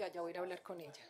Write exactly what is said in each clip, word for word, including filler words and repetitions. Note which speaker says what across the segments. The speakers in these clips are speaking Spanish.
Speaker 1: Ya, ya voy a ir a hablar con ella.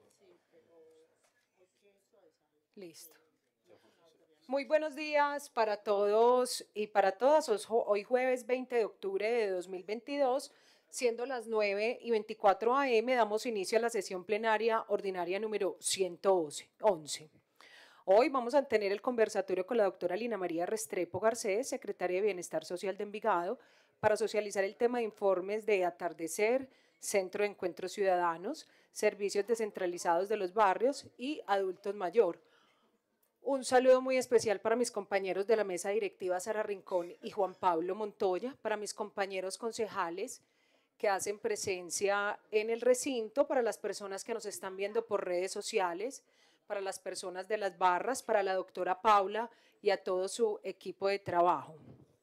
Speaker 1: Listo. Muy buenos días para todos y para todas. Hoy jueves veinte de octubre de dos mil veintidós, siendo las nueve y veinticuatro a eme, damos inicio a la sesión plenaria ordinaria número ciento once. Hoy vamos a tener el conversatorio con la doctora Lina María Restrepo Garcés, secretaria de Bienestar Social de Envigado, para socializar el tema de informes de Atardecer, Centro de Encuentros Ciudadanos, Servicios Descentralizados de los Barrios y Adultos Mayor. Un saludo muy especial para mis compañeros de la mesa directiva Sara Rincón y Juan Pablo Montoya, para mis compañeros concejales que hacen presencia en el recinto, para las personas que nos están viendo por redes sociales, para las personas de las barras, para la doctora Paula y a todo su equipo de trabajo.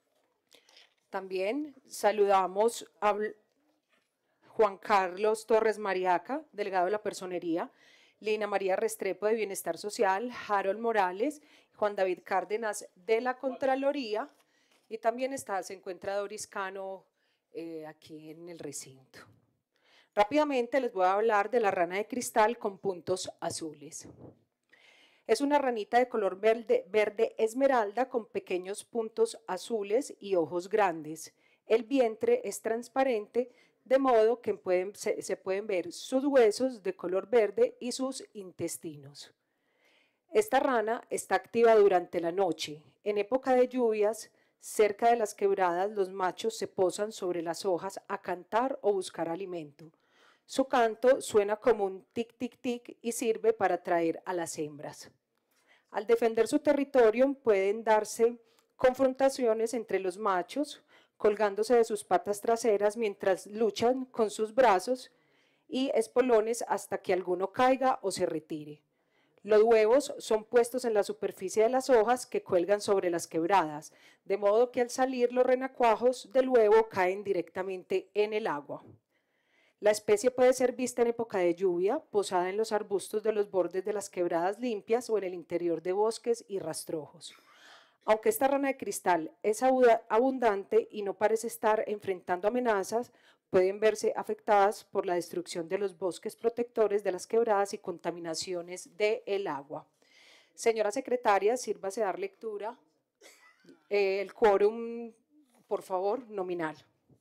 Speaker 1: También saludamos a Juan Carlos Torres Mariaca, delegado de la Personería, Lina María Restrepo de Bienestar Social, Harold Morales, Juan David Cárdenas de la Contraloría, y también está, se encuentra Doris Cano eh, aquí en el recinto. Rápidamente les voy a hablar de la rana de cristal con puntos azules. Es una ranita de color verde, verde esmeralda con pequeños puntos azules y ojos grandes. El vientre es transparente, de modo que pueden, se, se pueden ver sus huesos de color verde y sus intestinos. Esta rana está activa durante la noche. En época de lluvias, cerca de las quebradas, los machos se posan sobre las hojas a cantar o buscar alimento. Su canto suena como un tic-tic-tic y sirve para atraer a las hembras. Al defender su territorio pueden darse confrontaciones entre los machos, colgándose de sus patas traseras mientras luchan con sus brazos y espolones hasta que alguno caiga o se retire. Los huevos son puestos en la superficie de las hojas que cuelgan sobre las quebradas, de modo que al salir los renacuajos del huevo caen directamente en el agua. La especie puede ser vista en época de lluvia, posada en los arbustos de los bordes de las quebradas limpias o en el interior de bosques y rastrojos. Aunque esta rana de cristal es abundante y no parece estar enfrentando amenazas, pueden verse afectadas por la destrucción de los bosques protectores de las quebradas y contaminaciones del agua. Señora secretaria, sírvase dar lectura. Eh, el quórum, por favor, nominal.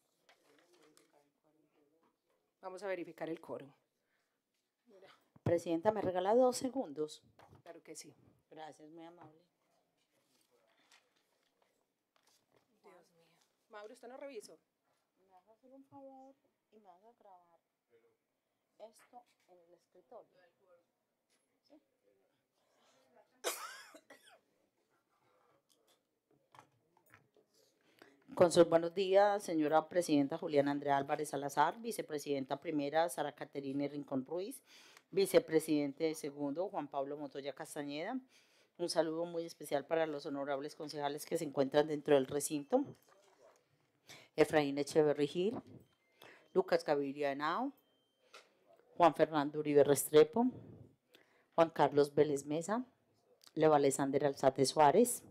Speaker 1: Vamos a verificar el quórum.
Speaker 2: Presidenta, ¿me regala dos segundos?
Speaker 1: Claro que sí.
Speaker 2: Gracias, muy amable.
Speaker 1: Dios mío. Mauro, ¿usted no revisó?
Speaker 2: ¿Me vas a hacer un favor y me vas a grabar esto en el escritorio? ¿Sí? Con sus buenos días, señora presidenta Juliana Andrea Álvarez Salazar, vicepresidenta primera Sara Caterine Rincón Ruiz, vicepresidente segundo Juan Pablo Montoya Castañeda. Un saludo muy especial para los honorables concejales que se encuentran dentro del recinto. Efraín Echeverri Gil, Lucas Gaviria Henao, Juan Fernando Uribe Restrepo, Juan Carlos Vélez Mesa, Leo Alexander Alzate Suárez,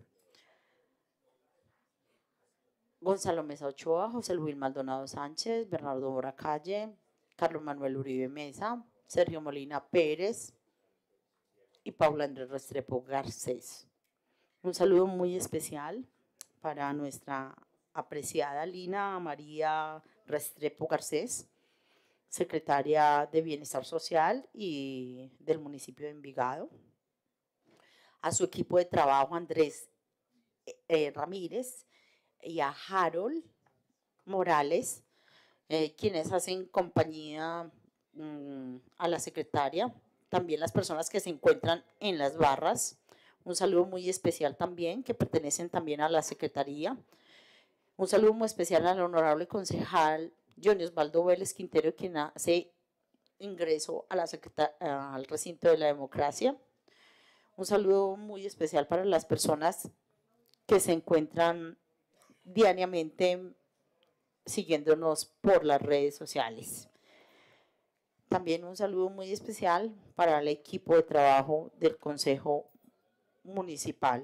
Speaker 2: Gonzalo Mesa Ochoa, José Luis Maldonado Sánchez, Bernardo Mora Calle, Carlos Manuel Uribe Mesa, Sergio Molina Pérez y Paula Andrés Restrepo Garcés. Un saludo muy especial para nuestra apreciada Lina María Restrepo Garcés, secretaria de Bienestar Social y del municipio de Envigado. A su equipo de trabajo Andrés eh, Ramírez y a Harold Morales, eh, quienes hacen compañía mmm, a la secretaria, también las personas que se encuentran en las barras. Un saludo muy especial también, que pertenecen también a la secretaría. Un saludo muy especial al honorable concejal Johnny Osvaldo Vélez Quintero, quien hace ingreso a la al recinto de la democracia. Un saludo muy especial para las personas que se encuentran diariamente siguiéndonos por las redes sociales. También un saludo muy especial para el equipo de trabajo del Consejo Municipal.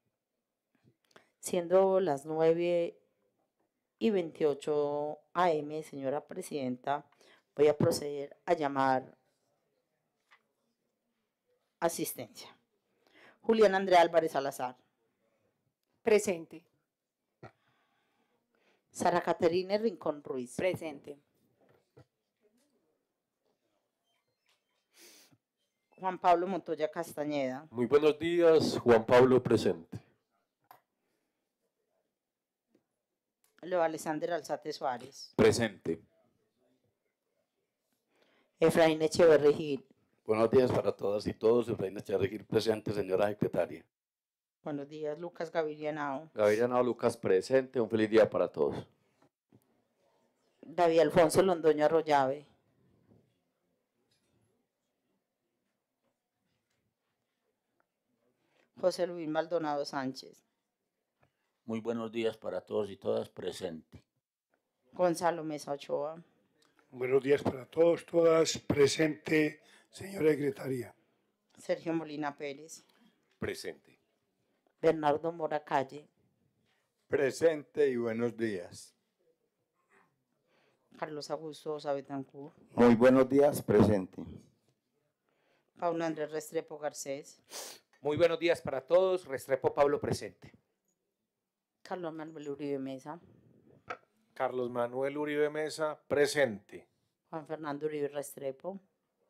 Speaker 2: Siendo las nueve y veintiocho a eme, señora presidenta, Voy a proceder a llamar asistencia. Julián Andrea Álvarez Salazar.
Speaker 1: Presente.
Speaker 2: Sara Caterina Rincón Ruiz.
Speaker 3: Presente.
Speaker 2: Juan Pablo Montoya Castañeda.
Speaker 4: Muy buenos días, Juan Pablo presente.
Speaker 2: Leo Alexander Alzate Suárez.
Speaker 5: Presente.
Speaker 2: Efraín Echeverri Gil.
Speaker 6: Buenos días para todas y todos. Efraín Echeverri Gil presente, señora secretaria.
Speaker 2: Buenos días, Lucas Gaviria Henao.
Speaker 7: Gaviria Henao Lucas presente. Un feliz día para todos.
Speaker 2: David Alfonso Londoño Arroyave. José Luis Maldonado Sánchez.
Speaker 8: Muy buenos días para todos y todas, presente.
Speaker 2: Gonzalo Mesa Ochoa.
Speaker 9: Buenos días para todos, todas, presente, señora secretaria.
Speaker 2: Sergio Molina Pérez.
Speaker 4: Presente.
Speaker 2: Bernardo Mora Calle.
Speaker 5: Presente y buenos días.
Speaker 2: Carlos Augusto Osa Betancourt.
Speaker 10: Muy buenos días, presente.
Speaker 2: Paulo Andrés Restrepo Garcés.
Speaker 11: Muy buenos días para todos, Restrepo Pablo presente.
Speaker 2: Carlos Manuel Uribe Mesa.
Speaker 4: Carlos Manuel Uribe Mesa presente.
Speaker 2: Juan Fernando Uribe Restrepo.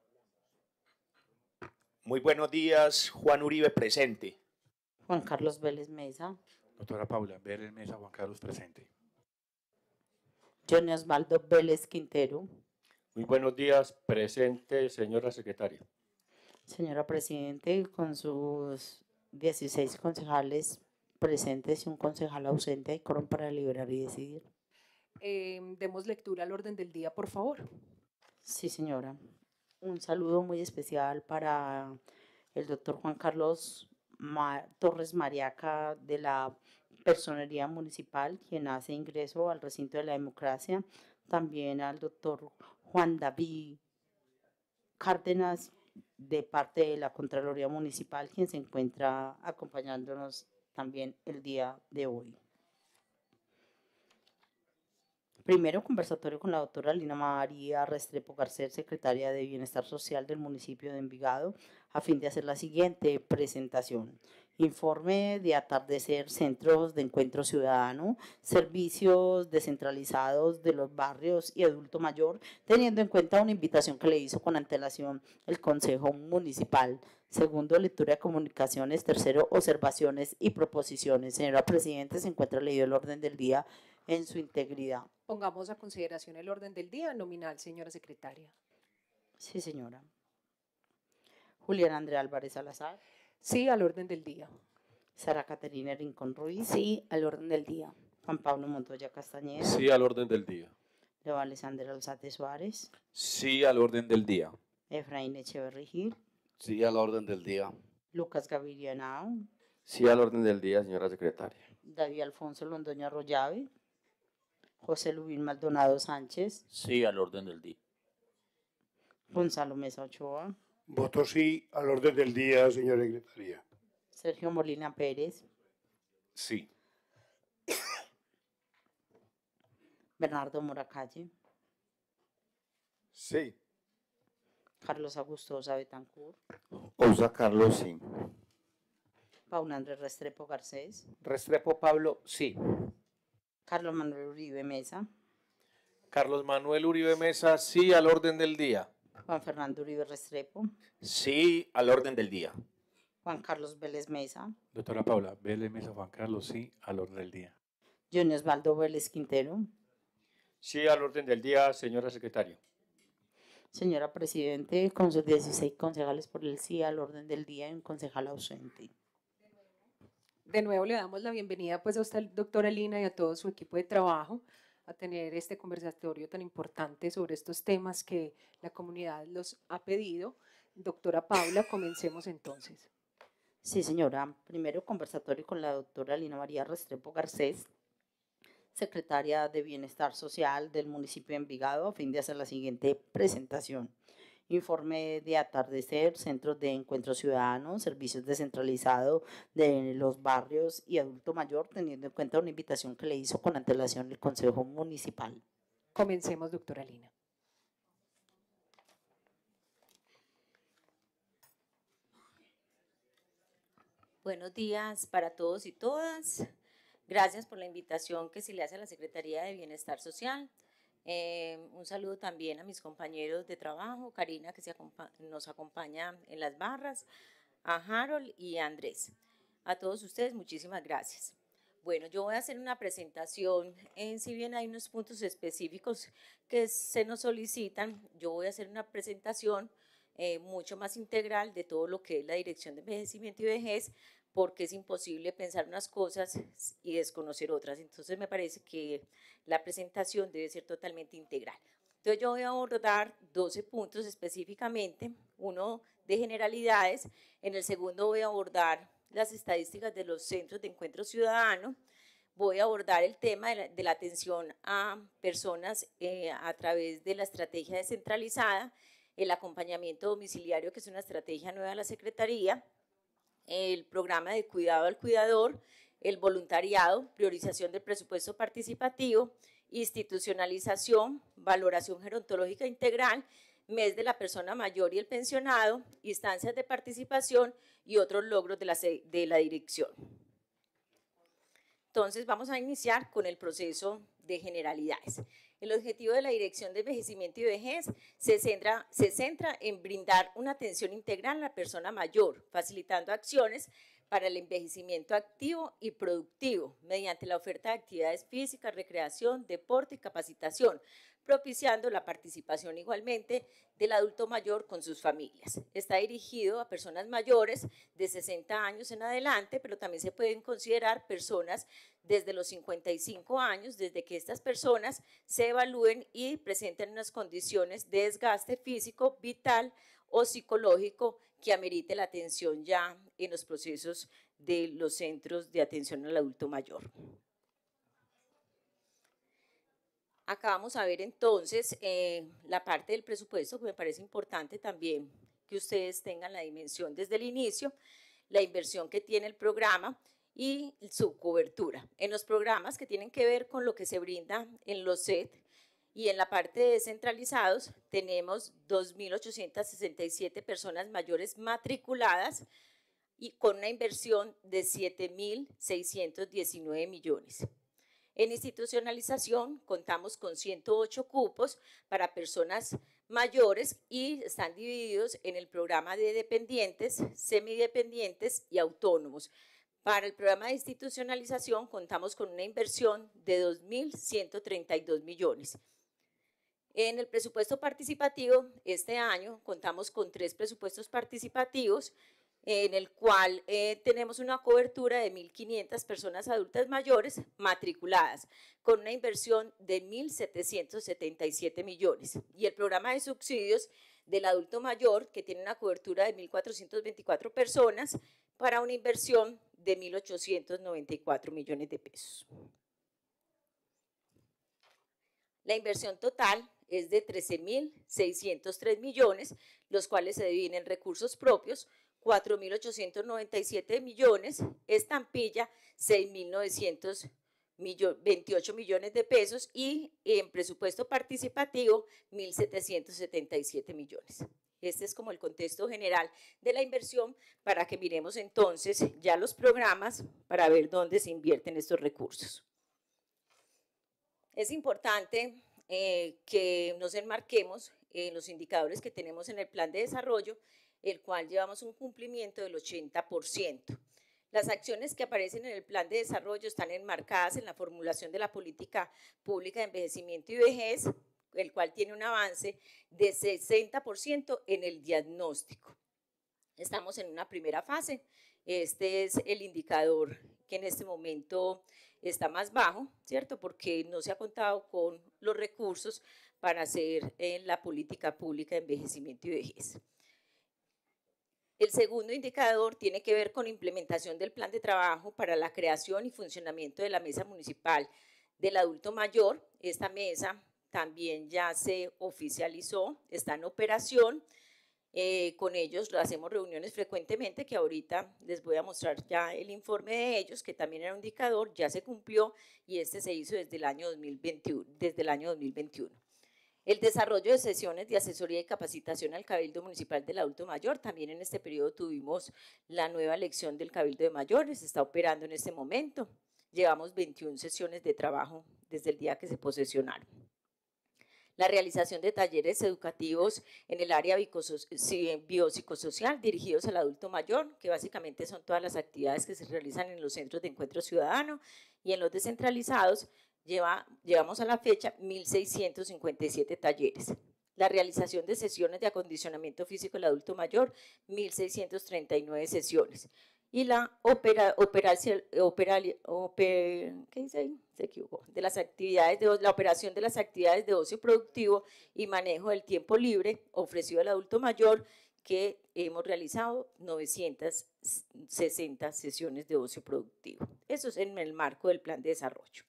Speaker 11: Muy buenos días, Juan Uribe presente.
Speaker 2: Juan Carlos Vélez Mesa.
Speaker 5: Doctora Paula Vélez Mesa, Juan Carlos presente.
Speaker 2: Johnny Osvaldo Vélez Quintero.
Speaker 7: Muy buenos días, presente, señora secretaria.
Speaker 2: Señora Presidente, con sus dieciséis concejales presentes y un concejal ausente, hay quórum para deliberar y decidir.
Speaker 1: Eh, demos lectura al orden del día, por favor.
Speaker 2: Sí, señora. Un saludo muy especial para el doctor Juan Carlos Ma- Torres Mariaca de la Personería Municipal, quien hace ingreso al recinto de la democracia. También al doctor Juan David Cárdenas, de parte de la Contraloría Municipal, quien se encuentra acompañándonos también el día de hoy. Primero, conversatorio con la doctora Lina María Restrepo Garcés, secretaria de Bienestar Social del municipio de Envigado, a fin de hacer la siguiente presentación. Informe de atardecer, centros de encuentro ciudadano, servicios descentralizados de los barrios y adulto mayor, teniendo en cuenta una invitación que le hizo con antelación el Consejo Municipal. Segundo, lectura de comunicaciones. Tercero, observaciones y proposiciones. Señora Presidente, se encuentra leído el orden del día en su integridad.
Speaker 1: Pongamos a consideración el orden del día nominal, señora secretaria.
Speaker 2: Sí, señora. Julián Andrea Álvarez Salazar.
Speaker 1: Sí, al orden del día.
Speaker 2: Sara Caterina Rincón Ruiz.
Speaker 3: Sí, al orden del día.
Speaker 2: Juan Pablo Montoya Castañeda.
Speaker 4: Sí, al orden del día.
Speaker 2: Leo Alexander Alzate Suárez.
Speaker 5: Sí al orden del día.
Speaker 2: Efraín Echeverri Gil.
Speaker 6: Sí al orden del día.
Speaker 2: Lucas Gaviria Henao.
Speaker 7: Sí al orden del día, señora secretaria.
Speaker 2: David Alfonso Londoño Arroyave. José Luis Maldonado Sánchez.
Speaker 8: Sí al orden del día.
Speaker 2: Gonzalo Mesa Ochoa.
Speaker 9: Voto sí al orden del día, señora secretaria.
Speaker 2: Sergio Molina Pérez.
Speaker 4: Sí.
Speaker 2: Bernardo Mora Calle.
Speaker 5: Sí.
Speaker 2: Carlos Augusto Osa Betancourt.
Speaker 10: Osa Carlos, sí.
Speaker 2: Paula Andrés Restrepo Garcés.
Speaker 11: Restrepo Pablo, sí.
Speaker 2: Carlos Manuel Uribe Mesa.
Speaker 4: Carlos Manuel Uribe Mesa, sí al orden del día.
Speaker 2: Juan Fernando Uribe Restrepo.
Speaker 11: Sí al orden del día.
Speaker 2: Juan Carlos Vélez Mesa.
Speaker 5: Doctora Paula Vélez Mesa, Juan Carlos, sí al orden del día.
Speaker 2: Johnny Osvaldo Vélez Quintero.
Speaker 7: Sí al orden del día, señora secretaria.
Speaker 2: Señora Presidente, con sus dieciséis concejales por el sí al orden del día y un concejal ausente.
Speaker 1: De nuevo le damos la bienvenida pues a usted, doctora Lina, y a todo su equipo de trabajo a tener este conversatorio tan importante sobre estos temas que la comunidad los ha pedido. Doctora Paula, comencemos entonces.
Speaker 2: Sí, señora. Primero, conversatorio con la doctora Lina María Restrepo Garcés, secretaria de Bienestar Social del municipio de Envigado, a fin de hacer la siguiente presentación. Informe de atardecer, centros de encuentro ciudadano, servicios descentralizados de los barrios y adulto mayor, teniendo en cuenta una invitación que le hizo con antelación el Consejo Municipal.
Speaker 1: Comencemos, doctora Lina.
Speaker 3: Buenos días para todos y todas. Gracias por la invitación que se le hace a la Secretaría de Bienestar Social. Eh, un saludo también a mis compañeros de trabajo, Karina, que se acompa- nos acompaña en las barras, a Harold y a Andrés. A todos ustedes, muchísimas gracias. Bueno, yo voy a hacer una presentación, en, si bien hay unos puntos específicos que se nos solicitan, yo voy a hacer una presentación eh, mucho más integral de todo lo que es la Dirección de Envejecimiento y Vejez, porque es imposible pensar unas cosas y desconocer otras. Entonces me parece que la presentación debe ser totalmente integral. Entonces yo voy a abordar doce puntos específicamente, uno de generalidades, en el segundo voy a abordar las estadísticas de los centros de encuentro ciudadano, voy a abordar el tema de la, de la atención a personas eh, a través de la estrategia descentralizada, el acompañamiento domiciliario, que es una estrategia nueva de la Secretaría, el programa de cuidado al cuidador, el voluntariado, priorización del presupuesto participativo, institucionalización, valoración gerontológica integral, mes de la persona mayor y el pensionado, instancias de participación y otros logros de la, de la dirección. Entonces vamos a iniciar con el proceso de generalidades. El objetivo de la Dirección de Envejecimiento y Vejez se centra, se centra en brindar una atención integral a la persona mayor, facilitando acciones para el envejecimiento activo y productivo, mediante la oferta de actividades físicas, recreación, deporte y capacitación, propiciando la participación igualmente del adulto mayor con sus familias. Está dirigido a personas mayores de sesenta años en adelante, pero también se pueden considerar personas desde los cincuenta y cinco años, desde que estas personas se evalúen y presenten unas condiciones de desgaste físico, vital o psicológico que amerite la atención ya en los procesos de los centros de atención al adulto mayor. Acá vamos a ver entonces eh, la parte del presupuesto, que me parece importante también que ustedes tengan la dimensión desde el inicio, la inversión que tiene el programa y su cobertura. En los programas que tienen que ver con lo que se brinda en los C E T y en la parte de descentralizados, tenemos dos mil ochocientas sesenta y siete personas mayores matriculadas y con una inversión de siete mil seiscientos diecinueve millones. En institucionalización contamos con ciento ocho cupos para personas mayores y están divididos en el programa de dependientes, semidependientes y autónomos. Para el programa de institucionalización contamos con una inversión de dos mil ciento treinta y dos millones. En el presupuesto participativo, este año contamos con tres presupuestos participativos, en el cual eh, tenemos una cobertura de mil quinientas personas adultas mayores matriculadas, con una inversión de mil setecientos setenta y siete millones. Y el programa de subsidios del adulto mayor, que tiene una cobertura de mil cuatrocientas veinticuatro personas, para una inversión de mil ochocientos noventa y cuatro millones de pesos. La inversión total es de trece mil seiscientos tres millones, los cuales se dividen en recursos propios, cuatro mil ochocientos noventa y siete millones, estampilla, seis mil novecientos veintiocho millones de pesos y en presupuesto participativo, mil setecientos setenta y siete millones. Este es como el contexto general de la inversión para que miremos entonces ya los programas para ver dónde se invierten estos recursos. Es importante eh, que nos enmarquemos en los indicadores que tenemos en el plan de desarrollo, el cual llevamos un cumplimiento del ochenta por ciento. Las acciones que aparecen en el plan de desarrollo están enmarcadas en la formulación de la política pública de envejecimiento y vejez, el cual tiene un avance de sesenta por ciento en el diagnóstico. Estamos en una primera fase. Este es el indicador que en este momento está más bajo, ¿cierto? Porque no se ha contado con los recursos para hacer en la política pública de envejecimiento y vejez. El segundo indicador tiene que ver con implementación del plan de trabajo para la creación y funcionamiento de la Mesa Municipal del Adulto Mayor. Esta mesa también ya se oficializó, está en operación. Eh, con ellos hacemos reuniones frecuentemente, que ahorita les voy a mostrar ya el informe de ellos, que también era un indicador, ya se cumplió y este se hizo desde el año dos mil veintiuno. Desde el año dos mil veintiuno. El desarrollo de sesiones de asesoría y capacitación al Cabildo Municipal del Adulto Mayor. También en este periodo tuvimos la nueva elección del Cabildo de Mayores, está operando en este momento. Llevamos veintiuna sesiones de trabajo desde el día que se posesionaron. La realización de talleres educativos en el área biopsicosocial dirigidos al adulto mayor, que básicamente son todas las actividades que se realizan en los centros de encuentro ciudadano, y en los descentralizados lleva, llevamos a la fecha mil seiscientos cincuenta y siete talleres. La realización de sesiones de acondicionamiento físico del adulto mayor, mil seiscientas treinta y nueve sesiones. Y la opera, operación, opera, oper, ¿qué dice ahí? Se equivocó. De las actividades de, la operación de las actividades de ocio productivo y manejo del tiempo libre ofrecido al adulto mayor, que hemos realizado novecientas sesenta sesiones de ocio productivo. Eso es en el marco del plan de desarrollo.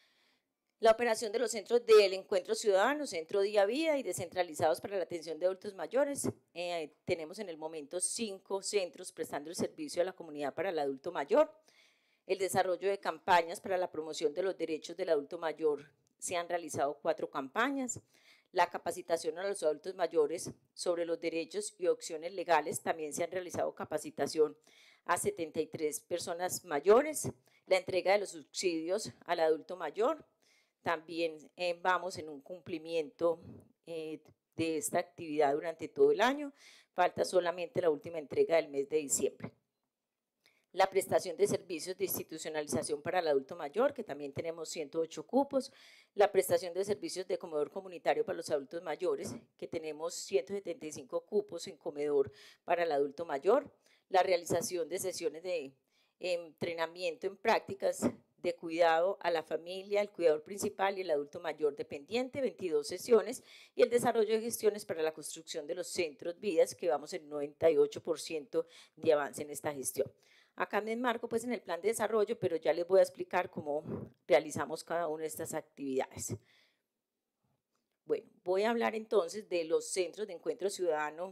Speaker 3: La operación de los centros del encuentro ciudadano, centro día a día y descentralizados para la atención de adultos mayores. Eh, tenemos en el momento cinco centros prestando el servicio a la comunidad para el adulto mayor. El desarrollo de campañas para la promoción de los derechos del adulto mayor, se han realizado cuatro campañas. La capacitación a los adultos mayores sobre los derechos y opciones legales, también se han realizado capacitación a setenta y tres personas mayores. La entrega de los subsidios al adulto mayor. También eh, vamos en un cumplimiento eh, de esta actividad durante todo el año. Falta solamente la última entrega del mes de diciembre. La prestación de servicios de institucionalización para el adulto mayor, que también tenemos ciento ocho cupos. La prestación de servicios de comedor comunitario para los adultos mayores, que tenemos ciento setenta y cinco cupos en comedor para el adulto mayor. La realización de sesiones de entrenamiento en prácticas de cuidado a la familia, el cuidador principal y el adulto mayor dependiente, veintidós sesiones, y el desarrollo de gestiones para la construcción de los centros vidas, que vamos en noventa y ocho por ciento de avance en esta gestión. Acá me enmarco pues en el plan de desarrollo, pero ya les voy a explicar cómo realizamos cada una de estas actividades. Bueno, voy a hablar entonces de los centros de encuentro ciudadano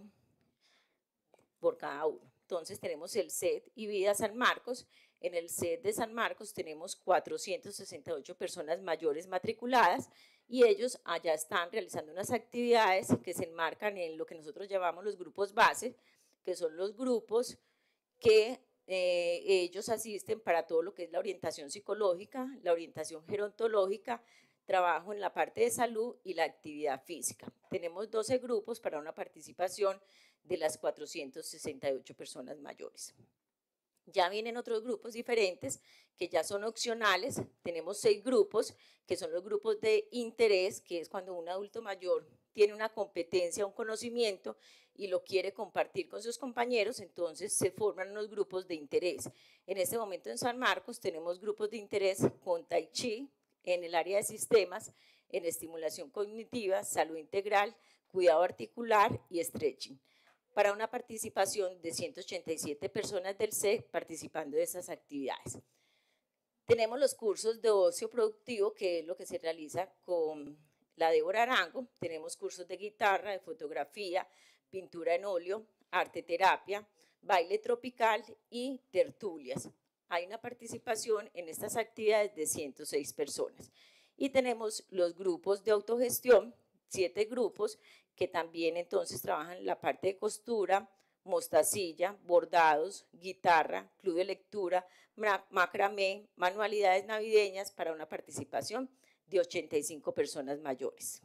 Speaker 3: por cada uno. Entonces tenemos el C E D y Vida San Marcos. En el C E D de San Marcos tenemos cuatrocientas sesenta y ocho personas mayores matriculadas y ellos allá están realizando unas actividades que se enmarcan en lo que nosotros llamamos los grupos base, que son los grupos que eh, ellos asisten para todo lo que es la orientación psicológica, la orientación gerontológica, trabajo en la parte de salud y la actividad física. Tenemos doce grupos para una participación de las cuatrocientas sesenta y ocho personas mayores. Ya vienen otros grupos diferentes que ya son opcionales. Tenemos seis grupos que son los grupos de interés, que es cuando un adulto mayor tiene una competencia, un conocimiento y lo quiere compartir con sus compañeros, entonces se forman unos grupos de interés. En este momento en San Marcos tenemos grupos de interés con Tai Chi, en el área de sistemas, en estimulación cognitiva, salud integral, cuidado articular y stretching, para una participación de ciento ochenta y siete personas del C E D participando de esas actividades. Tenemos los cursos de ocio productivo, que es lo que se realiza con la Débora Arango. Tenemos cursos de guitarra, de fotografía, pintura en óleo, arte terapia, baile tropical y tertulias. Hay una participación en estas actividades de ciento seis personas. Y tenemos los grupos de autogestión, siete grupos, que también entonces trabajan la parte de costura, mostacilla, bordados, guitarra, club de lectura, macramé, manualidades navideñas, para una participación de ochenta y cinco personas mayores.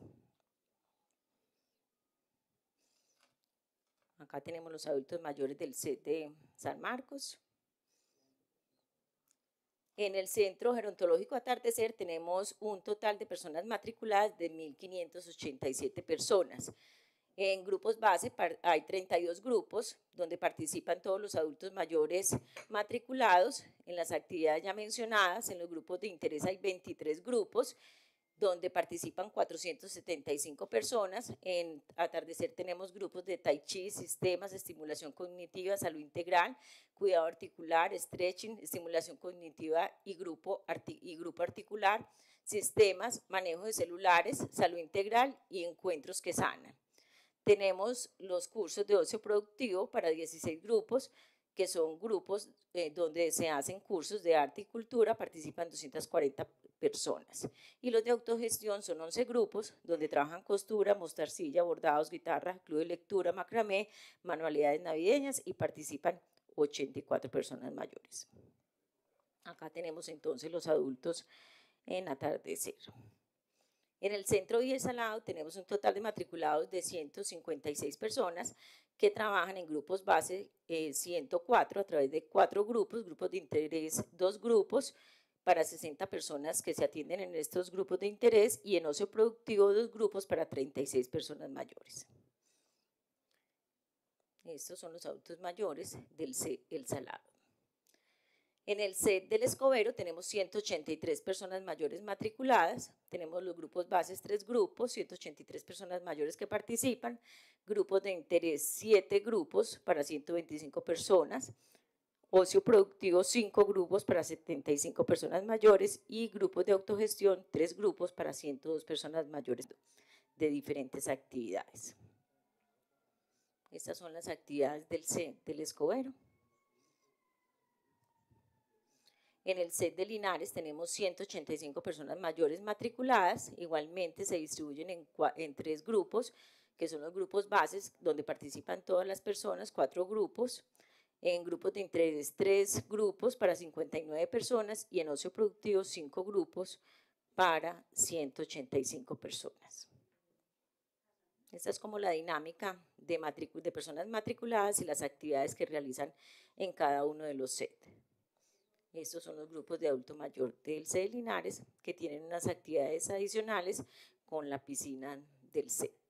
Speaker 3: Acá tenemos los adultos mayores del C E D de San Marcos. En el Centro Gerontológico Atardecer tenemos un total de personas matriculadas de mil quinientas ochenta y siete personas. En grupos base hay treinta y dos grupos donde participan todos los adultos mayores matriculados en las actividades ya mencionadas. En los grupos de interés hay veintitrés grupos donde participan cuatrocientas setenta y cinco personas. En Atardecer tenemos grupos de Tai Chi, sistemas, estimulación cognitiva, salud integral, cuidado articular, stretching, estimulación cognitiva y grupo, arti y grupo articular, sistemas, manejo de celulares, salud integral y encuentros que sanan. Tenemos los cursos de ocio productivo para dieciséis grupos que son grupos eh, donde se hacen cursos de arte y cultura, participan doscientas cuarenta personas. Y los de autogestión son once grupos, donde trabajan costura, mostarcilla, bordados, guitarra, club de lectura, macramé, manualidades navideñas, y participan ochenta y cuatro personas mayores. Acá tenemos entonces los adultos en atardecer. En el Centro Villa El Salado tenemos un total de matriculados de ciento cincuenta y seis personas que trabajan en grupos base eh, ciento cuatro a través de cuatro grupos, grupos de interés, dos grupos para sesenta personas que se atienden en estos grupos de interés, y en ocio productivo dos grupos para treinta y seis personas mayores. Estos son los adultos mayores del C E El Salado. En el C E D del Escobedo tenemos ciento ochenta y tres personas mayores matriculadas, tenemos los grupos bases, tres grupos, ciento ochenta y tres personas mayores que participan, grupos de interés, siete grupos para ciento veinticinco personas, ocio productivo, cinco grupos para setenta y cinco personas mayores, y grupos de autogestión, tres grupos para ciento dos personas mayores de diferentes actividades. Estas son las actividades del C E D del Escobedo. En el C E D de Linares tenemos ciento ochenta y cinco personas mayores matriculadas, igualmente se distribuyen en, en tres grupos, que son los grupos bases, donde participan todas las personas, cuatro grupos, en grupos de interés, tres grupos para cincuenta y nueve personas, y en ocio productivo, cinco grupos para ciento ochenta y cinco personas. Esta es como la dinámica de, de personas matriculadas y las actividades que realizan en cada uno de los C E D. Estos son los grupos de adulto mayor del C E D de Linares, que tienen unas actividades adicionales con la piscina del C E D.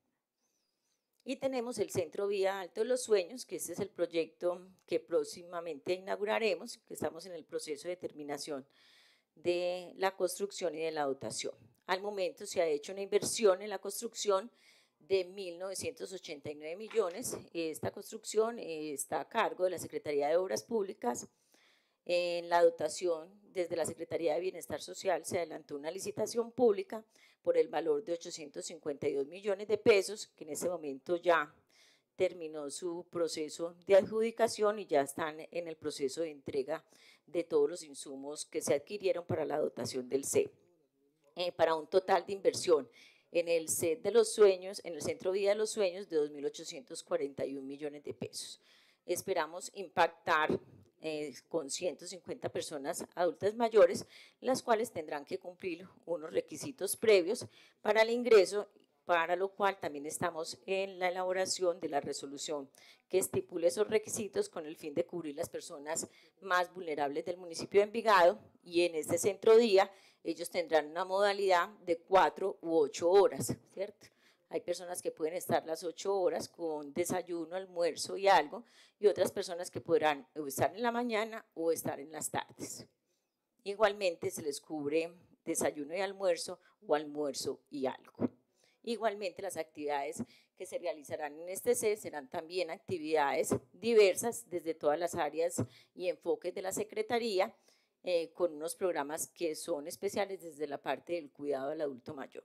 Speaker 3: Y tenemos el Centro Vía Alto de los Sueños, que este es el proyecto que próximamente inauguraremos, que estamos en el proceso de terminación de la construcción y de la dotación. Al momento se ha hecho una inversión en la construcción de mil novecientos ochenta y nueve millones. Esta construcción está a cargo de la Secretaría de Obras Públicas. En la dotación, desde la Secretaría de Bienestar Social, se adelantó una licitación pública por el valor de ochocientos cincuenta y dos millones de pesos, que en ese momento ya terminó su proceso de adjudicación y ya están en el proceso de entrega de todos los insumos que se adquirieron para la dotación del C E D. Eh, para un total de inversión en el C E D de los Sueños, en el Centro Vida de los Sueños, de dos mil ochocientos cuarenta y un millones de pesos. Esperamos impactar Eh, con ciento cincuenta personas adultas mayores, las cuales tendrán que cumplir unos requisitos previos para el ingreso, para lo cual también estamos en la elaboración de la resolución que estipule esos requisitos con el fin de cubrir las personas más vulnerables del municipio de Envigado. Y en este centro día ellos tendrán una modalidad de cuatro u ocho horas, ¿cierto? Hay personas que pueden estar las ocho horas con desayuno, almuerzo y algo, y otras personas que podrán estar en la mañana o estar en las tardes. Igualmente se les cubre desayuno y almuerzo o almuerzo y algo. Igualmente las actividades que se realizarán en este C E D serán también actividades diversas desde todas las áreas y enfoques de la Secretaría, eh, con unos programas que son especiales desde la parte del cuidado al adulto mayor.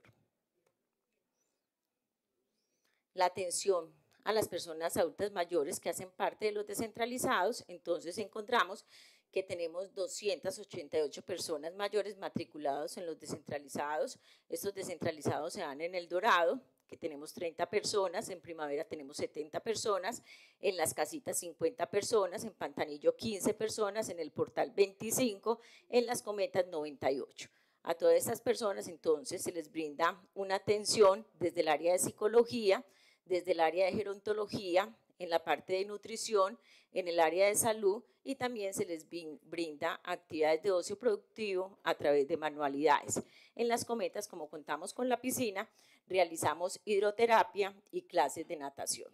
Speaker 3: La atención a las personas adultas mayores que hacen parte de los descentralizados, entonces encontramos que tenemos doscientas ochenta y ocho personas mayores matriculados en los descentralizados. Estos descentralizados se dan en El Dorado, que tenemos treinta personas, en Primavera tenemos setenta personas, en Las Casitas cincuenta personas, en Pantanillo quince personas, en El Portal veinticinco, en Las Cometas noventa y ocho. A todas estas personas entonces se les brinda una atención desde el área de psicología, desde el área de gerontología, en la parte de nutrición, en el área de salud, y también se les brinda actividades de ocio productivo a través de manualidades. En Las Cometas, como contamos con la piscina, realizamos hidroterapia y clases de natación.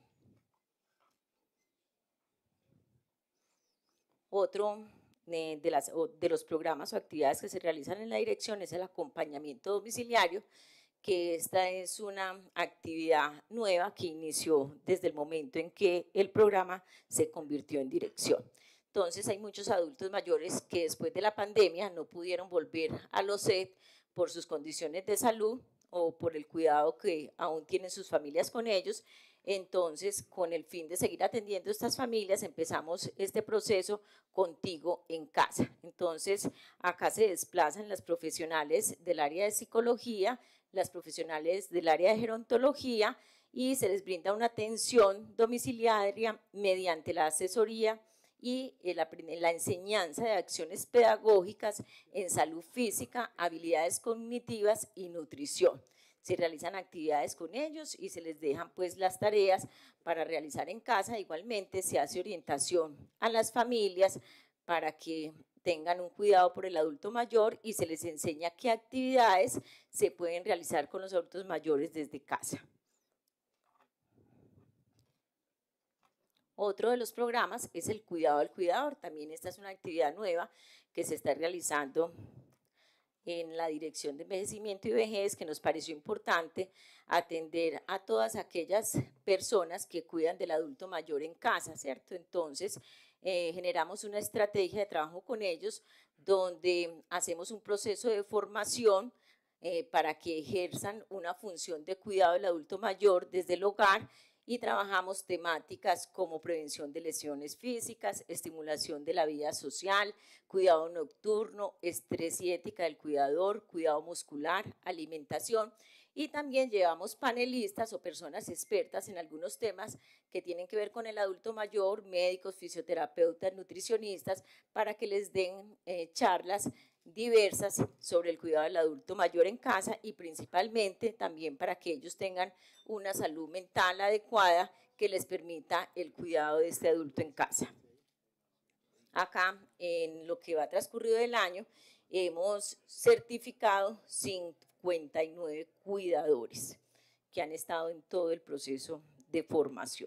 Speaker 3: Otro de, de, las, de los programas o actividades que se realizan en la dirección es el acompañamiento domiciliario, que esta es una actividad nueva que inició desde el momento en que el programa se convirtió en dirección. Entonces hay muchos adultos mayores que después de la pandemia no pudieron volver a los C E D por sus condiciones de salud o por el cuidado que aún tienen sus familias con ellos. Entonces, con el fin de seguir atendiendo a estas familias, empezamos este proceso Contigo en Casa. Entonces, acá se desplazan las profesionales del área de psicología, las profesionales del área de gerontología, y se les brinda una atención domiciliaria mediante la asesoría y la, la enseñanza de acciones pedagógicas en salud física, habilidades cognitivas y nutrición. Se realizan actividades con ellos y se les dejan pues las tareas para realizar en casa. Igualmente se hace orientación a las familias para que tengan un cuidado por el adulto mayor y se les enseña qué actividades se pueden realizar con los adultos mayores desde casa. Otro de los programas es el cuidado del cuidador. También esta es una actividad nueva que se está realizando en la Dirección de Envejecimiento y Vejez, que nos pareció importante atender a todas aquellas personas que cuidan del adulto mayor en casa, ¿cierto? Entonces, eh, generamos una estrategia de trabajo con ellos donde hacemos un proceso de formación eh, para que ejerzan una función de cuidado del adulto mayor desde el hogar, y trabajamos temáticas como prevención de lesiones físicas, estimulación de la vida social, cuidado nocturno, estrés y ética del cuidador, cuidado muscular, alimentación, y también llevamos panelistas o personas expertas en algunos temas que tienen que ver con el adulto mayor, médicos, fisioterapeutas, nutricionistas, para que les den eh, charlas diversas sobre el cuidado del adulto mayor en casa y principalmente también para que ellos tengan una salud mental adecuada que les permita el cuidado de este adulto en casa. Acá, en lo que va transcurrido del año, hemos certificado cincuenta y nueve cuidadores que han estado en todo el proceso de formación.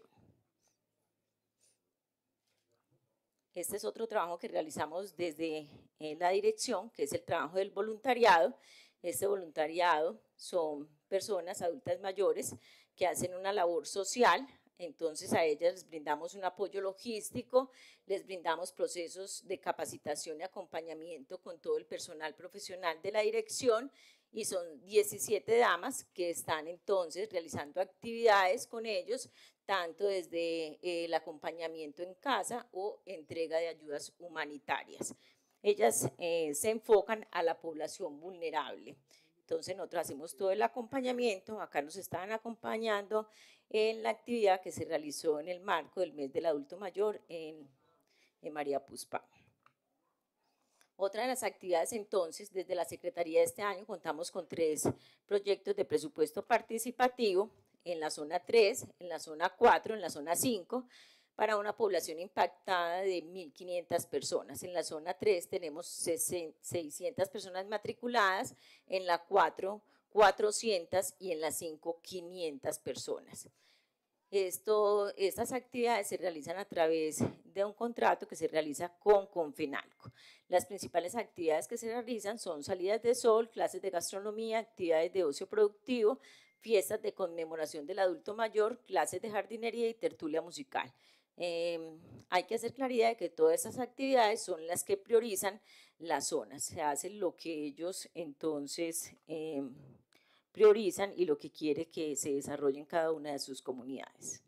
Speaker 3: Este es otro trabajo que realizamos desde eh, la dirección, que es el trabajo del voluntariado. Este voluntariado son personas adultas mayores que hacen una labor social, entonces a ellas les brindamos un apoyo logístico, les brindamos procesos de capacitación y acompañamiento con todo el personal profesional de la dirección, y son diecisiete damas que están entonces realizando actividades con ellos, tanto desde eh, el acompañamiento en casa o entrega de ayudas humanitarias. Ellas eh, se enfocan a la población vulnerable. Entonces nosotros hacemos todo el acompañamiento. Acá nos están acompañando en la actividad que se realizó en el marco del mes del adulto mayor en, en María Puspá. Otra de las actividades entonces, desde la Secretaría de este año contamos con tres proyectos de presupuesto participativo en la zona tres, en la zona cuatro, en la zona cinco, para una población impactada de mil quinientas personas. En la zona tres tenemos seiscientas personas matriculadas, en la cuatro, cuatrocientas y en la cinco, quinientas personas. Esto, estas actividades se realizan a través de un contrato que se realiza con Confenalco. Las principales actividades que se realizan son salidas de sol, clases de gastronomía, actividades de ocio productivo, fiestas de conmemoración del adulto mayor, clases de jardinería y tertulia musical. Eh, hay que hacer claridad de que todas esas actividades son las que priorizan las zonas. Se hace lo que ellos entonces eh, priorizan y lo que quiere que se desarrolle en cada una de sus comunidades.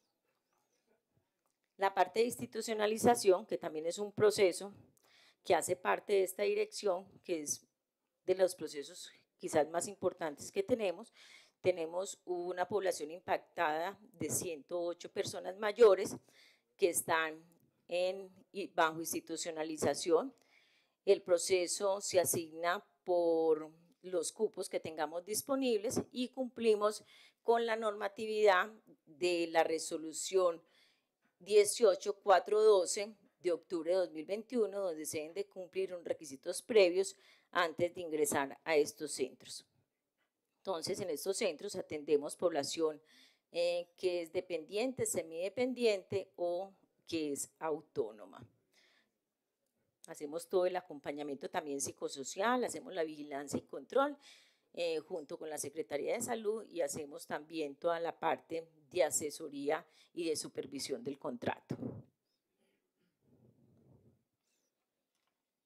Speaker 3: La parte de institucionalización, que también es un proceso que hace parte de esta dirección, que es de los procesos quizás más importantes que tenemos. Tenemos una población impactada de ciento ocho personas mayores que están en, bajo institucionalización. El proceso se asigna por los cupos que tengamos disponibles y cumplimos con la normatividad de la resolución dieciocho mil cuatrocientos doce de octubre de dos mil veintiuno, donde se deben de cumplir unos requisitos previos antes de ingresar a estos centros. Entonces, en estos centros atendemos población eh, que es dependiente, semidependiente o que es autónoma. Hacemos todo el acompañamiento también psicosocial, hacemos la vigilancia y control eh, junto con la Secretaría de Salud y hacemos también toda la parte de asesoría y de supervisión del contrato.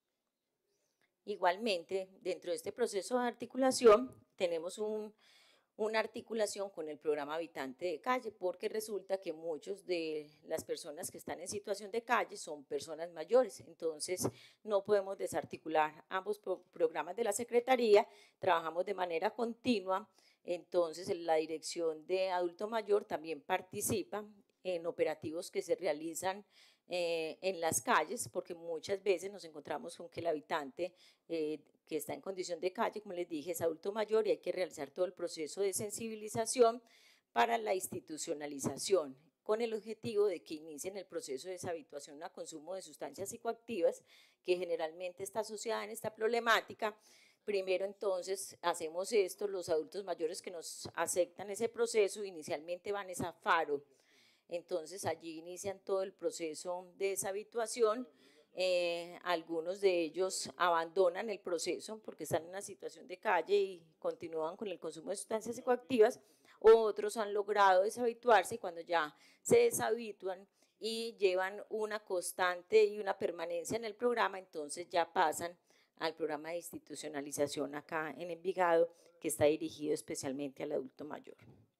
Speaker 3: Igualmente, dentro de este proceso de articulación tenemos un, una articulación con el programa Habitante de Calle, porque resulta que muchos de las personas que están en situación de calle son personas mayores, entonces no podemos desarticular ambos pro programas de la Secretaría, trabajamos de manera continua, entonces la Dirección de Adulto Mayor también participa en operativos que se realizan Eh, en las calles, porque muchas veces nos encontramos con que el habitante eh, que está en condición de calle, como les dije, es adulto mayor y hay que realizar todo el proceso de sensibilización para la institucionalización, con el objetivo de que inicien el proceso de deshabituación a consumo de sustancias psicoactivas, que generalmente está asociada en esta problemática. Primero, entonces, hacemos esto, los adultos mayores que nos aceptan ese proceso, inicialmente van a Faro. Entonces allí inician todo el proceso de deshabituación, eh, algunos de ellos abandonan el proceso porque están en una situación de calle y continúan con el consumo de sustancias psicoactivas, otros han logrado deshabituarse y cuando ya se deshabitúan y llevan una constante y una permanencia en el programa, entonces ya pasan al programa de institucionalización acá en Envigado, que está dirigido especialmente al adulto mayor.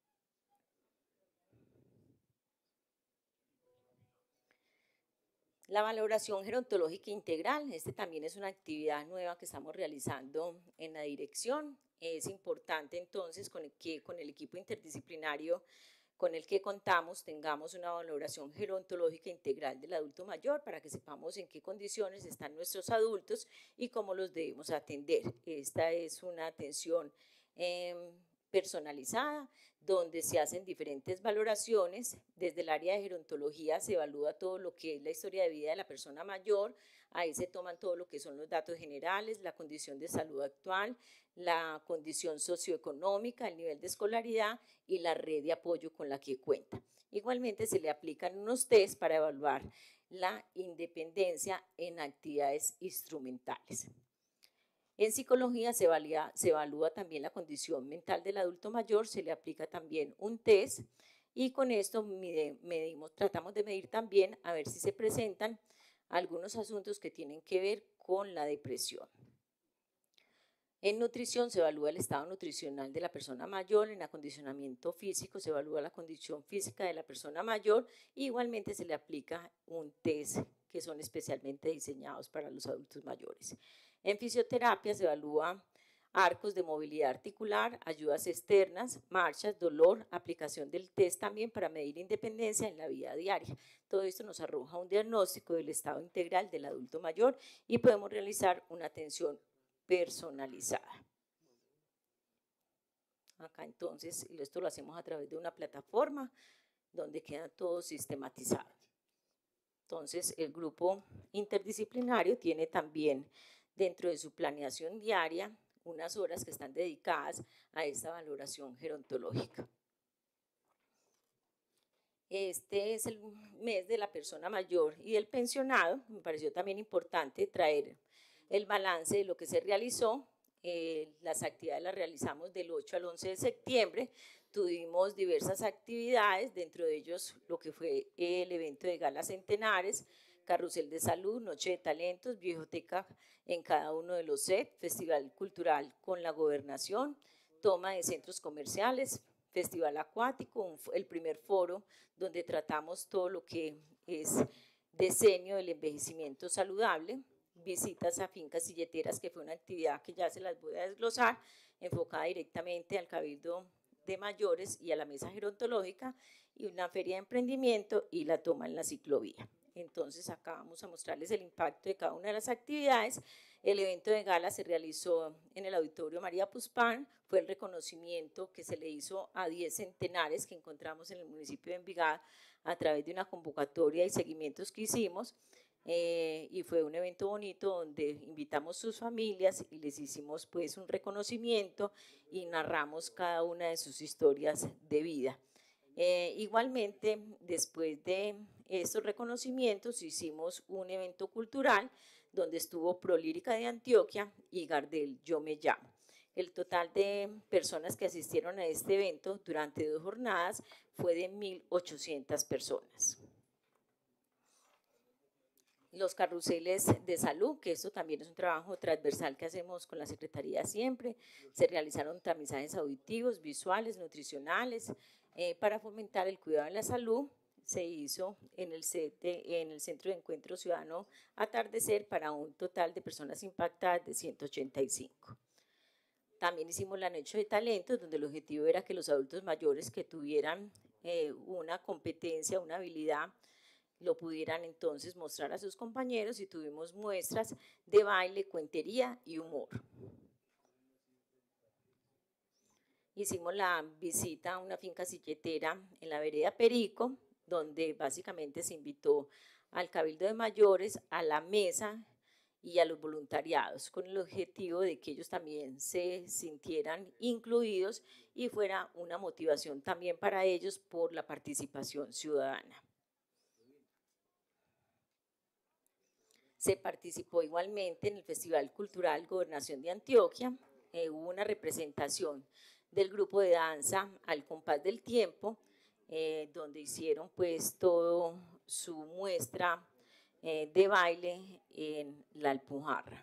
Speaker 3: La valoración gerontológica integral, este también es una actividad nueva que estamos realizando en la dirección. Es importante entonces con el que con el equipo interdisciplinario con el que contamos tengamos una valoración gerontológica integral del adulto mayor para que sepamos en qué condiciones están nuestros adultos y cómo los debemos atender. Esta es una atención eh, personalizada, donde se hacen diferentes valoraciones. Desde el área de gerontología se evalúa todo lo que es la historia de vida de la persona mayor, ahí se toman todo lo que son los datos generales, la condición de salud actual, la condición socioeconómica, el nivel de escolaridad y la red de apoyo con la que cuenta. Igualmente se le aplican unos test para evaluar la independencia en actividades instrumentales. En psicología se, valía, se evalúa también la condición mental del adulto mayor, se le aplica también un test y con esto mide, medimos, tratamos de medir también a ver si se presentan algunos asuntos que tienen que ver con la depresión. En nutrición se evalúa el estado nutricional de la persona mayor, en acondicionamiento físico se evalúa la condición física de la persona mayor, e igualmente se le aplica un test que son especialmente diseñados para los adultos mayores. En fisioterapia se evalúa arcos de movilidad articular, ayudas externas, marchas, dolor, aplicación del test también para medir independencia en la vida diaria. Todo esto nos arroja un diagnóstico del estado integral del adulto mayor y podemos realizar una atención personalizada. Acá entonces, esto lo hacemos a través de una plataforma donde queda todo sistematizado. Entonces, el grupo interdisciplinario tiene también dentro de su planeación diaria unas horas que están dedicadas a esta valoración gerontológica. Este es el mes de la persona mayor y del pensionado. Me pareció también importante traer el balance de lo que se realizó. Eh, las actividades las realizamos del ocho al once de septiembre. Tuvimos diversas actividades, dentro de ellos lo que fue el evento de Gala Centenares, Carrusel de Salud, Noche de Talentos, Biblioteca en cada uno de los sets, Festival Cultural con la Gobernación, toma de centros comerciales, Festival Acuático, el primer foro donde tratamos todo lo que es diseño del envejecimiento saludable, visitas a fincas silleteras, que fue una actividad que ya se las voy a desglosar, enfocada directamente al Cabildo de Mayores y a la Mesa Gerontológica, y una feria de emprendimiento y la toma en la ciclovía. Entonces acá vamos a mostrarles el impacto de cada una de las actividades. El evento de gala se realizó en el Auditorio María Puspán, fue el reconocimiento que se le hizo a diez centenares que encontramos en el municipio de Envigado a través de una convocatoria y seguimientos que hicimos, eh, y fue un evento bonito donde invitamos sus familias y les hicimos pues un reconocimiento y narramos cada una de sus historias de vida. Eh, igualmente, después de estos reconocimientos, hicimos un evento cultural donde estuvo Prolírica de Antioquia y Gardel Yo Me Llamo. El total de personas que asistieron a este evento durante dos jornadas fue de mil ochocientas personas. los carruseles de salud, que esto también es un trabajo transversal que hacemos con la Secretaría siempre. Se realizaron tamizajes auditivos, visuales, nutricionales, eh, para fomentar el cuidado de la salud. Se hizo en el, C T, en el Centro de Encuentro Ciudadano Atardecer para un total de personas impactadas de ciento ochenta y cinco. También hicimos la noche de talentos, donde el objetivo era que los adultos mayores que tuvieran eh, una competencia, una habilidad, lo pudieran entonces mostrar a sus compañeros, y tuvimos muestras de baile, cuentería y humor. Hicimos la visita a una finca silletera en la vereda Perico, donde básicamente se invitó al Cabildo de Mayores, a la mesa y a los voluntariados, con el objetivo de que ellos también se sintieran incluidos y fuera una motivación también para ellos por la participación ciudadana. Se participó igualmente en el Festival Cultural Gobernación de Antioquia. Eh, hubo una representación del grupo de danza Al Compás del Tiempo, eh, donde hicieron pues todo su muestra eh, de baile en la Alpujarra.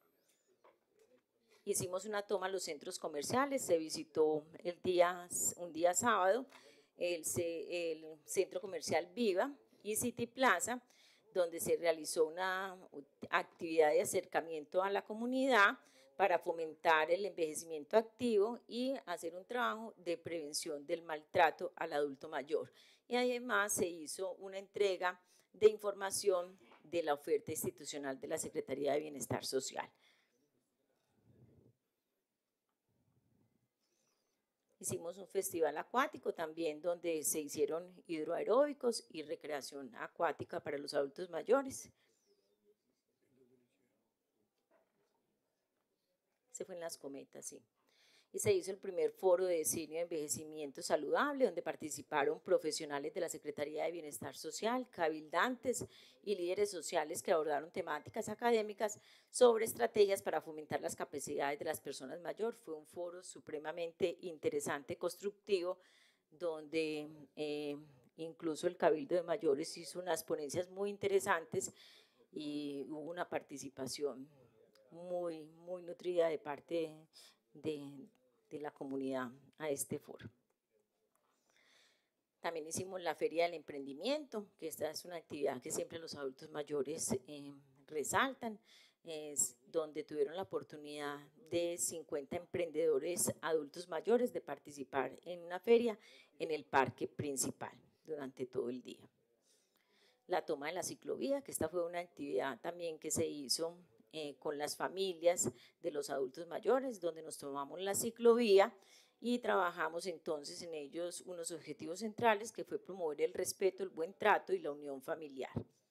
Speaker 3: Hicimos una toma a los centros comerciales. Se visitó el día, un día sábado el, el Centro Comercial Viva y City Plaza, donde se realizó una actividad de acercamiento a la comunidad para fomentar el envejecimiento activo y hacer un trabajo de prevención del maltrato al adulto mayor. Y además se hizo una entrega de información de la oferta institucional de la Secretaría de Bienestar Social. Hicimos un festival acuático también, donde se hicieron hidroaeróbicos y recreación acuática para los adultos mayores. Se fue en Las Cometas, sí. Y se hizo el primer foro de diseño de envejecimiento saludable, donde participaron profesionales de la Secretaría de Bienestar Social, cabildantes y líderes sociales que abordaron temáticas académicas sobre estrategias para fomentar las capacidades de las personas mayores. Fue un foro supremamente interesante, constructivo, donde eh, incluso el Cabildo de Mayores hizo unas ponencias muy interesantes y hubo una participación muy, muy nutrida de parte de, de la comunidad a este foro. También hicimos la Feria del Emprendimiento, que esta es una actividad que siempre los adultos mayores eh, resaltan, es donde tuvieron la oportunidad de cincuenta emprendedores adultos mayores de participar en una feria en el parque principal durante todo el día. La toma de la ciclovía, que esta fue una actividad también que se hizo Eh, con las familias de los adultos mayores, donde nos tomamos la ciclovía y trabajamos entonces en ellos unos objetivos centrales, que fue promover el respeto, el buen trato y la unión familiar.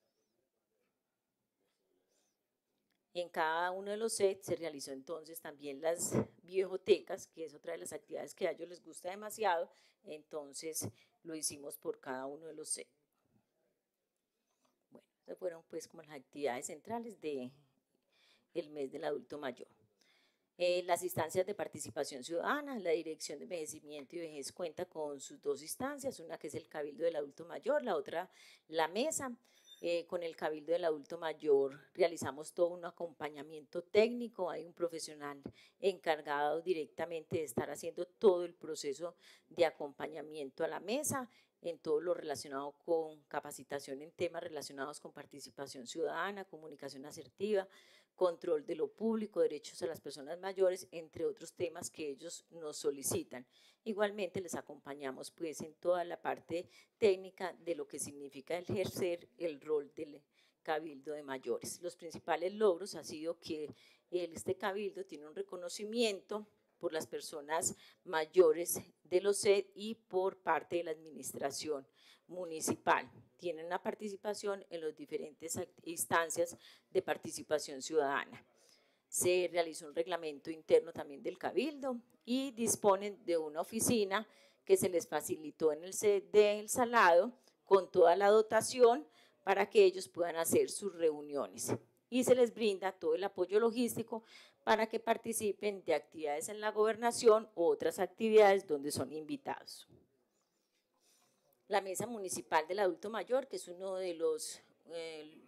Speaker 3: En cada uno de los sets se realizó entonces también las bibliotecas, que es otra de las actividades que a ellos les gusta demasiado, entonces lo hicimos por cada uno de los sets. Bueno, esas fueron pues como las actividades centrales de el mes del adulto mayor. Eh, las instancias de participación ciudadana, la Dirección de Envejecimiento y Vejez cuenta con sus dos instancias, una que es el Cabildo del Adulto Mayor, la otra la mesa. Eh, con el Cabildo del Adulto Mayor realizamos todo un acompañamiento técnico, hay un profesional encargado directamente de estar haciendo todo el proceso de acompañamiento a la mesa, en todo lo relacionado con capacitación en temas relacionados con participación ciudadana, comunicación asertiva, control de lo público, derechos a las personas mayores, entre otros temas que ellos nos solicitan. Igualmente les acompañamos pues en toda la parte técnica de lo que significa ejercer el rol del Cabildo de Mayores. Los principales logros ha sido que este Cabildo tiene un reconocimiento por las personas mayores de los S E D y por parte de la administración municipal. Tienen una participación en las diferentes instancias de participación ciudadana. Se realizó un reglamento interno también del Cabildo y disponen de una oficina que se les facilitó en el S E D de El Salado con toda la dotación para que ellos puedan hacer sus reuniones. Y se les brinda todo el apoyo logístico para que participen de actividades en la gobernación u otras actividades donde son invitados. La Mesa Municipal del Adulto Mayor, que es uno de los, eh,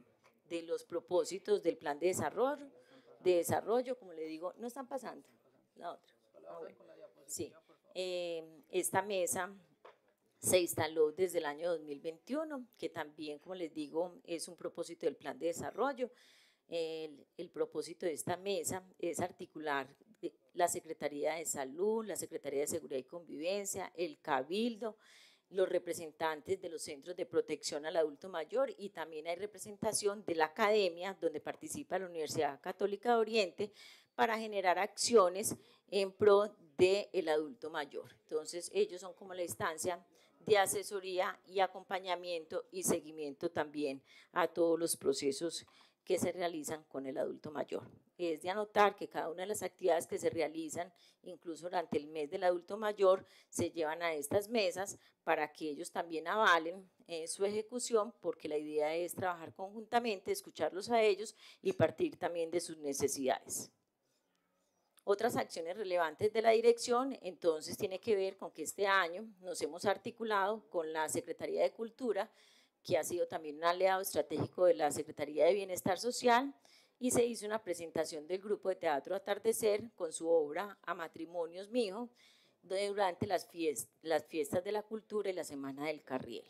Speaker 3: de los propósitos del plan de desarrollo, de desarrollo, como le digo, no están pasando. La otra. Ah, bueno. Sí. Eh, esta mesa se instaló desde el año dos mil veintiuno, que también, como les digo, es un propósito del plan de desarrollo. El, el propósito de esta mesa es articular la Secretaría de Salud, la Secretaría de Seguridad y Convivencia, el Cabildo, los representantes de los centros de protección al adulto mayor, y también hay representación de la academia, donde participa la Universidad Católica de Oriente, para generar acciones en pro del adulto mayor. Entonces, ellos son como la instancia de asesoría y acompañamiento y seguimiento también a todos los procesos que se realizan con el adulto mayor. Es de anotar que cada una de las actividades que se realizan, incluso durante el mes del adulto mayor, se llevan a estas mesas para que ellos también avalen eh, su ejecución, porque la idea es trabajar conjuntamente, escucharlos a ellos y partir también de sus necesidades. Otras acciones relevantes de la dirección, entonces, tiene que ver con que este año nos hemos articulado con la Secretaría de Cultura, que ha sido también un aliado estratégico de la Secretaría de Bienestar Social, y se hizo una presentación del grupo de teatro Atardecer con su obra A Matrimonios Mijo, durante las fiestas, las fiestas de la cultura y la Semana del Carriel.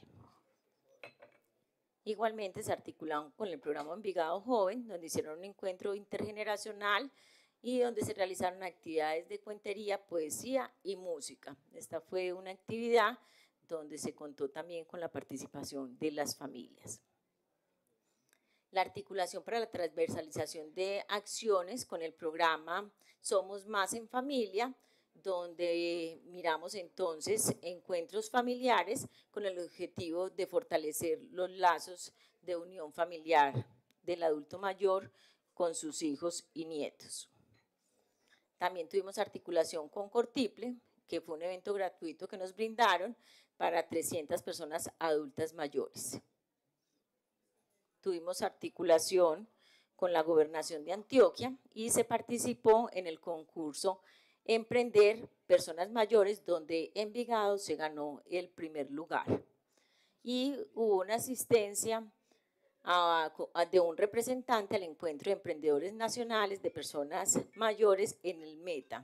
Speaker 3: Igualmente se articularon con el programa Envigado Joven, donde hicieron un encuentro intergeneracional y donde se realizaron actividades de cuentería, poesía y música. Esta fue una actividad donde se contó también con la participación de las familias. La articulación para la transversalización de acciones con el programa Somos Más en Familia, donde miramos entonces encuentros familiares con el objetivo de fortalecer los lazos de unión familiar del adulto mayor con sus hijos y nietos. También tuvimos articulación con Cortiple, que fue un evento gratuito que nos brindaron para trescientas personas adultas mayores. Tuvimos articulación con la Gobernación de Antioquia y se participó en el concurso Emprender Personas Mayores, donde Envigado se ganó el primer lugar. Y hubo una asistencia a, a, de un representante al encuentro de emprendedores nacionales de personas mayores en el Meta.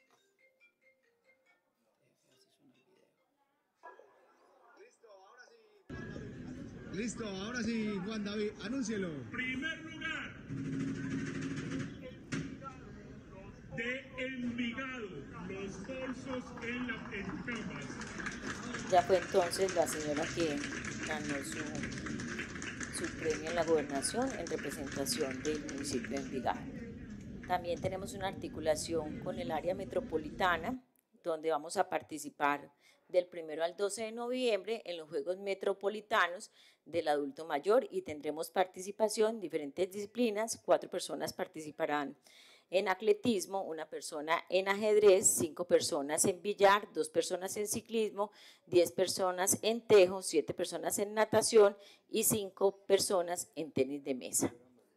Speaker 12: Listo, ahora sí, Juan David, anúncielo.
Speaker 13: Primer lugar de Envigado, los bolsos en la en camas.
Speaker 3: Ya fue entonces la señora que ganó su, su premio en la gobernación en representación del municipio de Envigado. También tenemos una articulación con el área metropolitana, donde vamos a participar del primero al doce de noviembre en los Juegos Metropolitanos del Adulto Mayor, y tendremos participación en diferentes disciplinas. Cuatro personas participarán en atletismo, una persona en ajedrez, cinco personas en billar, dos personas en ciclismo, diez personas en tejo, siete personas en natación y cinco personas en tenis de mesa.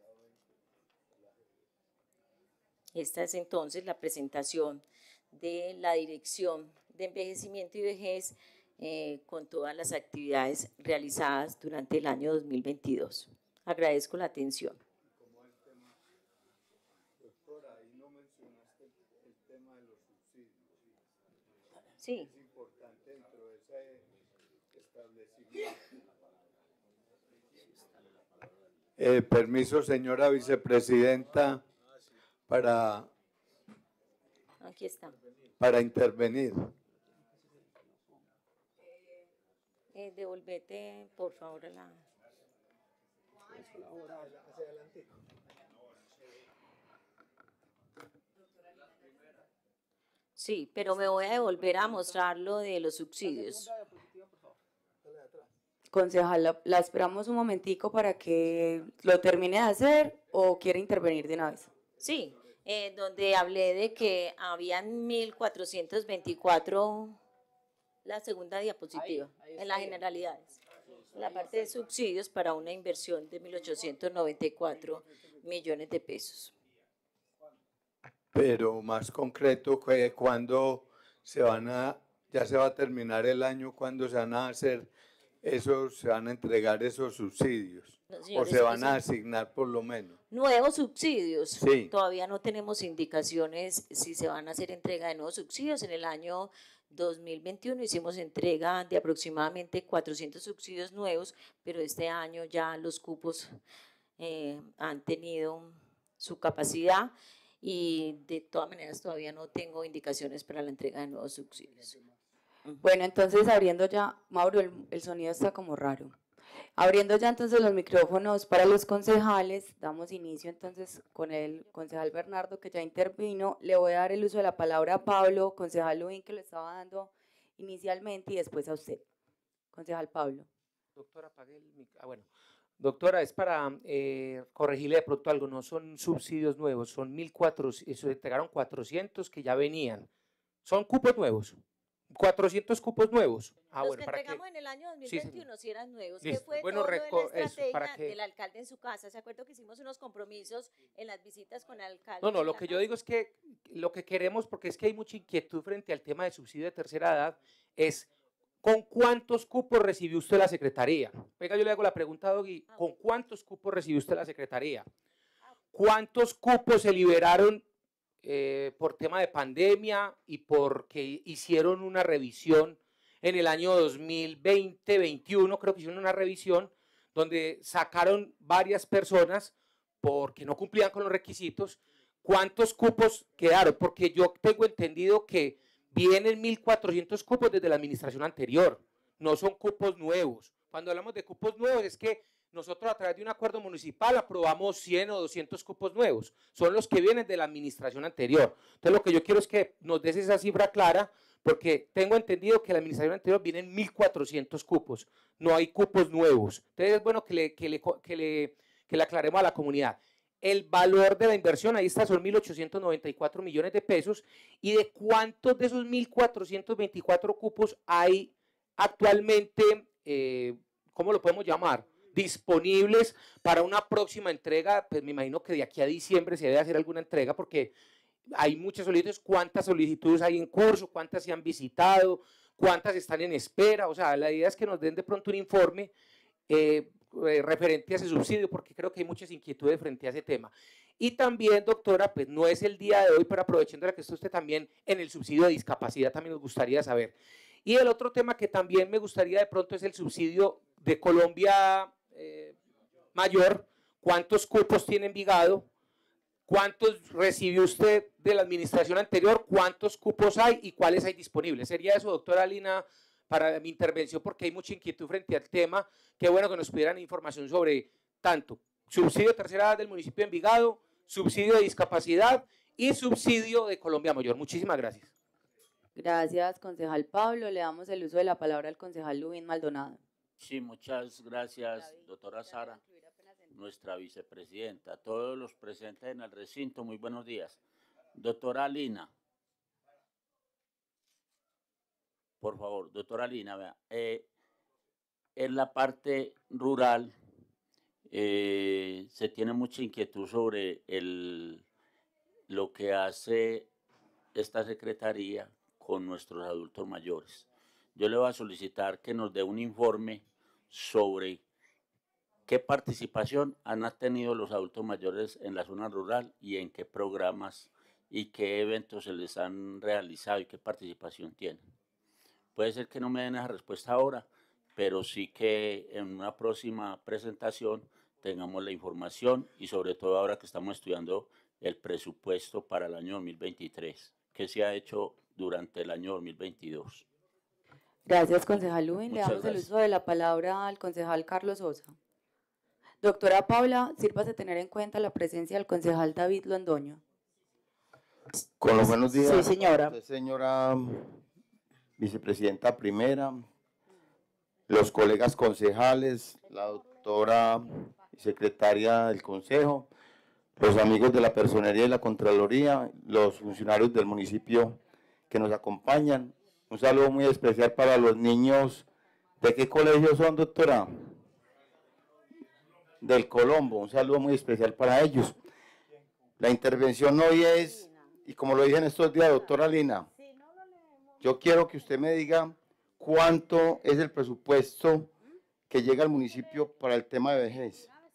Speaker 3: Esta es entonces la presentación de la Dirección de Envejecimiento y Vejez eh, con todas las actividades realizadas durante el año dos mil veintidós. Agradezco la atención.
Speaker 14: Doctora, ahí no mencionaste el tema de los subsidios.
Speaker 3: Sí.
Speaker 14: Es importante dentro de ese establecimiento. Eh, permiso, señora vicepresidenta, para,
Speaker 3: Aquí está.
Speaker 14: para intervenir.
Speaker 3: Eh, devolvete, por favor, a la... Sí, pero me voy a devolver a mostrar lo de los subsidios.
Speaker 15: Concejal, la, la esperamos un momentico para que lo termine de hacer, o quiere intervenir de una vez.
Speaker 3: Sí, eh, donde hablé de que habían mil cuatrocientos veinticuatro, la segunda diapositiva, ahí, ahí en las generalidades. La parte de subsidios para una inversión de mil ochocientos noventa y cuatro millones de pesos.
Speaker 14: Pero más concreto, que cuando se van a, ya se va a terminar el año, cuando se van a hacer esos, se van a entregar esos subsidios.
Speaker 3: No,
Speaker 14: ¿O
Speaker 3: señores,
Speaker 14: se van a
Speaker 3: eso-
Speaker 14: asignar por lo menos?
Speaker 3: Nuevos subsidios.
Speaker 14: Sí.
Speaker 3: Todavía no tenemos indicaciones si se van a hacer entrega de nuevos subsidios. En el año dos mil veintiuno hicimos entrega de aproximadamente cuatrocientos subsidios nuevos, pero este año ya los cupos eh, han tenido su capacidad y de todas maneras todavía no tengo indicaciones para la entrega de nuevos subsidios.
Speaker 15: Bueno, entonces abriendo ya, Mauro, el, el sonido está como raro. Abriendo ya entonces los micrófonos para los concejales, damos inicio entonces con el concejal Bernardo que ya intervino. Le voy a dar el uso de la palabra a Pablo, concejal Luín que lo estaba dando inicialmente y después a usted. Concejal Pablo.
Speaker 11: Doctora, apague el mic- ah, bueno. Doctora, es para eh, corregirle de pronto algo, no son subsidios nuevos, son mil cuatrocientos, se entregaron cuatrocientos que ya venían. Son cupos nuevos, cuatrocientos cupos nuevos. Ah,
Speaker 3: Los
Speaker 11: bueno,
Speaker 3: que
Speaker 11: para
Speaker 3: entregamos
Speaker 11: que...
Speaker 3: en el año dos mil
Speaker 11: Sí,
Speaker 3: veintiuno si eran nuevos,
Speaker 11: Listo.
Speaker 3: que fue
Speaker 11: Bueno,
Speaker 3: todo lo de
Speaker 11: reco-
Speaker 3: la
Speaker 11: eso,
Speaker 3: estrategia
Speaker 11: para que-
Speaker 3: del alcalde en su casa. ¿Se acuerda que hicimos unos compromisos en las visitas con el alcalde?
Speaker 11: No, no,
Speaker 3: en
Speaker 11: lo
Speaker 3: la
Speaker 11: que yo
Speaker 3: casa?
Speaker 11: digo es que lo que queremos, porque es que hay mucha inquietud frente al tema de subsidio de tercera edad, es ¿con cuántos cupos recibió usted la secretaría? Venga, yo le hago la pregunta a Dogui, ¿con cuántos cupos recibió usted la secretaría? ¿Cuántos cupos se liberaron eh, por tema de pandemia y porque hicieron una revisión en el año dos mil veinte veintiuno? Creo que hicieron una revisión donde sacaron varias personas porque no cumplían con los requisitos. ¿Cuántos cupos quedaron? Porque yo tengo entendido que vienen mil cuatrocientos cupos desde la administración anterior, no son cupos nuevos. Cuando hablamos de cupos nuevos es que nosotros a través de un acuerdo municipal aprobamos cien o doscientos cupos nuevos, son los que vienen de la administración anterior. Entonces lo que yo quiero es que nos des esa cifra clara, porque tengo entendido que la administración anterior vienen mil cuatrocientos cupos, no hay cupos nuevos. Entonces es bueno que le, que le, que le, que le aclaremos a la comunidad. El valor de la inversión, ahí está, son mil ochocientos noventa y cuatro millones de pesos, y de cuántos de esos mil cuatrocientos veinticuatro cupos hay actualmente, eh, ¿cómo lo podemos llamar?, disponibles para una próxima entrega. Pues me imagino que de aquí a diciembre se debe hacer alguna entrega, porque hay muchas solicitudes. ¿Cuántas solicitudes hay en curso? ¿Cuántas se han visitado? ¿Cuántas están en espera? O sea, la idea es que nos den de pronto un informe eh, Eh, referente a ese subsidio, porque creo que hay muchas inquietudes frente a ese tema. Y también, doctora, pues no es el día de hoy, pero aprovechando la que está usted también en el subsidio de discapacidad, también nos gustaría saber. Y el otro tema que también me gustaría de pronto es el subsidio de Colombia eh, Mayor. ¿Cuántos cupos tiene Envigado? ¿Cuántos recibió usted de la administración anterior? ¿Cuántos cupos hay y cuáles hay disponibles? Sería eso, doctora Lina, para mi intervención, porque hay mucha inquietud frente al tema. Qué bueno que nos pudieran información sobre tanto subsidio de tercera edad del municipio de Envigado, subsidio de discapacidad y subsidio de Colombia Mayor. Muchísimas gracias.
Speaker 15: Gracias, concejal Pablo. Le damos el uso de la palabra al concejal Luín Maldonado.
Speaker 8: Sí, muchas gracias, doctora Sara, nuestra vicepresidenta. A todos los presentes en el recinto, muy buenos días. Doctora Lina. Por favor, doctora Lina, vea, eh, en la parte rural eh, se tiene mucha inquietud sobre el, lo que hace esta secretaría con nuestros adultos mayores. Yo le voy a solicitar que nos dé un informe sobre qué participación han tenido los adultos mayores en la zona rural y en qué programas y qué eventos se les han realizado y qué participación tienen. Puede ser que no me den esa respuesta ahora, pero sí que en una próxima presentación tengamos la información y sobre todo ahora que estamos estudiando el presupuesto para el año dos mil veintitrés, que se ha hecho durante el año dos mil veintidós.
Speaker 15: Gracias, concejal Luín. Le
Speaker 8: Muchas
Speaker 15: damos el
Speaker 8: gracias.
Speaker 15: uso de la palabra al concejal Carlos Sosa. Doctora Paula, sírvase tener en cuenta la presencia del concejal David Londoño.
Speaker 10: Con los buenos días.
Speaker 15: Sí, señora.
Speaker 10: Usted, señora vicepresidenta primera, los colegas concejales, la doctora y secretaria del consejo, los amigos de la personería y la contraloría, los funcionarios del municipio que nos acompañan. Un saludo muy especial para los niños. ¿De qué colegio son, doctora? Del Colombo. Un saludo muy especial para ellos. La intervención hoy es, y como lo dije en estos días, doctora Lina, yo quiero que usted me diga cuánto es el presupuesto que llega al municipio para el tema de vejez.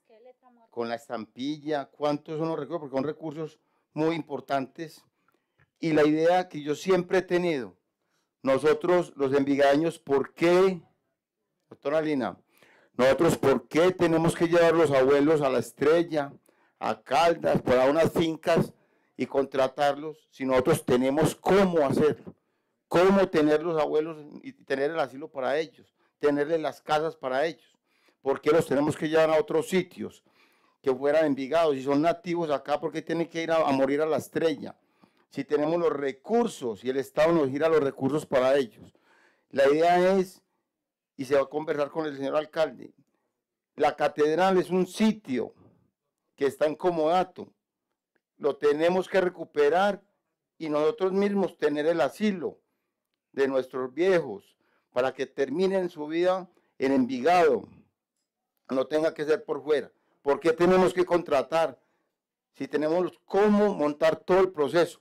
Speaker 10: con la estampilla, cuántos son los recursos, porque son recursos muy importantes. Y la idea que yo siempre he tenido, nosotros los envigadeños, ¿por qué, doctora Lina? Nosotros, ¿por qué tenemos que llevar los abuelos a La Estrella, a Caldas, para unas fincas y contratarlos, si nosotros tenemos cómo hacerlo? ¿Cómo tener los abuelos y tener el asilo para ellos? Tenerles las casas para ellos. ¿Por qué los tenemos que llevar a otros sitios que fueran Envigado? Si son nativos acá, ¿por qué tienen que ir a, a morir a La Estrella? Si tenemos los recursos y el Estado nos gira los recursos para ellos. La idea es, y se va a conversar con el señor alcalde, la catedral es un sitio que está en comodato, lo tenemos que recuperar y nosotros mismos tener el asilo de nuestros viejos para que terminen su vida en Envigado, no tenga que ser por fuera. ¿Por qué tenemos que contratar si tenemos cómo montar todo el proceso?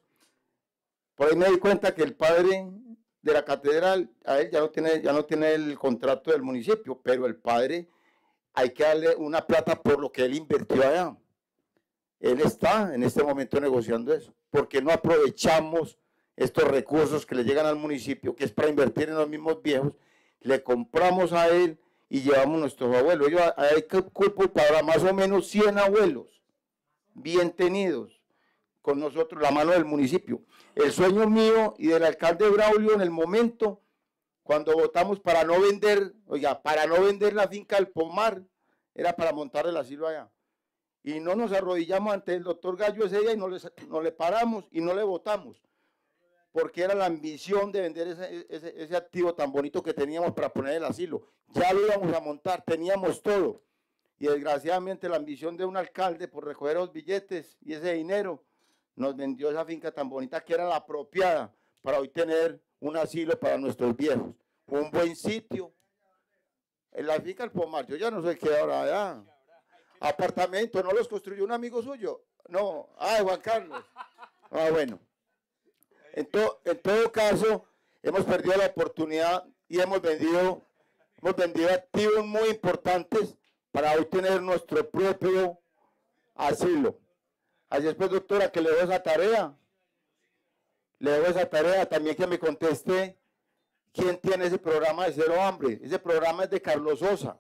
Speaker 10: Por ahí me di cuenta que el padre de la catedral, a él ya no tiene, ya no tiene el contrato del municipio, pero el padre hay que darle una plata por lo que él invirtió allá. Él está en este momento negociando eso. ¿Por qué no aprovechamos estos recursos que le llegan al municipio, que es para invertir en los mismos viejos? Le compramos a él y llevamos nuestros abuelos. Yo hay que cupo para más o menos cien abuelos bien tenidos con nosotros, la mano del municipio. El sueño mío y del alcalde Braulio en el momento, cuando votamos para no vender, oiga, para no vender la finca del Pomar, era para montar el asilo allá. Y no nos arrodillamos ante el doctor Gallo ese día y no le, no le paramos y no le votamos, porque era la ambición de vender ese, ese, ese activo tan bonito que teníamos para poner el asilo. Ya lo íbamos a montar, teníamos todo. Y desgraciadamente la ambición de un alcalde por recoger los billetes y ese dinero nos vendió esa finca tan bonita que era la apropiada para hoy tener un asilo para nuestros viejos. Un buen sitio. En la finca del Pomar, yo ya no sé qué ahora allá. Apartamento, ¿no los construyó un amigo suyo? No, ah, Juan Carlos. Ah, bueno. En, to, en todo caso, hemos perdido la oportunidad y hemos vendido, hemos vendido activos muy importantes para hoy tener nuestro propio asilo. Así es, pues, doctora, que le doy esa tarea. Le doy esa tarea también que me conteste quién tiene ese programa de Cero Hambre. Ese programa es de Carlos Sosa.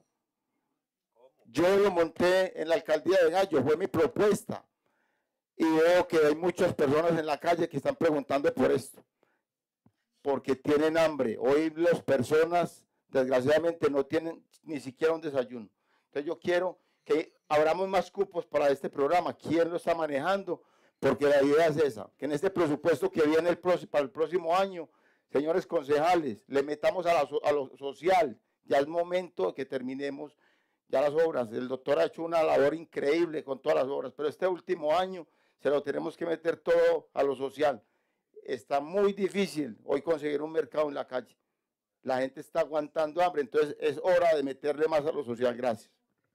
Speaker 10: Yo lo monté en la alcaldía de Gallo, fue mi propuesta. Y veo que hay muchas personas en la calle que están preguntando por esto. Porque tienen hambre. Hoy las personas, desgraciadamente, no tienen ni siquiera un desayuno. Entonces yo quiero que abramos más cupos para este programa. ¿Quién lo está manejando? Porque la idea es esa, que en este presupuesto que viene el próximo, para el próximo año, señores concejales, le metamos a, la, a lo social. Ya es momento de que terminemos ya las obras. El doctor ha hecho una labor increíble con todas las obras, pero este último año se lo tenemos que meter todo a lo social. Está muy difícil hoy conseguir un mercado en la calle. La gente está aguantando hambre, entonces es hora de meterle más a lo social. Gracias.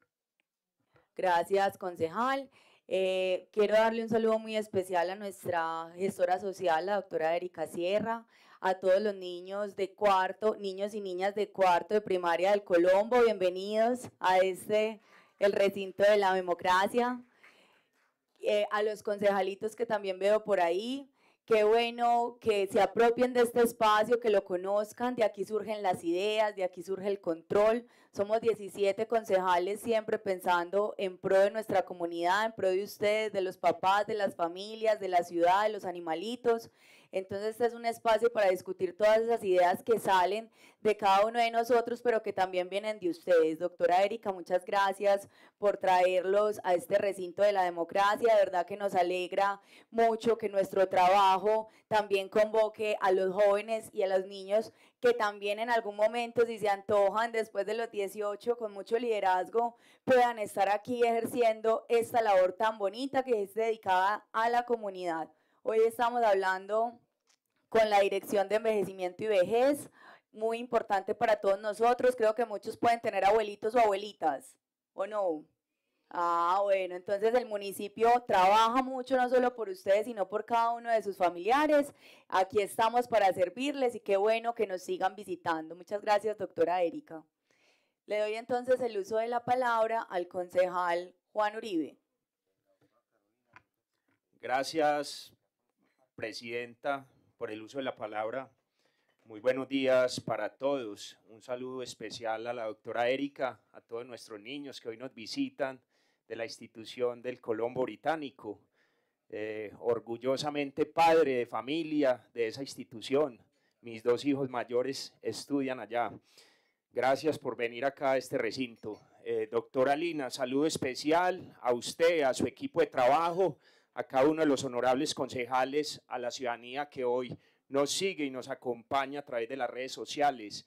Speaker 15: Gracias, concejal. Eh, quiero darle un saludo muy especial a nuestra gestora social, la doctora Erika Sierra, a todos los niños de cuarto, niños y niñas de cuarto de primaria del Colombo. Bienvenidos a este, el recinto de la democracia. Eh, a los concejalitos que también veo por ahí. Qué bueno que se apropien de este espacio, que lo conozcan, de aquí surgen las ideas, de aquí surge el control. Somos diecisiete concejales siempre pensando en pro de nuestra comunidad, en pro de ustedes, de los papás, de las familias, de la ciudad, de los animalitos. Entonces este es un espacio para discutir todas esas ideas que salen de cada uno de nosotros, pero que también vienen de ustedes. Doctora Erika, muchas gracias por traerlos a este recinto de la democracia. De verdad que nos alegra mucho que nuestro trabajo también convoque a los jóvenes y a los niños que también en algún momento, si se antojan después de los dieciocho, con mucho liderazgo, puedan estar aquí ejerciendo esta labor tan bonita que es dedicada a la comunidad. Hoy estamos hablando con la Dirección de Envejecimiento y Vejez, muy importante para todos nosotros. Creo que muchos pueden tener abuelitos o abuelitas, ¿o no? Ah, bueno, entonces el municipio trabaja mucho, no solo por ustedes, sino por cada uno de sus familiares. Aquí estamos para servirles y qué bueno que nos sigan visitando. Muchas gracias, doctora Erika. Le doy entonces el uso de la palabra al concejal Juan Uribe.
Speaker 16: Gracias, Presidenta, por el uso de la palabra. Muy buenos días para todos. Un saludo especial a la doctora Erika, a todos nuestros niños que hoy nos visitan de la institución del Colombo Británico. Eh, orgullosamente padre de familia de esa institución. Mis dos hijos mayores estudian allá. Gracias por venir acá a este recinto. Eh, doctora Lina, saludo especial a usted, a su equipo de trabajo, a cada uno de los honorables concejales, a la ciudadanía que hoy nos sigue y nos acompaña a través de las redes sociales.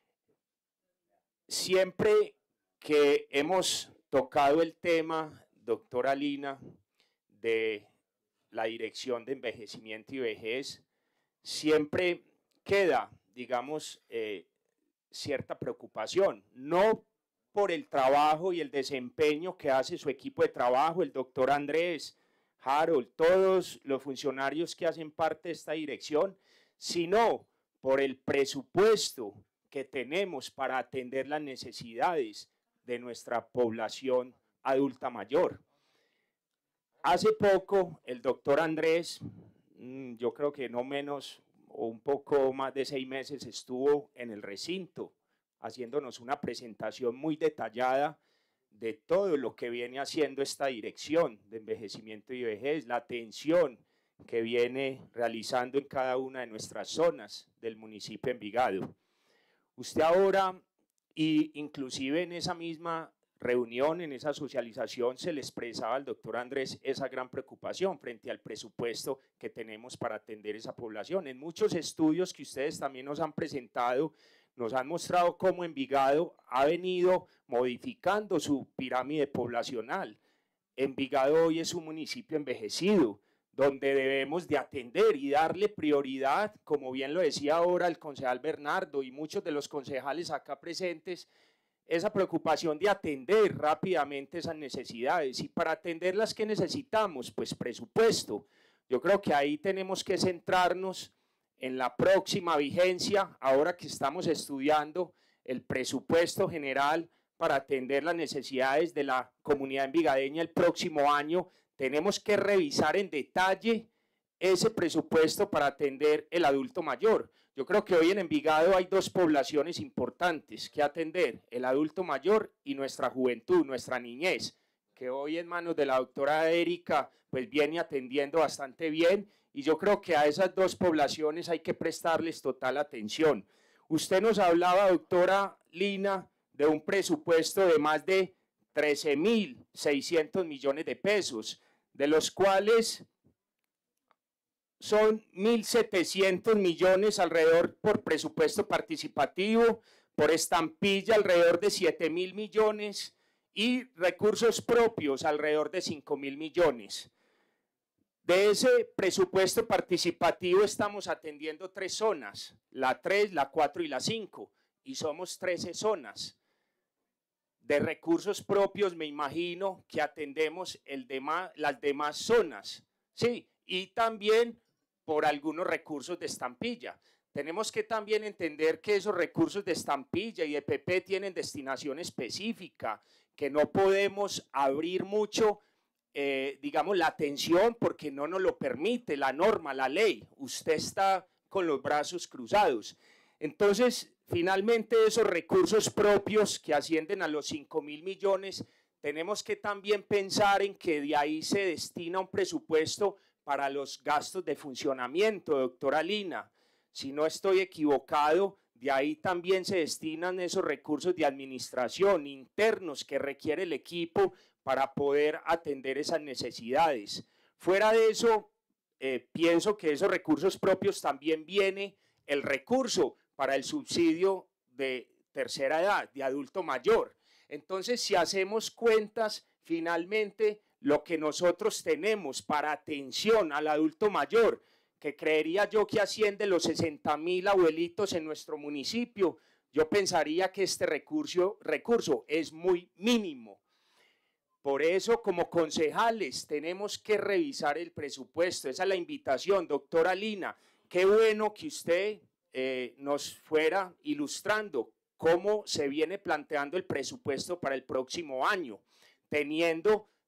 Speaker 16: Siempre que hemos tocado el tema, doctora Lina, de la Dirección de Envejecimiento y Vejez, siempre queda, digamos, eh, cierta preocupación, no por el trabajo y el desempeño que hace su equipo de trabajo, el doctor Andrés, Harold, todos los funcionarios que hacen parte de esta dirección, sino por el presupuesto que tenemos para atender las necesidades de nuestra población adulta mayor. Hace poco el doctor Andrés, yo creo que no menos o un poco más de seis meses estuvo en el recinto haciéndonos una presentación muy detallada de todo lo que viene haciendo esta dirección de envejecimiento y vejez, la atención que viene realizando en cada una de nuestras zonas del municipio de Envigado. Usted ahora, y inclusive en esa misma reunión, en esa socialización, se le expresaba al doctor Andrés esa gran preocupación frente al presupuesto que tenemos para atender esa población. En muchos estudios que ustedes también nos han presentado, nos han mostrado cómo Envigado ha venido modificando su pirámide poblacional. Envigado hoy es un municipio envejecido, donde debemos de atender y darle prioridad, como bien lo decía ahora el concejal Bernardo y muchos de los concejales acá presentes, esa preocupación de atender rápidamente esas necesidades. Y para atenderlas, ¿qué necesitamos? Pues presupuesto. Yo creo que ahí tenemos que centrarnos en la próxima vigencia, ahora que estamos estudiando el presupuesto general para atender las necesidades de la comunidad envigadeña el próximo año, tenemos que revisar en detalle ese presupuesto para atender el adulto mayor. Yo creo que hoy en Envigado hay dos poblaciones importantes que atender, el adulto mayor y nuestra juventud, nuestra niñez, que hoy en manos de la doctora Erika pues viene atendiendo bastante bien, y yo creo que a esas dos poblaciones hay que prestarles total atención. Usted nos hablaba, doctora Lina, de un presupuesto de más de trece mil seiscientos millones de pesos, de los cuales son mil setecientos millones alrededor por presupuesto participativo, por estampilla alrededor de siete mil millones y recursos propios alrededor de cinco mil millones. De ese presupuesto participativo estamos atendiendo tres zonas, la tres, la cuatro y la cinco, y somos trece zonas. De recursos propios me imagino que atendemos el demás, las demás zonas, sí, y también por algunos recursos de estampilla. Tenemos que también entender que esos recursos de estampilla y de P P tienen destinación específica, que no podemos abrir mucho, eh, digamos, la atención porque no nos lo permite la norma, la ley. Usted está con los brazos cruzados. Entonces, finalmente, esos recursos propios que ascienden a los cinco mil millones, tenemos que también pensar en que de ahí se destina un presupuesto para los gastos de funcionamiento, doctora Lina. Si no estoy equivocado, de ahí también se destinan esos recursos de administración internos que requiere el equipo para poder atender esas necesidades. Fuera de eso, eh, pienso que esos recursos propios también viene el recurso para el subsidio de tercera edad, de adulto mayor. Entonces, si hacemos cuentas, finalmente lo que nosotros tenemos para atención al adulto mayor, que creería yo que asciende los sesenta mil abuelitos en nuestro municipio, yo pensaría que este recurso, recurso es muy mínimo. Por eso, como concejales, tenemos que revisar el presupuesto. Esa es la invitación, doctora Lina. Qué bueno que usted eh, nos fuera ilustrando cómo se viene planteando el presupuesto para el próximo año, teniendo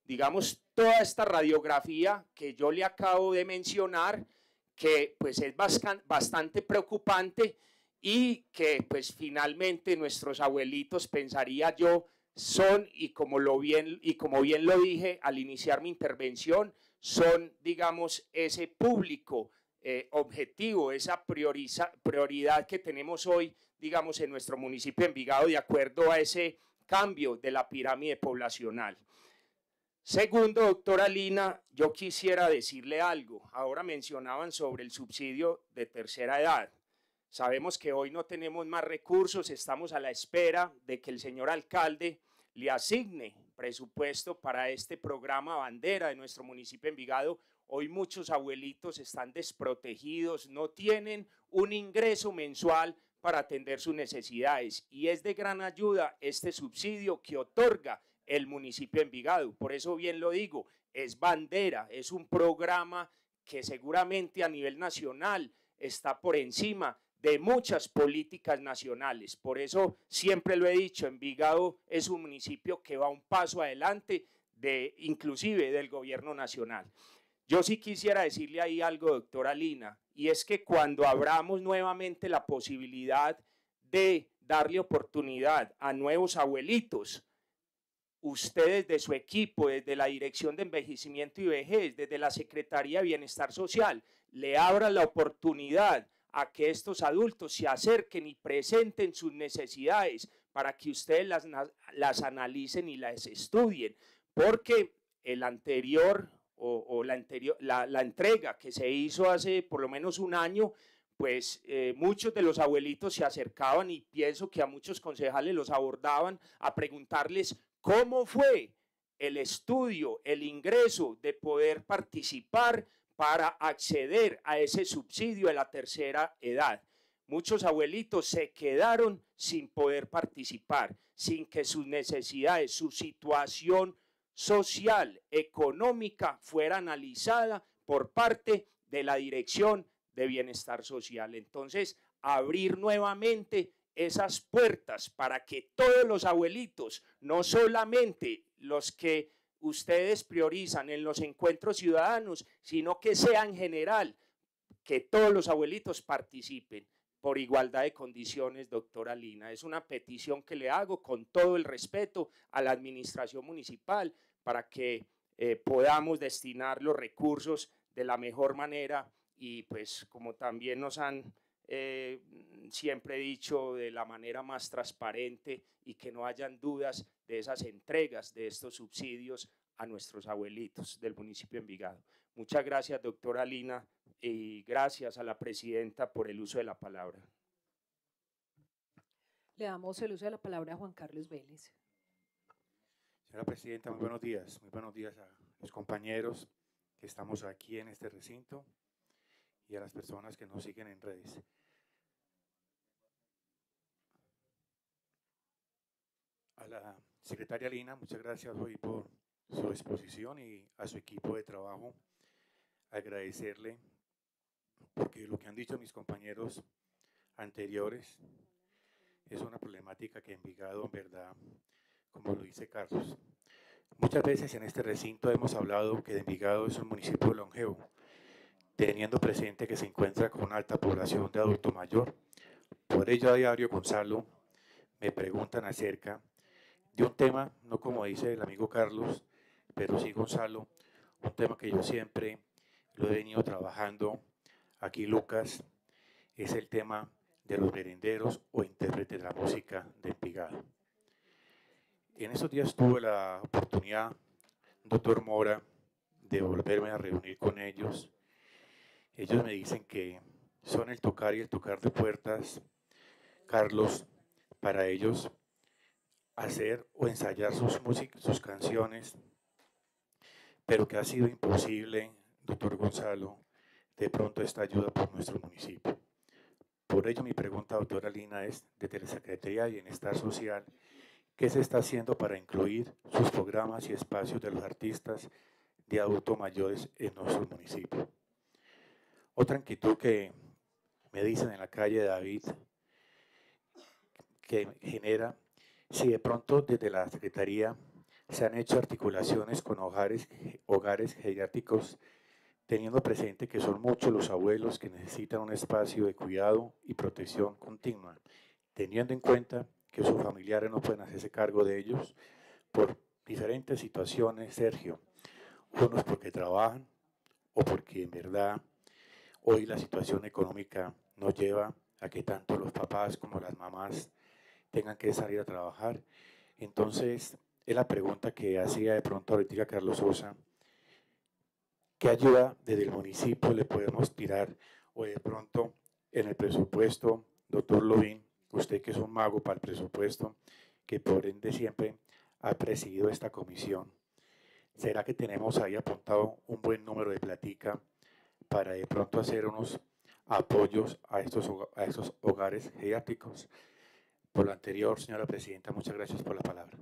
Speaker 16: digamos, toda esta radiografía que yo le acabo de mencionar, que pues es bastante preocupante y que pues finalmente nuestros abuelitos, pensaría yo, son, y como, lo bien, y como bien lo dije al iniciar mi intervención, son, digamos, ese público eh, objetivo, esa prioriza, prioridad que tenemos hoy, digamos, en nuestro municipio de Envigado, de acuerdo a ese cambio de la pirámide poblacional. Segundo, doctora Lina, yo quisiera decirle algo. Ahora mencionaban sobre el subsidio de tercera edad. Sabemos que hoy no tenemos más recursos, estamos a la espera de que el señor alcalde le asigne presupuesto para este programa bandera de nuestro municipio de Envigado. Hoy muchos abuelitos están desprotegidos, no tienen un ingreso mensual para atender sus necesidades y es de gran ayuda este subsidio que otorga el municipio de Envigado. Por eso bien lo digo, es bandera, es un programa que seguramente a nivel nacional está por encima de muchas políticas nacionales. Por eso siempre lo he dicho, Envigado es un municipio que va un paso adelante de, inclusive del gobierno nacional. Yo sí quisiera decirle ahí algo, doctora Lina, y es que cuando abramos nuevamente la posibilidad de darle oportunidad a nuevos abuelitos, ustedes de su equipo, desde la Dirección de Envejecimiento y Vejez, desde la Secretaría de Bienestar Social, le abran la oportunidad a que estos adultos se acerquen y presenten sus necesidades para que ustedes las, las analicen y las estudien, porque el anterior o, o la, anterior, la, la entrega que se hizo hace por lo menos un año, pues eh, muchos de los abuelitos se acercaban y pienso que a muchos concejales los abordaban a preguntarles cómo fue el estudio, el ingreso de poder participar para acceder a ese subsidio de la tercera edad. Muchos abuelitos se quedaron sin poder participar, sin que sus necesidades, su situación social, económica fuera analizada por parte de la Dirección de Bienestar Social. Entonces, abrir nuevamente esas puertas para que todos los abuelitos, no solamente los que ustedes priorizan en los encuentros ciudadanos, sino que sea en general, que todos los abuelitos participen por igualdad de condiciones, doctora Lina. Es una petición que le hago con todo el respeto a la administración municipal para que eh, podamos destinar los recursos de la mejor manera y pues como también nos han eh, siempre dicho, de la manera más transparente y que no hayan dudas de esas entregas de estos subsidios a nuestros abuelitos del municipio de Envigado. Muchas gracias, doctora Lina, y gracias a la presidenta por el uso de la palabra.
Speaker 1: Le damos el uso de la palabra a Juan Carlos Vélez.
Speaker 5: Señora presidenta, muy buenos días. Muy buenos días a los compañeros que estamos aquí en este recinto y a las personas que nos siguen en redes. A la secretaria Lina, muchas gracias hoy por su exposición y a su equipo de trabajo. Agradecerle porque lo que han dicho mis compañeros anteriores es una problemática que Envigado, en verdad, como lo dice Carlos, muchas veces en este recinto hemos hablado que Envigado es un municipio longevo, teniendo presente que se encuentra con una alta población de adulto mayor. Por ello a diario, Gonzalo, me preguntan acerca de un tema, no como dice el amigo Carlos, pero sí, Gonzalo, un tema que yo siempre lo he venido trabajando aquí, Lucas, es el tema de los merenderos o intérpretes de la música de Envigado. En esos días tuve la oportunidad, doctor Mora, de volverme a reunir con ellos. Ellos me dicen que son el tocar y el tocar de puertas, Carlos, para ellos hacer o ensayar sus, sus canciones, pero que ha sido imposible, doctor Gonzalo, de pronto esta ayuda por nuestro municipio. Por ello mi pregunta, doctora Lina, es desde la Secretaría de Bienestar Social, ¿qué se está haciendo para incluir sus programas y espacios de los artistas de adultos mayores en nuestro municipio? Otra inquietud que me dicen en la calle David, que genera, si de pronto desde la Secretaría se han hecho articulaciones con hogares, hogares geriátricos, teniendo presente que son muchos los abuelos que necesitan un espacio de cuidado y protección continua, teniendo en cuenta que sus familiares no pueden hacerse cargo de ellos por diferentes situaciones, Sergio, unos porque trabajan o porque en verdad hoy la situación económica nos lleva a que tanto los papás como las mamás tengan que salir a trabajar. Entonces, es la pregunta que hacía de pronto ahorita Carlos Sosa: ¿qué ayuda desde el municipio le podemos tirar? O de pronto en el presupuesto, doctor Lovín, usted que es un mago para el presupuesto, que por ende siempre ha presidido esta comisión, ¿será que tenemos ahí apuntado un buen número de platica para de pronto hacer unos apoyos a estos, a estos hogares geriátricos? Por lo anterior, señora presidenta, muchas gracias por la palabra.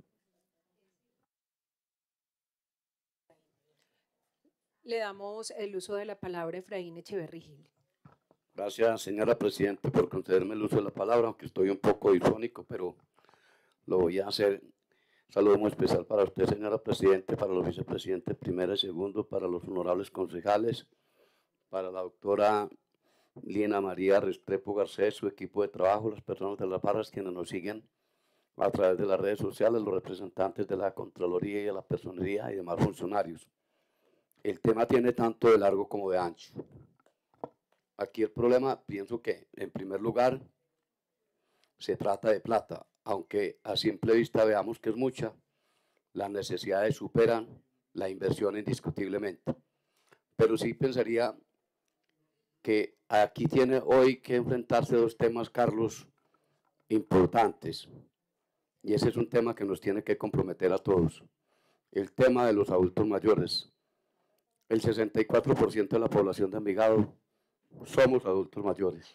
Speaker 1: Le damos el uso de la palabra a Efraín Echeverri Gil.
Speaker 6: Gracias, señora presidenta, por concederme el uso de la palabra, aunque estoy un poco disfónico, pero lo voy a hacer. Saludo muy especial para usted, señora presidenta, para los vicepresidentes primero y segundo, para los honorables concejales, para la doctora Lina María Restrepo Garcés, su equipo de trabajo, las personas de las barras quienes nos siguen a través de las redes sociales, los representantes de la Contraloría y de la Personería y demás funcionarios. El tema tiene tanto de largo como de ancho. Aquí el problema, pienso que, en primer lugar, se trata de plata, aunque a simple vista veamos que es mucha, las necesidades superan la inversión indiscutiblemente. Pero sí pensaría que aquí tiene hoy que enfrentarse dos temas, Carlos, importantes. Y ese es un tema que nos tiene que comprometer a todos. El tema de los adultos mayores. El sesenta y cuatro por ciento de la población de Envigado somos adultos mayores.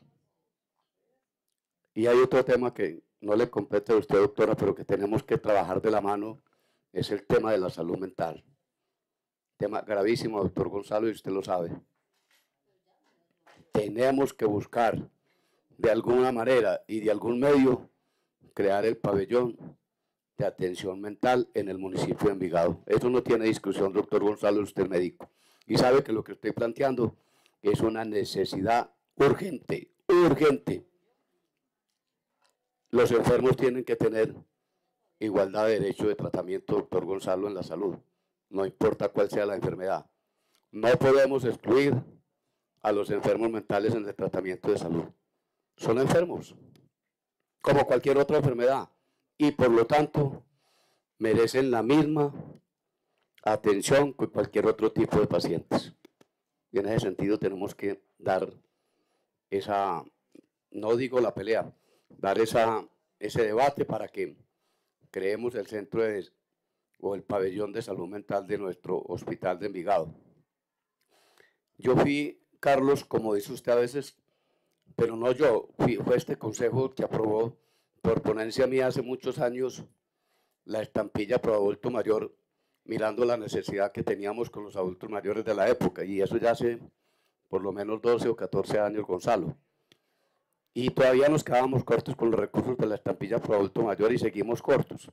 Speaker 6: Y hay otro tema que no le compete a usted, doctora, pero que tenemos que trabajar de la mano, es el tema de la salud mental. Tema gravísimo, doctor Gonzalo, y usted lo sabe. Tenemos que buscar de alguna manera y de algún medio crear el pabellón de atención mental en el municipio de Envigado. Eso no tiene discusión, doctor Gonzalo, usted es médico. Y sabe que lo que estoy planteando es una necesidad urgente, urgente. Los enfermos tienen que tener igualdad de derecho de tratamiento, doctor Gonzalo, en la salud, no importa cuál sea la enfermedad. No podemos excluir a los enfermos mentales en el tratamiento de salud. Son enfermos, como cualquier otra enfermedad, y por lo tanto merecen la misma atención que cualquier otro tipo de pacientes. Y en ese sentido tenemos que dar esa, no digo la pelea, dar esa, ese debate para que creemos el centro de, o el pabellón de salud mental de nuestro hospital de Envigado. Yo fui, Carlos, como dice usted a veces, pero no yo, fui, fue este consejo que aprobó por ponencia mía hace muchos años la estampilla pro adulto mayor, mirando la necesidad que teníamos con los adultos mayores de la época, y eso ya hace por lo menos doce o catorce años, Gonzalo. Y todavía nos quedábamos cortos con los recursos de la estampilla pro adulto mayor y seguimos cortos.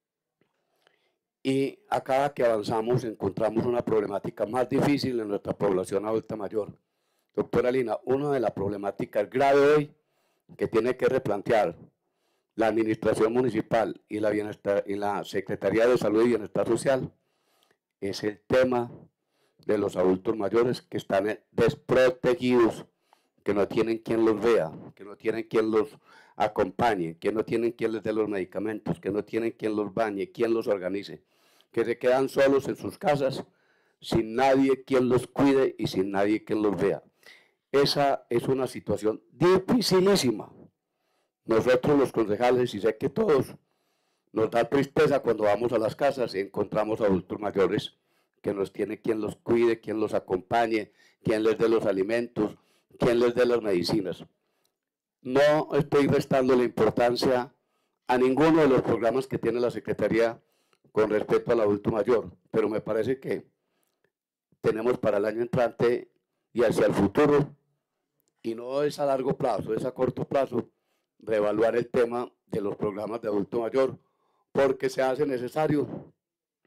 Speaker 6: Y a cada que avanzamos encontramos una problemática más difícil en nuestra población adulta mayor. Doctora Lina, una de las problemáticas graves hoy que tiene que replantear la administración municipal y la, bienestar, y la Secretaría de Salud y Bienestar Social es el tema de los adultos mayores que están desprotegidos, que no tienen quien los vea, que no tienen quien los acompañe, que no tienen quien les dé los medicamentos, que no tienen quien los bañe, quien los organice, que se quedan solos en sus casas sin nadie quien los cuide y sin nadie quien los vea. Esa es una situación dificilísima. Nosotros los concejales, y sé que todos, nos da tristeza cuando vamos a las casas y encontramos adultos mayores que nos tiene quien los cuide, quien los acompañe, quien les dé los alimentos, quien les dé las medicinas. No estoy restando la importancia a ninguno de los programas que tiene la Secretaría con respecto al adulto mayor, pero me parece que tenemos para el año entrante y hacia el futuro, y no es a largo plazo, es a corto plazo, reevaluar el tema de los programas de adulto mayor, porque se hace necesario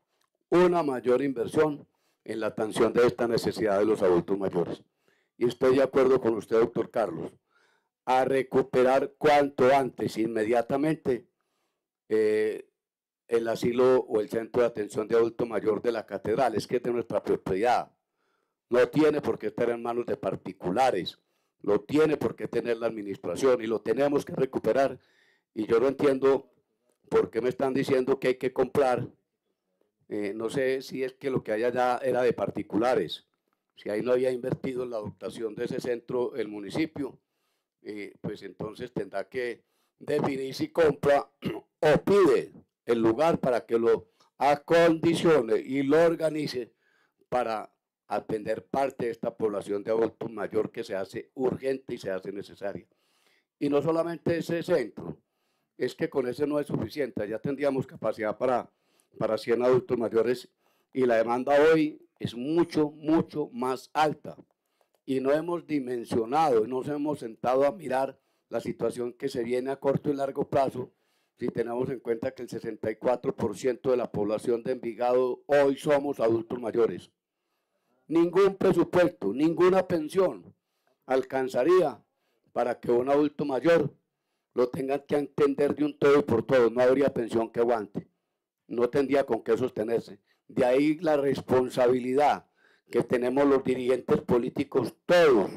Speaker 6: una mayor inversión en la atención de esta necesidad de los adultos mayores. Y estoy de acuerdo con usted, doctor Carlos, a recuperar cuanto antes, inmediatamente, eh, el asilo o el centro de atención de adulto mayor de la catedral. Es que es de nuestra propiedad. No tiene por qué estar en manos de particulares, lo tiene por qué tener la administración y lo tenemos que recuperar. Y yo no entiendo por qué me están diciendo que hay que comprar. Eh, no sé si es que lo que hay allá era de particulares, si ahí no había invertido en la dotación de ese centro el municipio, eh, pues entonces tendrá que definir si compra o pide el lugar para que lo acondicione y lo organice para atender parte de esta población de adultos mayor que se hace urgente y se hace necesaria. Y no solamente ese centro, es que con ese no es suficiente, ya tendríamos capacidad para, para cien adultos mayores y la demanda hoy es mucho, mucho más alta. Y no hemos dimensionado, no nos hemos sentado a mirar la situación que se viene a corto y largo plazo, si tenemos en cuenta que el sesenta y cuatro por ciento de la población de Envigado hoy somos adultos mayores. Ningún presupuesto, ninguna pensión alcanzaría para que un adulto mayor lo tengan que entender de un todo y por todo. No habría pensión que aguante, no tendría con qué sostenerse. De ahí la responsabilidad que tenemos los dirigentes políticos todos,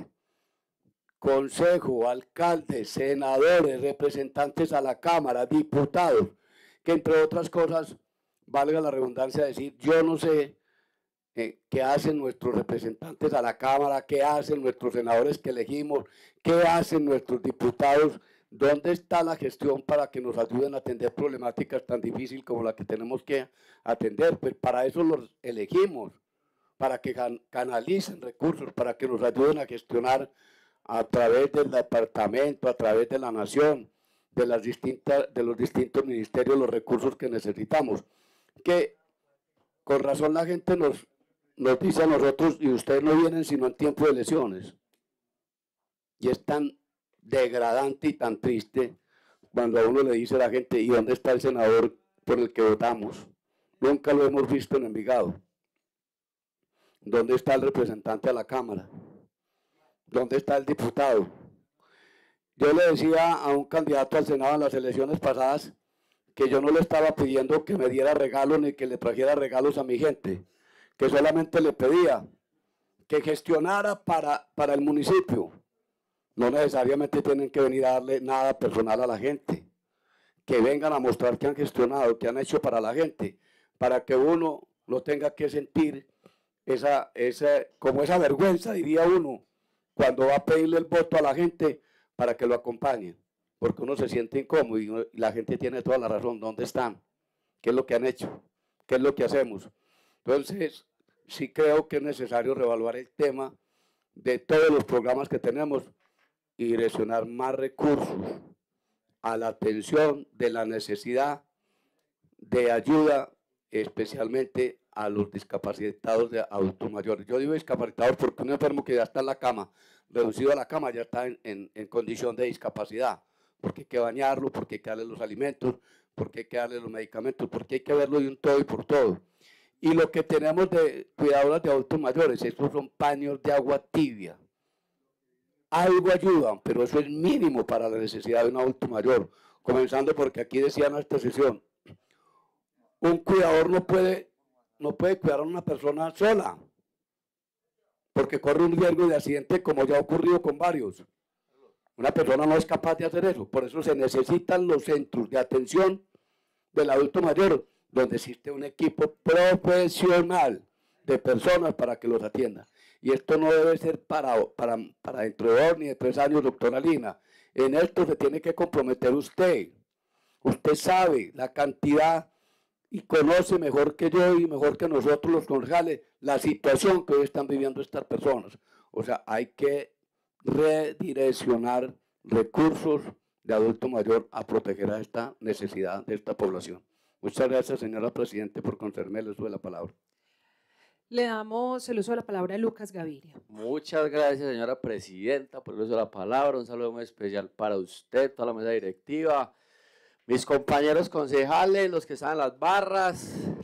Speaker 6: consejo, alcaldes, senadores, representantes a la Cámara, diputados, que entre otras cosas, valga la redundancia decir, yo no sé eh, qué hacen nuestros representantes a la Cámara, qué hacen nuestros senadores que elegimos, qué hacen nuestros diputados, dónde está la gestión para que nos ayuden a atender problemáticas tan difíciles como la que tenemos que atender. Pues para eso los elegimos, para que can canalicen recursos, para que nos ayuden a gestionar a través del departamento, a través de la nación, de, las distintas, de los distintos ministerios, los recursos que necesitamos. Que con razón la gente nos, nos dice a nosotros, y ustedes no vienen sino en tiempo de elecciones. Y es tan degradante y tan triste cuando a uno le dice a la gente, ¿y dónde está el senador por el que votamos? Nunca lo hemos visto en Envigado. ¿Dónde está el representante a la Cámara? ¿Dónde está el diputado? Yo le decía a un candidato al Senado en las elecciones pasadas que yo no le estaba pidiendo que me diera regalos ni que le trajera regalos a mi gente, que solamente le pedía que gestionara para, para el municipio. No necesariamente tienen que venir a darle nada personal a la gente, que vengan a mostrar que han gestionado, que han hecho para la gente, para que uno no tenga que sentir esa, esa, como esa vergüenza, diría uno, cuando va a pedirle el voto a la gente para que lo acompañe, porque uno se siente incómodo y, uno, y la gente tiene toda la razón. ¿Dónde están? ¿Qué es lo que han hecho? ¿Qué es lo que hacemos? Entonces, sí creo que es necesario reevaluar el tema de todos los programas que tenemos y direccionar más recursos a la atención de la necesidad de ayuda, especialmente a los discapacitados de adultos mayores. Yo digo discapacitados porque un enfermo que ya está en la cama, reducido a la cama, ya está en, en, en condición de discapacidad, porque hay que bañarlo, porque hay que darle los alimentos, porque hay que darle los medicamentos, porque hay que verlo de un todo y por todo. Y lo que tenemos de cuidadoras de adultos mayores, estos son paños de agua tibia. Algo ayudan, pero eso es mínimo para la necesidad de un adulto mayor. Comenzando porque aquí decía en esta sesión, un cuidador no puede, no puede cuidar a una persona sola, porque corre un riesgo de accidente como ya ha ocurrido con varios. Una persona no es capaz de hacer eso, por eso se necesitan los centros de atención del adulto mayor, donde existe un equipo profesional de personas para que los atienda. Y esto no debe ser para, para, para dentro de dos ni de tres años, doctora Lina. En esto se tiene que comprometer usted. Usted sabe la cantidad y conoce mejor que yo y mejor que nosotros los concejales la situación que hoy están viviendo estas personas. O sea, hay que redireccionar recursos de adulto mayor a proteger a esta necesidad de esta población. Muchas gracias, señora Presidente, por concederme el uso de la palabra.
Speaker 1: Le damos el uso de la palabra a Lucas Gaviria.
Speaker 17: Muchas gracias, señora Presidenta, por el uso de la palabra. Un saludo muy especial para usted, toda la mesa directiva, mis compañeros concejales, los que están en las barras,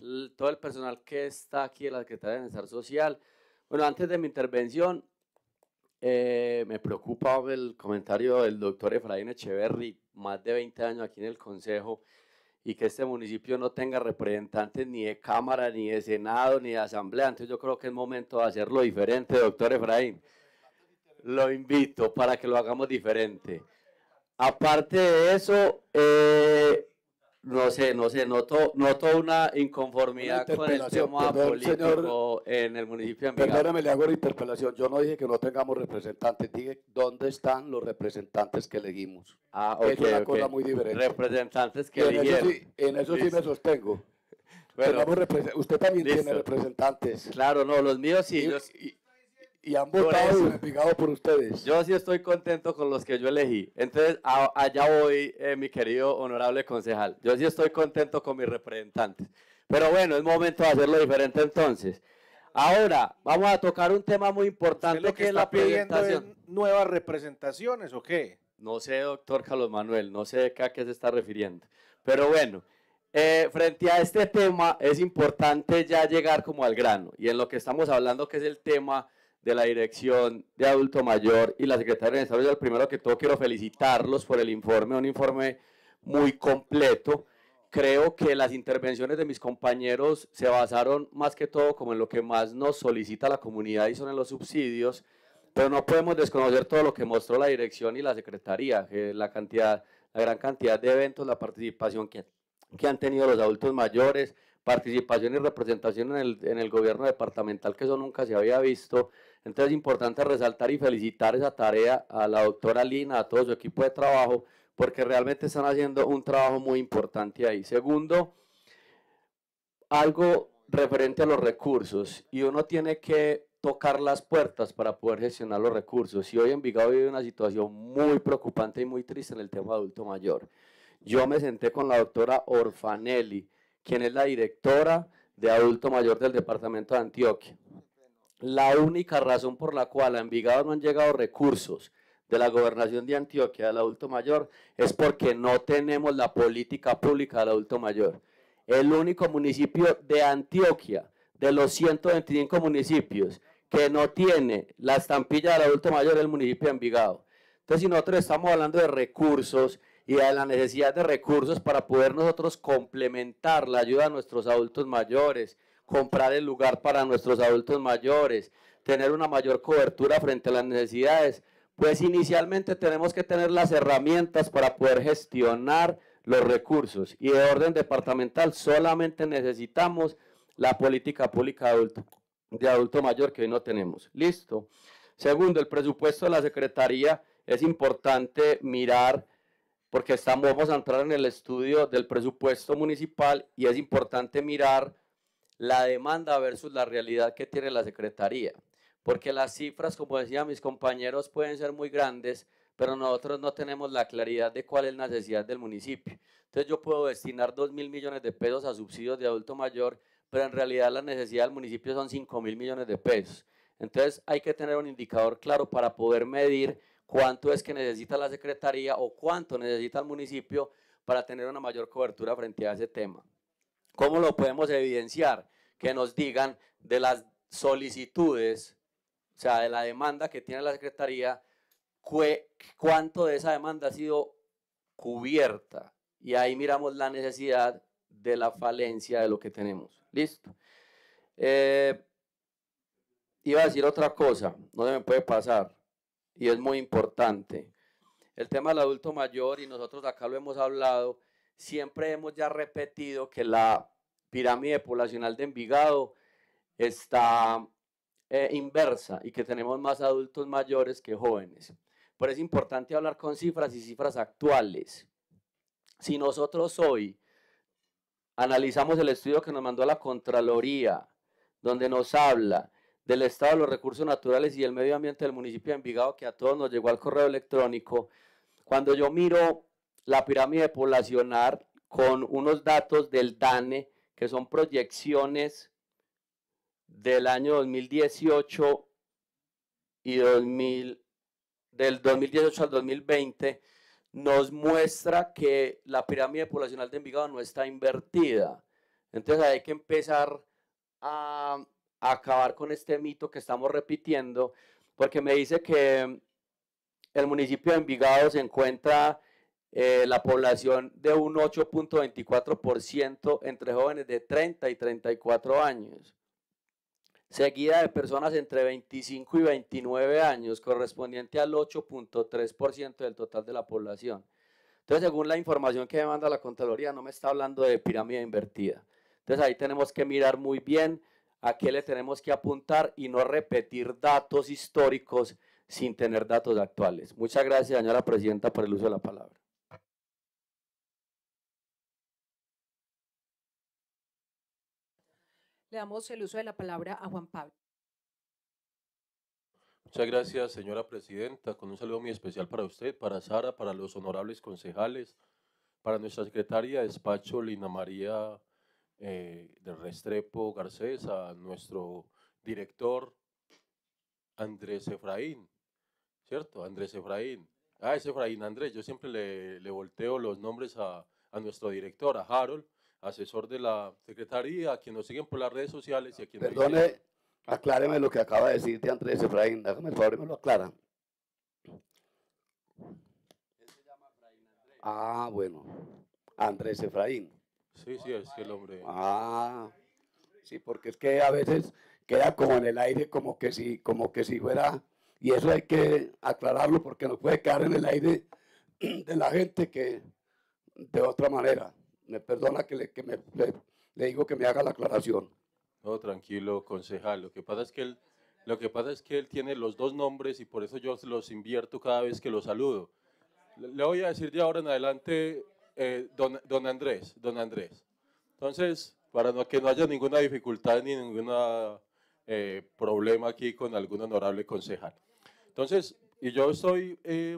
Speaker 17: el- todo el personal que está aquí en la Secretaría de Bienestar Social. Bueno, antes de mi intervención, eh, me preocupa el comentario del doctor Efraín Echeverry, más de veinte años aquí en el Consejo, y que este municipio no tenga representantes ni de Cámara, ni de Senado, ni de Asamblea. Entonces yo creo que es momento de hacerlo diferente, doctor Efraín. Lo invito para que lo hagamos diferente. Aparte de eso, eh, no sé, no sé, noto, noto una inconformidad
Speaker 6: Una
Speaker 17: con el
Speaker 6: interpelación,
Speaker 17: tema
Speaker 6: perdón,
Speaker 17: político en el municipio de Envigado.
Speaker 6: Perdóneme, le hago la interpelación. Yo no dije que no tengamos representantes, dije dónde están los representantes que elegimos.
Speaker 17: Ah,
Speaker 6: Es
Speaker 17: ok,
Speaker 6: una
Speaker 17: ok.
Speaker 6: cosa muy diferente.
Speaker 17: Representantes que
Speaker 6: Y en eso
Speaker 17: eligieron.
Speaker 6: sí, en eso sí me
Speaker 17: Listo.
Speaker 6: sostengo.
Speaker 17: Bueno,
Speaker 6: Tenemos represen- usted también
Speaker 17: listo.
Speaker 6: tiene representantes.
Speaker 17: Claro, no, los míos sí.
Speaker 6: Y-
Speaker 17: yo-
Speaker 6: Y han
Speaker 17: Por
Speaker 6: votado
Speaker 17: eso.
Speaker 6: y Envigado por ustedes.
Speaker 17: Yo sí estoy contento con los que yo elegí. Entonces, a- allá voy, eh, mi querido honorable concejal. Yo sí estoy contento con mis representantes. Pero bueno, es momento de hacerlo diferente entonces. Ahora, vamos a tocar un tema muy importante
Speaker 4: ¿Lo
Speaker 17: que,
Speaker 4: que
Speaker 17: es
Speaker 4: está
Speaker 17: la
Speaker 4: pidiendo es
Speaker 17: presentación.
Speaker 4: nuevas representaciones o qué?
Speaker 17: No sé, doctor Carlos Manuel, no sé a qué se está refiriendo. Pero bueno, eh, frente a este tema es importante ya llegar como al grano. Y en lo que estamos hablando, que es el tema de la Dirección de Adulto Mayor y la Secretaría de Bienestar Social, primero que todo quiero felicitarlos por el informe, un informe muy completo. Creo que las intervenciones de mis compañeros se basaron más que todo como en lo que más nos solicita la comunidad y son en los subsidios, pero no podemos desconocer todo lo que mostró la dirección y la secretaría, que la cantidad, la gran cantidad de eventos, la participación que, que han tenido los adultos mayores, participación y representación en el, en el gobierno departamental, que eso nunca se había visto. Entonces es importante resaltar y felicitar esa tarea a la doctora Lina, a todo su equipo de trabajo, porque realmente están haciendo un trabajo muy importante ahí. Segundo, algo referente a los recursos, y uno tiene que tocar las puertas para poder gestionar los recursos. Y hoy Envigado vive una situación muy preocupante y muy triste en el tema adulto mayor. Yo me senté con la doctora Orfanelli, quien es la directora de adulto mayor del departamento de Antioquia. La única razón por la cual a Envigado no han llegado recursos de la gobernación de Antioquia del adulto mayor es porque no tenemos la política pública del adulto mayor. El único municipio de Antioquia, de los ciento veinticinco municipios, que no tiene la estampilla del adulto mayor es el municipio de Envigado. Entonces, si nosotros estamos hablando de recursos y de la necesidad de recursos para poder nosotros complementar la ayuda a nuestros adultos mayores, comprar el lugar para nuestros adultos mayores, tener una mayor cobertura frente a las necesidades, pues inicialmente tenemos que tener las herramientas para poder gestionar los recursos, y de orden departamental solamente necesitamos la política pública de adulto, de adulto mayor, que hoy no tenemos. Listo. Segundo, el presupuesto de la Secretaría es importante mirar, porque estamos, vamos a entrar en el estudio del presupuesto municipal, y es importante mirar la demanda versus la realidad que tiene la Secretaría, porque las cifras, como decían mis compañeros, pueden ser muy grandes, pero nosotros no tenemos la claridad de cuál es la necesidad del municipio. Entonces yo puedo destinar dos mil millones de pesos a subsidios de adulto mayor, pero en realidad la necesidad del municipio son cinco mil millones de pesos. Entonces hay que tener un indicador claro para poder medir cuánto es que necesita la Secretaría o cuánto necesita el municipio para tener una mayor cobertura frente a ese tema. ¿Cómo lo podemos evidenciar? Que nos digan de las solicitudes, o sea, de la demanda que tiene la Secretaría, cuánto de esa demanda ha sido cubierta. Y ahí miramos la necesidad de la falencia de lo que tenemos. Listo. Eh, iba a decir otra cosa, no se me puede pasar, y es muy importante. El tema del adulto mayor, y nosotros acá lo hemos hablado, siempre hemos ya repetido que la pirámide poblacional de Envigado está eh, inversa y que tenemos más adultos mayores que jóvenes. Pero es importante hablar con cifras y cifras actuales. Si nosotros hoy analizamos el estudio que nos mandó la Contraloría, donde nos habla del estado de los recursos naturales y el medio ambiente del municipio de Envigado, que a todos nos llegó al correo electrónico, cuando yo miro la pirámide poblacional con unos datos del DANE, que son proyecciones del año dos mil dieciocho y dos mil, del dos mil dieciocho al dos mil veinte, nos muestra que la pirámide poblacional de Envigado no está invertida. Entonces hay que empezar a, a acabar con este mito que estamos repitiendo, porque me dice que el municipio de Envigado se encuentra eh, la población de un ocho punto veinticuatro por ciento entre jóvenes de treinta y treinta y cuatro años, seguida de personas entre veinticinco y veintinueve años, correspondiente al ocho punto tres por ciento del total de la población. Entonces, según la información que me manda la Contraloría, no me está hablando de pirámide invertida. Entonces, ahí tenemos que mirar muy bien a qué le tenemos que apuntar y no repetir datos históricos sin tener datos actuales. Muchas gracias, señora presidenta, por el uso de la palabra.
Speaker 1: Le damos el uso de la palabra a Juan Pablo.
Speaker 4: Muchas gracias, señora presidenta. Con un saludo muy especial para usted, para Sara, para los honorables concejales, para nuestra secretaria de despacho, Lina María eh, de Restrepo Garcés, a nuestro director, Andrés Efraín, ¿cierto? Andrés Efraín. Ah, es Efraín Andrés. Yo siempre le, le volteo los nombres a, a nuestro director, a Harold, asesor de la secretaría, a quienes nos siguen por las redes sociales y a quienes...
Speaker 6: Perdone, acláreme lo que acaba de decir de Andrés Efraín, hágame el favor y me lo aclara. Ah, bueno, Andrés Efraín.
Speaker 4: Sí, sí, es que el hombre...
Speaker 6: Ah, sí, porque es que a veces queda como en el aire, como que si, como que si fuera, y eso hay que aclararlo porque no puede quedar en el aire de la gente que de otra manera. Me perdona que, le, que me, le, le digo que me haga la aclaración.
Speaker 4: No, tranquilo, concejal. Lo que pasa es que él, lo que pasa es que él tiene los dos nombres y por eso yo los invierto cada vez que lo saludo. Le, le voy a decir de ahora en adelante, eh, don, don Andrés, don Andrés. Entonces, para no, que no haya ninguna dificultad ni ningún eh, problema aquí con algún honorable concejal. Entonces, y yo estoy... Eh,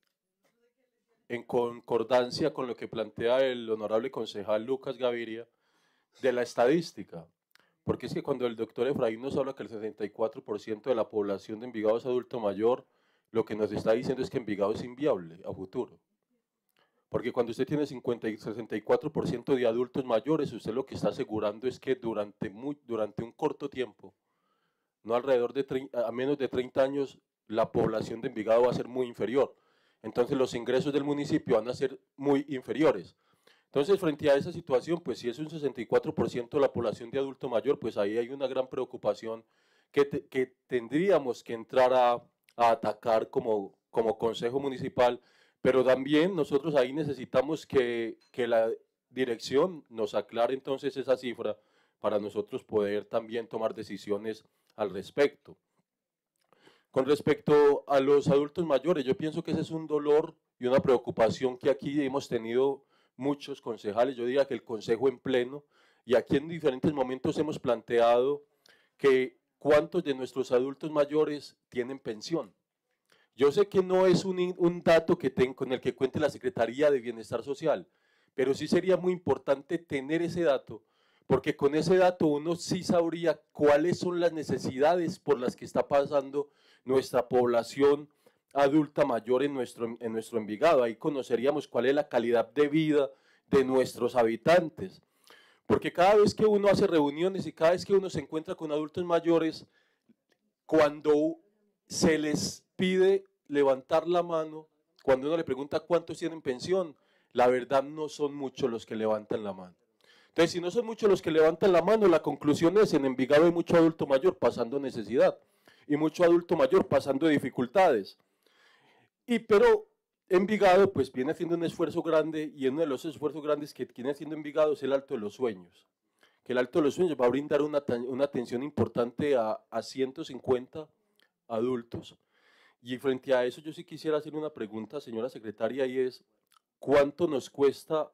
Speaker 4: en concordancia con lo que plantea el honorable concejal Lucas Gaviria de la estadística, porque es que cuando el doctor Efraín nos habla que el sesenta y cuatro por ciento de la población de Envigado es adulto mayor, lo que nos está diciendo es que Envigado es inviable a futuro, porque cuando usted tiene cincuenta y sesenta y cuatro por ciento de adultos mayores, usted lo que está asegurando es que durante, muy, durante un corto tiempo, no alrededor de treinta, a menos de treinta años, la población de Envigado va a ser muy inferior. Entonces los ingresos del municipio van a ser muy inferiores. Entonces, frente a esa situación, pues si es un sesenta y cuatro por ciento de la población de adulto mayor, pues ahí hay una gran preocupación que, te, que tendríamos que entrar a, a atacar como, como consejo municipal, pero también nosotros ahí necesitamos que, que la dirección nos aclare entonces esa cifra para nosotros poder también tomar decisiones al respecto. Con respecto a los adultos mayores, yo pienso que ese es un dolor y una preocupación que aquí hemos tenido muchos concejales, yo diría que el consejo en pleno, y aquí en diferentes momentos hemos planteado que cuántos de nuestros adultos mayores tienen pensión. Yo sé que no es un, un dato que ten, con el que cuente la Secretaría de Bienestar Social, pero sí sería muy importante tener ese dato, porque con ese dato uno sí sabría cuáles son las necesidades por las que está pasando nuestra población adulta mayor en nuestro, en nuestro Envigado. Ahí conoceríamos cuál es la calidad de vida de nuestros habitantes. Porque cada vez que uno hace reuniones y cada vez que uno se encuentra con adultos mayores, cuando se les pide levantar la mano, cuando uno le pregunta cuántos tienen pensión, la verdad no son muchos los que levantan la mano. Entonces, si no son muchos los que levantan la mano, la conclusión es: en Envigado hay mucho adulto mayor pasando necesidad y mucho adulto mayor pasando dificultades. Y pero Envigado pues viene haciendo un esfuerzo grande, y uno de los esfuerzos grandes que viene haciendo Envigado es el Alto de los Sueños. Que el Alto de los Sueños va a brindar una, una atención importante a, a ciento cincuenta adultos. Y frente a eso yo sí quisiera hacer una pregunta, señora secretaria, y es: ¿cuánto nos cuesta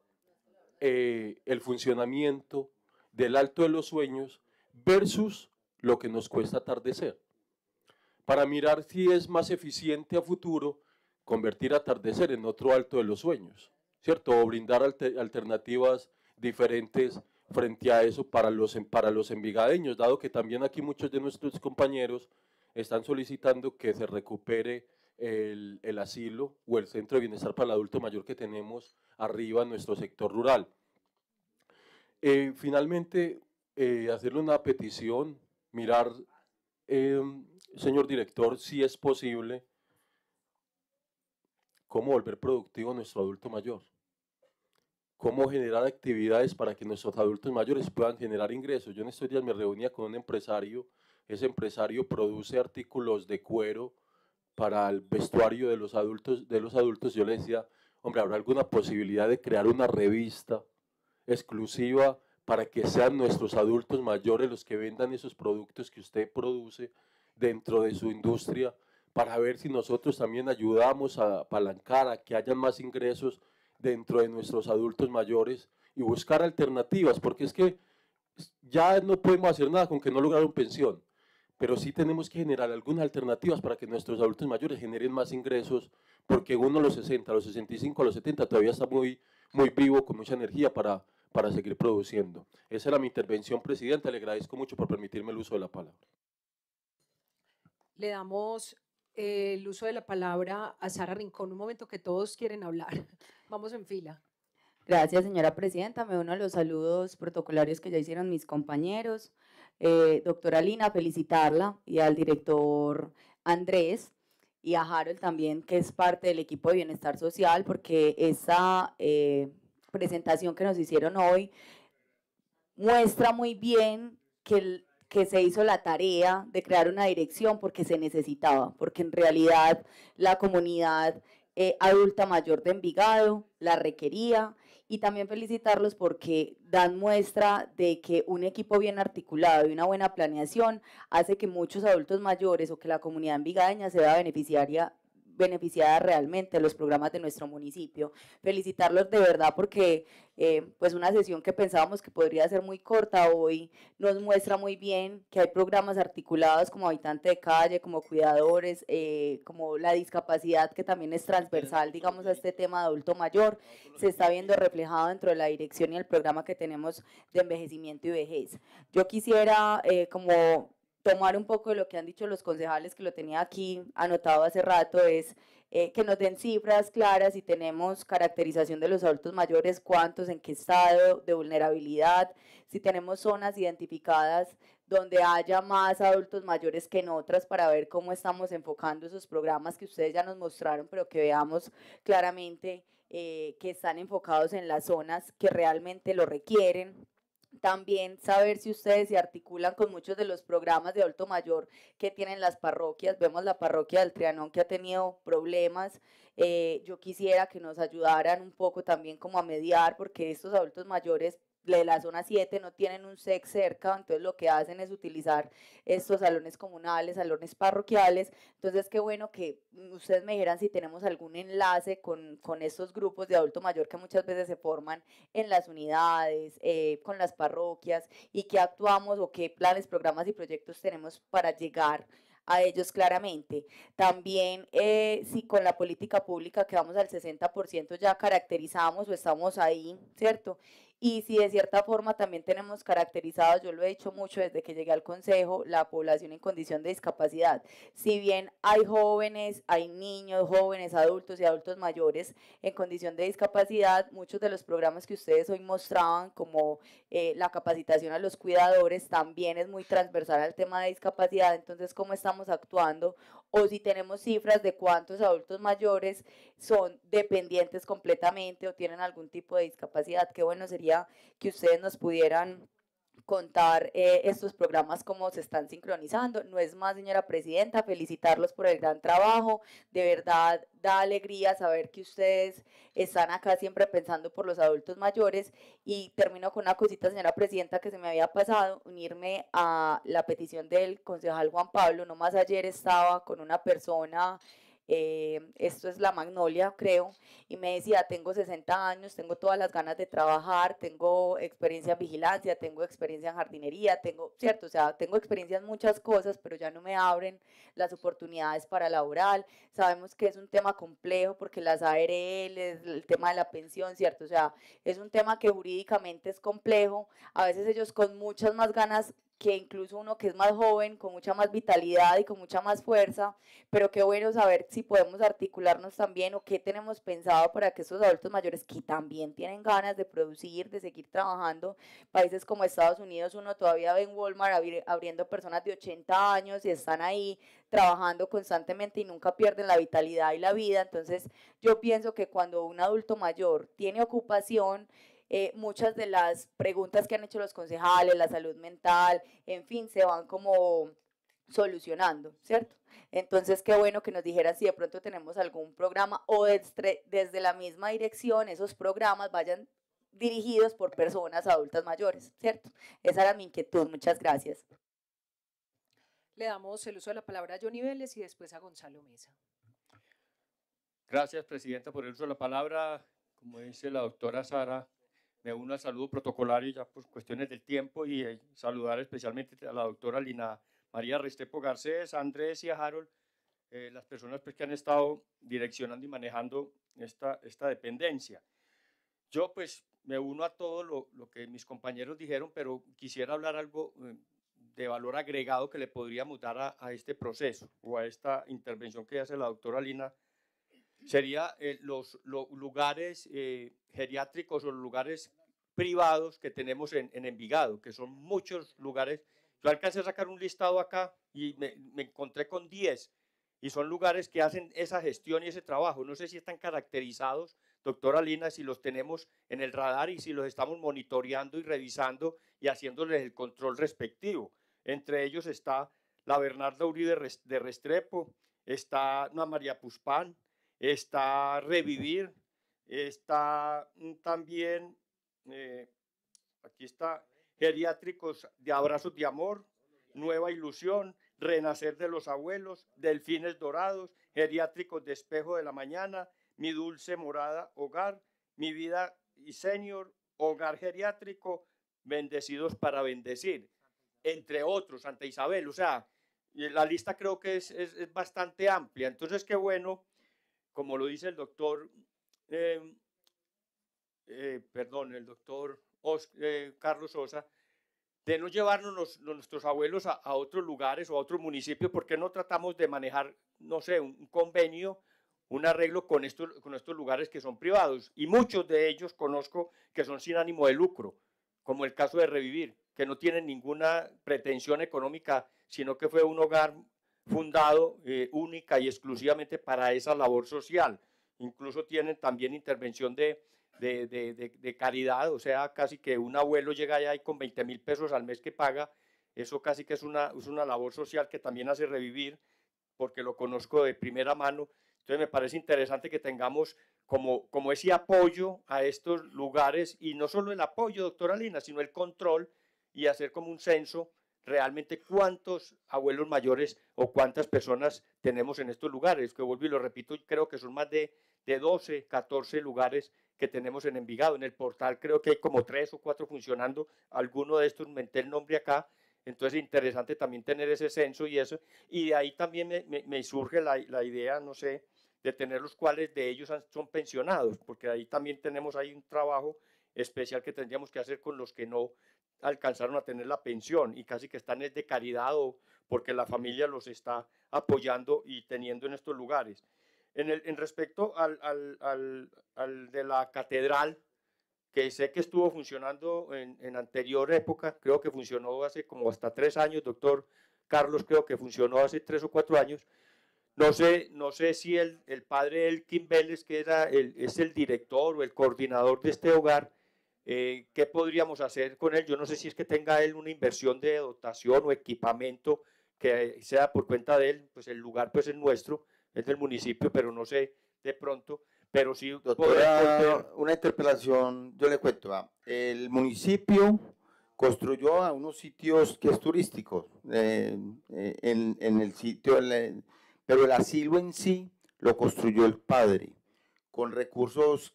Speaker 4: eh, el funcionamiento del Alto de los Sueños versus lo que nos cuesta Atardecer? Para mirar si es más eficiente a futuro convertir Atardecer en otro Alto de los Sueños, ¿cierto? O brindar alter, alternativas diferentes frente a eso para los, para los envigadeños, dado que también aquí muchos de nuestros compañeros están solicitando que se recupere el, el asilo o el centro de bienestar para el adulto mayor que tenemos arriba en nuestro sector rural. Eh, finalmente, eh, hacerle una petición, mirar, eh, señor director, si es posible, cómo volver productivo a nuestro adulto mayor, cómo generar actividades para que nuestros adultos mayores puedan generar ingresos. Yo en estos días me reunía con un empresario, ese empresario produce artículos de cuero para el vestuario de los adultos, de los adultos. Yo le decía, hombre, ¿habrá alguna posibilidad de crear una revista exclusiva para que sean nuestros adultos mayores los que vendan esos productos que usted produce dentro de su industria, para ver si nosotros también ayudamos a apalancar, a que hayan más ingresos dentro de nuestros adultos mayores y buscar alternativas? Porque es que ya no podemos hacer nada con que no lograron pensión, pero sí tenemos que generar algunas alternativas para que nuestros adultos mayores generen más ingresos, porque uno a los sesenta, a los sesenta y cinco, a los setenta todavía está muy, muy vivo, con mucha energía para, para seguir produciendo. Esa era mi intervención, Presidenta. Le agradezco mucho por permitirme el uso de la palabra.
Speaker 1: Le damos eh, el uso de la palabra a Sara Rincón. Un momento que todos quieren hablar. Vamos en fila.
Speaker 15: Gracias, señora presidenta. Me uno a los saludos protocolarios que ya hicieron mis compañeros. Eh, doctora Lina, felicitarla, y al director Andrés y a Harold también, que es parte del equipo de Bienestar Social, porque esa eh, presentación que nos hicieron hoy muestra muy bien que el, que se hizo la tarea de crear una dirección porque se necesitaba, porque en realidad la comunidad eh, adulta mayor de Envigado la requería, y también felicitarlos porque dan muestra de que un equipo bien articulado y una buena planeación hace que muchos adultos mayores o que la comunidad envigadeña sea beneficiaria beneficiada realmente de los programas de nuestro municipio. Felicitarlos de verdad porque eh, pues una sesión que pensábamos que podría ser muy corta hoy nos muestra muy bien que hay programas articulados como habitante de calle, como cuidadores, eh, como la discapacidad, que también es transversal, digamos, a este tema de adulto mayor, se está viendo reflejado dentro de la dirección y el programa que tenemos de envejecimiento y vejez. Yo quisiera eh, como tomar un poco de lo que han dicho los concejales, que lo tenía aquí anotado hace rato, es eh, que nos den cifras claras si tenemos caracterización de los adultos mayores, cuántos, en qué estado de vulnerabilidad, si tenemos zonas identificadas donde haya más adultos mayores que en otras, para ver cómo estamos enfocando esos programas que ustedes ya nos mostraron, pero que veamos claramente eh, que están enfocados en las zonas que realmente lo requieren. También saber si ustedes se articulan con muchos de los programas de adulto mayor que tienen las parroquias. Vemos la parroquia del Trianón que ha tenido problemas. Eh, yo quisiera que nos ayudaran un poco también como a mediar, porque estos adultos mayores de la zona siete no tienen un S E C cerca, entonces lo que hacen es utilizar estos salones comunales, salones parroquiales. Entonces qué bueno que ustedes me dijeran si tenemos algún enlace con, con estos grupos de adulto mayor que muchas veces se forman en las unidades, eh, con las parroquias, y qué actuamos o qué planes, programas y proyectos tenemos para llegar a ellos claramente. También eh, si con la política pública que vamos al sesenta por ciento ya caracterizamos o estamos ahí, ¿cierto? Y si de cierta forma también tenemos caracterizados, yo lo he dicho mucho desde que llegué al Consejo, la población en condición de discapacidad. Si bien hay jóvenes, hay niños, jóvenes, adultos y adultos mayores en condición de discapacidad, muchos de los programas que ustedes hoy mostraban, como eh, la capacitación a los cuidadores, también es muy transversal al tema de discapacidad. Entonces, ¿cómo estamos actuando? O si tenemos cifras de cuántos adultos mayores son dependientes completamente o tienen algún tipo de discapacidad. Qué bueno sería que ustedes nos pudieran contar eh, estos programas, cómo se están sincronizando. No es más, señora presidenta, felicitarlos por el gran trabajo. De verdad da alegría saber que ustedes están acá siempre pensando por los adultos mayores. Y termino con una cosita, señora presidenta, que se me había pasado, unirme a la petición del concejal Juan Pablo. No más ayer estaba con una persona, Eh, esto es la Magnolia, creo, y me decía, tengo sesenta años, tengo todas las ganas de trabajar, tengo experiencia en vigilancia, tengo experiencia en jardinería, tengo, cierto, o sea, tengo experiencia en muchas cosas, pero ya no me abren las oportunidades para laboral. Sabemos que es un tema complejo porque las A R L, el tema de la pensión, cierto, o sea, es un tema que jurídicamente es complejo. A veces ellos con muchas más ganas que incluso uno que es más joven, con mucha más vitalidad y con mucha más fuerza, pero qué bueno saber si podemos articularnos también o qué tenemos pensado para que estos adultos mayores que también tienen ganas de producir, de seguir trabajando, países como Estados Unidos, uno todavía ve en Walmart abri abriendo personas de ochenta años y están ahí trabajando constantemente y nunca pierden la vitalidad y la vida. Entonces yo pienso que cuando un adulto mayor tiene ocupación, Eh, muchas de las preguntas que han hecho los concejales, la salud mental, en fin, se van como solucionando, ¿cierto? Entonces, qué bueno que nos dijeran si de pronto tenemos algún programa o desde, desde la misma dirección esos programas vayan dirigidos por personas adultas mayores, ¿cierto? Esa era mi inquietud. Muchas gracias.
Speaker 1: Le damos el uso de la palabra a Johnny Vélez y después a Gonzalo Mesa.
Speaker 7: Gracias, Presidenta, por el uso de la palabra. Como dice la doctora Sara, me uno al saludo protocolario ya por cuestiones del tiempo y eh, saludar especialmente a la doctora Lina María Restrepo Garcés, a Andrés y a Harold, eh, las personas pues, que han estado direccionando y manejando esta, esta dependencia. Yo pues me uno a todo lo, lo que mis compañeros dijeron, pero quisiera hablar algo eh, de valor agregado que le podríamos dar a, a este proceso o a esta intervención que hace la doctora Lina. Sería eh, los, los lugares eh, geriátricos o los lugares privados que tenemos en, en Envigado, que son muchos lugares. Yo alcancé a sacar un listado acá y me, me encontré con diez, y son lugares que hacen esa gestión y ese trabajo. No sé si están caracterizados, doctora Lina, si los tenemos en el radar y si los estamos monitoreando y revisando y haciéndoles el control respectivo. Entre ellos está la Bernarda Uribe de Restrepo, está Ana María Puspán, está Revivir, está también, eh, aquí está Geriátricos de Abrazos de Amor, Nueva Ilusión, Renacer de los Abuelos, Delfines Dorados, Geriátricos de Espejo de la Mañana, Mi Dulce Morada Hogar, Mi Vida y Senior, Hogar Geriátrico, Bendecidos para Bendecir, entre otros, Santa Isabel. O sea, la lista creo que es, es, es bastante amplia. Entonces, qué bueno, como lo dice el doctor, eh, eh, perdón, el doctor Os, eh, Carlos Sosa, de no llevarnos los, los, nuestros abuelos a, a otros lugares o a otros municipios. ¿Por qué no tratamos de manejar, no sé, un, un convenio, un arreglo con estos, con estos lugares que son privados? Y muchos de ellos conozco que son sin ánimo de lucro, como el caso de Revivir, que no tienen ninguna pretensión económica, sino que fue un hogar fundado eh, única y exclusivamente para esa labor social. Incluso tienen también intervención de, de, de, de, de caridad, o sea, casi que un abuelo llega allá y con veinte mil pesos al mes que paga, eso casi que es una, es una labor social que también hace Revivir, porque lo conozco de primera mano. Entonces me parece interesante que tengamos como, como ese apoyo a estos lugares, y no solo el apoyo, doctora Lina, sino el control, y hacer como un censo realmente cuántos abuelos mayores o cuántas personas tenemos en estos lugares, que vuelvo y lo repito, creo que son más de, de doce, catorce lugares que tenemos en Envigado. En el portal creo que hay como tres o cuatro funcionando, alguno de estos menté el nombre acá, entonces es interesante también tener ese censo y eso, y de ahí también me, me, me surge la, la idea, no sé, de tener los cuales de ellos son pensionados, porque ahí también tenemos ahí un trabajo especial que tendríamos que hacer con los que no alcanzaron a tener la pensión y casi que están de caridad o porque la familia los está apoyando y teniendo en estos lugares. En, el, en respecto al, al, al, al de la catedral, que sé que estuvo funcionando en, en anterior época, creo que funcionó hace como hasta tres años, doctor Carlos, creo que funcionó hace tres o cuatro años. No sé, no sé si el, el padre Elkin Vélez, que era el, es el director o el coordinador de este hogar, Eh, ¿qué podríamos hacer con él? Yo no sé si es que tenga él una inversión de dotación o equipamiento que sea por cuenta de él, pues el lugar pues es nuestro, es del municipio, pero no sé de pronto, pero sí.
Speaker 10: Doctora, una interpelación, yo le cuento, ¿va? El municipio construyó a unos sitios que es turístico, eh, eh, en, en el sitio, el, pero el asilo en sí lo construyó el padre, con recursos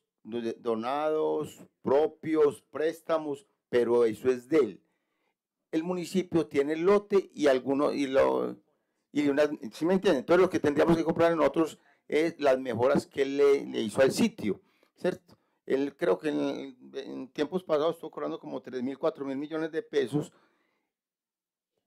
Speaker 10: donados, propios, préstamos, pero eso es de él. El municipio tiene el lote y algunos, y lo, y una, ¿sí me entienden? Entonces lo que tendríamos que comprar nosotros es las mejoras que él le, le hizo al sitio, ¿cierto? Él creo que en, en tiempos pasados estuvo cobrando como tres mil, cuatro mil millones de pesos,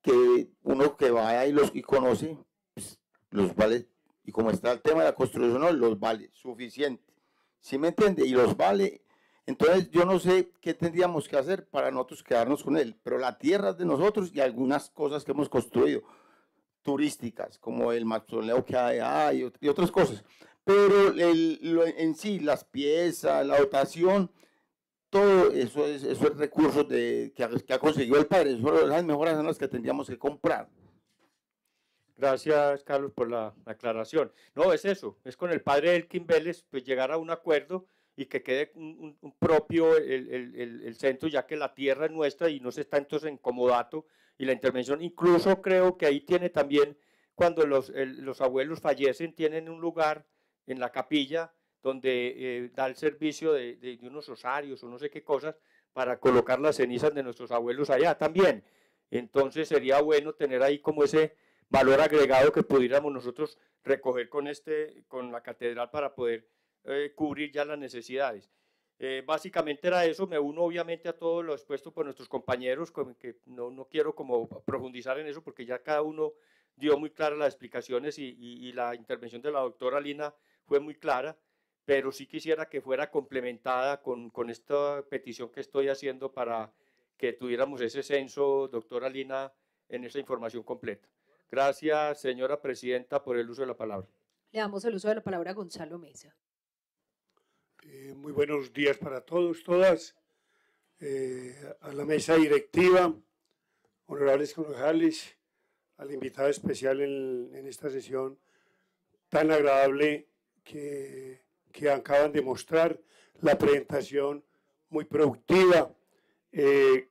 Speaker 10: que uno que vaya y los y conoce, pues, los vale, y como está el tema de la construcción, no, los vale suficiente, ¿sí me entiende? Y los vale, entonces yo no sé qué tendríamos que hacer para nosotros quedarnos con él, pero la tierra es de nosotros y algunas cosas que hemos construido, turísticas, como el mausoleo que hay, hay y otras cosas, pero el, lo, en sí, las piezas, la dotación, todo eso es, eso es recursos de, que, ha, que ha conseguido el padre, eso, las mejoras son las que tendríamos que comprar.
Speaker 7: Gracias, Carlos, por la, la aclaración. No, es eso, es con el padre Elkin Vélez, pues llegar a un acuerdo y que quede un, un, un propio el, el, el, el centro, ya que la tierra es nuestra y no se está entonces en comodato, y la intervención, incluso creo que ahí tiene también, cuando los, el, los abuelos fallecen, tienen un lugar en la capilla donde eh, da el servicio de, de, de unos rosarios o no sé qué cosas, para colocar las cenizas de nuestros abuelos allá también. Entonces sería bueno tener ahí como ese valor agregado que pudiéramos nosotros recoger con, este, con la catedral para poder eh, cubrir ya las necesidades. Eh, básicamente era eso, me uno obviamente a todo lo expuesto por nuestros compañeros, que no, no quiero como profundizar en eso porque ya cada uno dio muy claras las explicaciones y, y, y la intervención de la doctora Lina fue muy clara, pero sí quisiera que fuera complementada con, con esta petición que estoy haciendo para que tuviéramos ese censo, doctora Lina, en esa información completa. Gracias, señora presidenta, por el uso de la palabra.
Speaker 1: Le damos el uso de la palabra a Gonzalo Mesa.
Speaker 9: Eh, muy buenos días para todos, todas, eh, a la mesa directiva, honorables concejales, al invitado especial en, en esta sesión tan agradable que, que acaban de mostrar, la presentación muy productiva. Eh,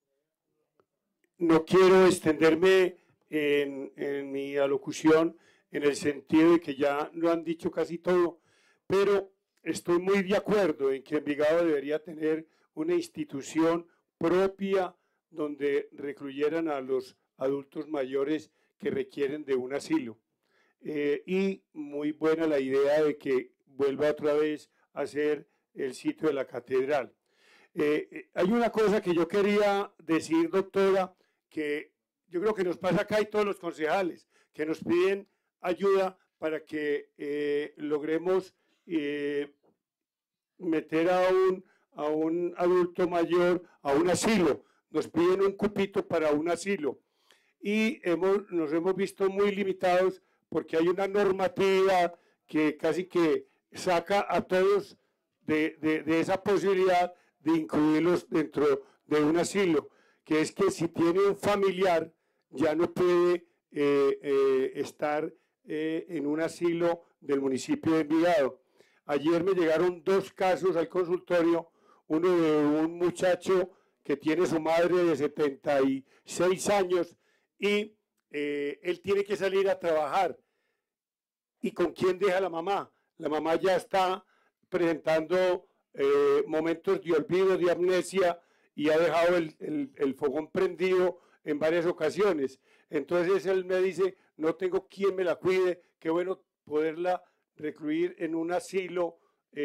Speaker 9: no quiero extenderme en, en mi alocución en el sentido de que ya lo han dicho casi todo, pero estoy muy de acuerdo en que Envigado debería tener una institución propia donde recluyeran a los adultos mayores que requieren de un asilo. Eh, y muy buena la idea de que vuelva otra vez a ser el sitio de la catedral. Eh, eh, hay una cosa que yo quería decir, doctora, que yo creo que nos pasa acá y todos los concejales, que nos piden ayuda para que eh, logremos eh, meter a un, a un adulto mayor a un asilo. Nos piden un cupito para un asilo y hemos, nos hemos visto muy limitados porque hay una normativa que casi que saca a todos de, de, de esa posibilidad de incluirlos dentro de un asilo, que es que si tiene un familiar ya no puede eh, eh, estar eh, en un asilo del municipio de Envigado. Ayer me llegaron dos casos al consultorio, uno de un muchacho que tiene su madre de setenta y seis años y eh, él tiene que salir a trabajar. ¿Y con quién deja la mamá? La mamá ya está presentando eh, momentos de olvido, de amnesia, y ha dejado el, el, el fogón prendido en varias ocasiones. Entonces él me dice, no tengo quien me la cuide, qué bueno poderla recluir en un asilo,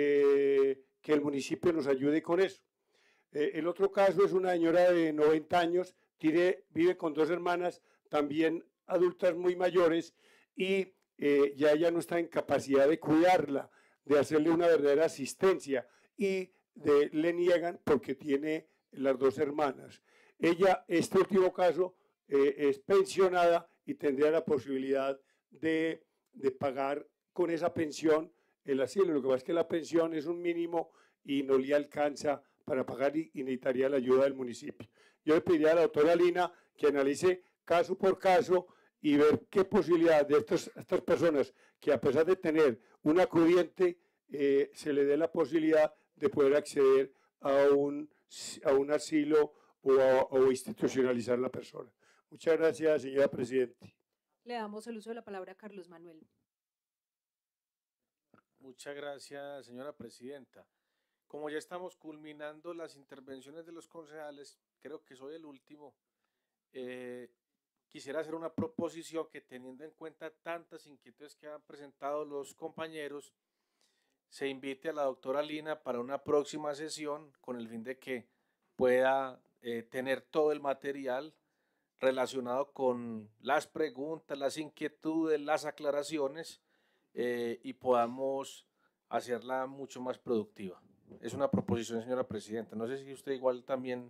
Speaker 9: eh, que el municipio nos ayude con eso. Eh, el otro caso es una señora de noventa años, tiene, vive con dos hermanas, también adultas muy mayores, y eh, ya ella no está en capacidad de cuidarla, de hacerle una verdadera asistencia, y de, le niegan porque tiene las dos hermanas. Ella, este último caso, eh, es pensionada y tendría la posibilidad de, de pagar con esa pensión el asilo. Lo que pasa es que la pensión es un mínimo y no le alcanza para pagar y, y necesitaría la ayuda del municipio. Yo le pediría a la doctora Lina que analice caso por caso y ver qué posibilidad de estas, estas personas que a pesar de tener un acudiente, eh, se le dé la posibilidad de poder acceder a un, a un asilo o, a, o institucionalizar la persona. Muchas gracias, señora Presidenta.
Speaker 1: Le damos el uso de la palabra a Carlos Manuel.
Speaker 18: Muchas gracias, señora Presidenta. Como ya estamos culminando las intervenciones de los concejales, creo que soy el último. Eh, quisiera hacer una proposición que, teniendo en cuenta tantas inquietudes que han presentado los compañeros, se invite a la doctora Lina para una próxima sesión con el fin de que pueda eh, tener todo el material, relacionado con las preguntas, las inquietudes, las aclaraciones eh, y podamos hacerla mucho más productiva. Es una proposición, señora presidenta. No sé si usted igual también...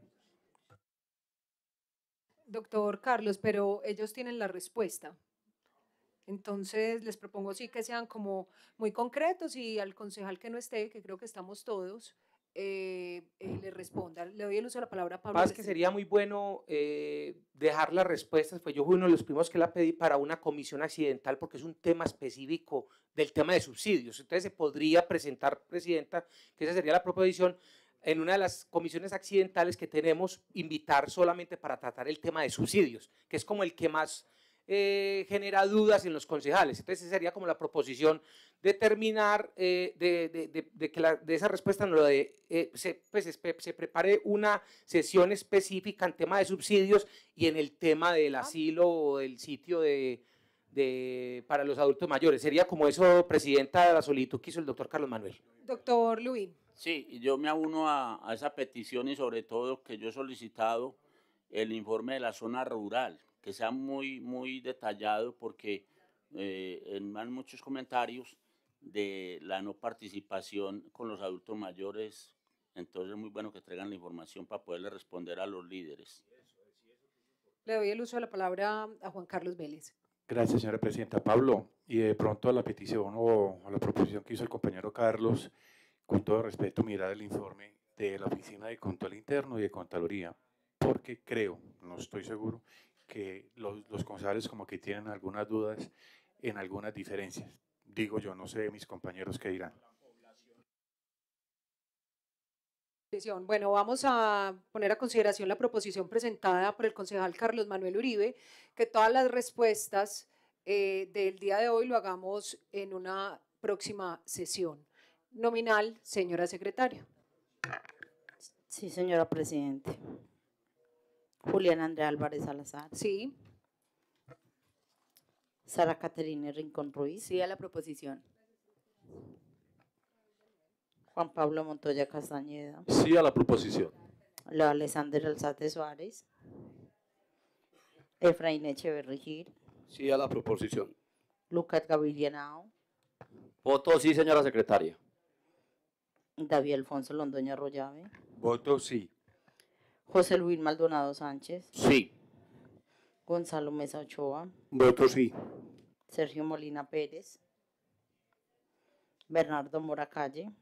Speaker 1: Doctor Carlos, pero ellos tienen la respuesta. Entonces, les propongo sí que sean como muy concretos y al concejal que no esté, que creo que estamos todos, eh, eh, le responda. Le doy el uso de la palabra a Pablo.
Speaker 11: Más que sería muy bueno eh, dejar las respuestas, pues yo fui uno de los primos que la pedí para una comisión accidental porque es un tema específico del tema de subsidios. Entonces se podría presentar, Presidenta, que esa sería la proposición, en una de las comisiones accidentales que tenemos, invitar solamente para tratar el tema de subsidios, que es como el que más eh, genera dudas en los concejales. Entonces esa sería como la proposición, determinar eh, de, de, de, de que la, de esa respuesta no de, eh, se, pues, se prepare una sesión específica en tema de subsidios y en el tema del asilo o del sitio de, de, para los adultos mayores. Sería como eso, Presidenta, de la solicitud que hizo el doctor Carlos Manuel.
Speaker 1: Doctor Luis.
Speaker 8: Sí, y yo me auno a, a esa petición y sobre todo que yo he solicitado el informe de la zona rural, que sea muy, muy detallado porque eh, en hay muchos comentarios de la no participación con los adultos mayores, entonces es muy bueno que traigan la información para poderle responder a los líderes.
Speaker 1: Le doy el uso de la palabra a Juan Carlos Vélez.
Speaker 5: Gracias, señora presidenta. Pablo, y de pronto a la petición o a la proposición que hizo el compañero Carlos, con todo respeto, mirar el informe de la Oficina de Control Interno y de Contraloría, porque creo, no estoy seguro, que los, los concejales como que tienen algunas dudas en algunas diferencias. Digo yo, no sé mis compañeros qué dirán.
Speaker 1: Bueno, vamos a poner a consideración la proposición presentada por el concejal Carlos Manuel Uribe, que todas las respuestas eh, del día de hoy lo hagamos en una próxima sesión. Nominal, señora secretaria.
Speaker 2: Sí, señora Presidente. Julián Andrea Álvarez Salazar.
Speaker 1: Sí.
Speaker 2: Sara Caterina Rincón Ruiz.
Speaker 15: Sí a la proposición.
Speaker 2: Juan Pablo Montoya Castañeda.
Speaker 4: Sí a la proposición.
Speaker 2: Leo Alexander Alzate Suárez. Efraín Echeverri Gil.
Speaker 6: Sí a la proposición.
Speaker 2: Lucas Gaviria Henao.
Speaker 17: Voto sí, señora secretaria.
Speaker 2: David Alfonso Londoño Arroyave.
Speaker 14: Voto sí.
Speaker 2: José Luis Maldonado Sánchez.
Speaker 10: Sí.
Speaker 2: Gonzalo Mesa Ochoa.
Speaker 9: Voto sí.
Speaker 2: Sergio Molina Pérez. Bernardo Mora Calle.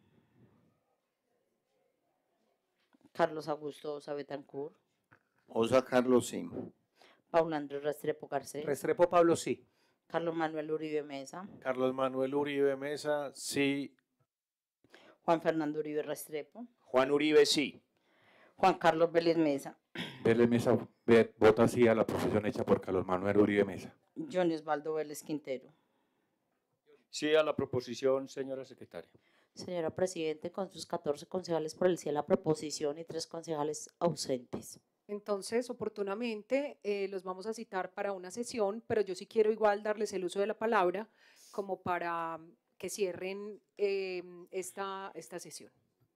Speaker 2: Carlos Augusto Osa Betancourt.
Speaker 10: Osa Carlos sí.
Speaker 2: Paulo Andrés Restrepo Garcés.
Speaker 11: Restrepo Pablo sí.
Speaker 2: Carlos Manuel Uribe Mesa.
Speaker 18: Carlos Manuel Uribe Mesa, sí.
Speaker 2: Juan Fernando Uribe Restrepo.
Speaker 16: Juan Uribe sí.
Speaker 2: Juan Carlos Vélez Mesa.
Speaker 5: Vélez Mesa vota sí a la proposición hecha por Carlos Manuel Uribe Mesa.
Speaker 2: Johnny Osvaldo Vélez Quintero.
Speaker 7: Sí a la proposición, señora secretaria.
Speaker 2: Señora Presidente, con sus catorce concejales por el sí a la proposición y tres concejales ausentes.
Speaker 1: Entonces, oportunamente, eh, los vamos a citar para una sesión, pero yo sí quiero igual darles el uso de la palabra como para que cierren eh, esta, esta sesión.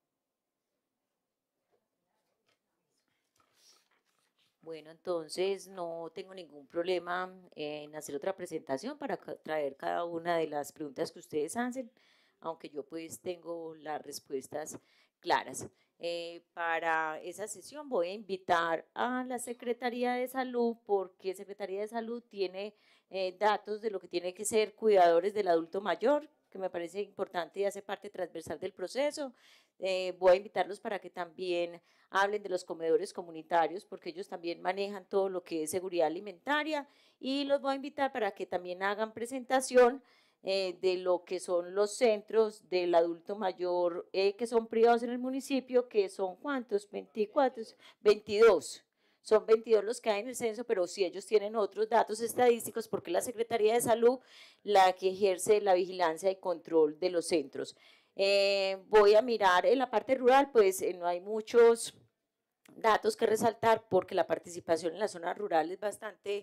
Speaker 3: Bueno, entonces no tengo ningún problema en hacer otra presentación para traer cada una de las preguntas que ustedes hacen, aunque yo pues tengo las respuestas claras. Eh, para esa sesión voy a invitar a la Secretaría de Salud, porque Secretaría de Salud tiene eh, datos de lo que tiene que ser cuidadores del adulto mayor, que me parece importante y hace parte transversal del proceso. Eh, voy a invitarlos para que también hablen de los comedores comunitarios, porque ellos también manejan todo lo que es seguridad alimentaria, y los voy a invitar para que también hagan presentación eh, de lo que son los centros del adulto mayor eh, que son privados en el municipio, que son ¿cuántos? veinticuatro, veintidós. Son veintidós los que hay en el censo, pero sí ellos tienen otros datos estadísticos porque es la Secretaría de Salud la que ejerce la vigilancia y control de los centros. Eh, voy a mirar en la parte rural, pues eh, no hay muchos datos que resaltar porque la participación en la zona rural es bastante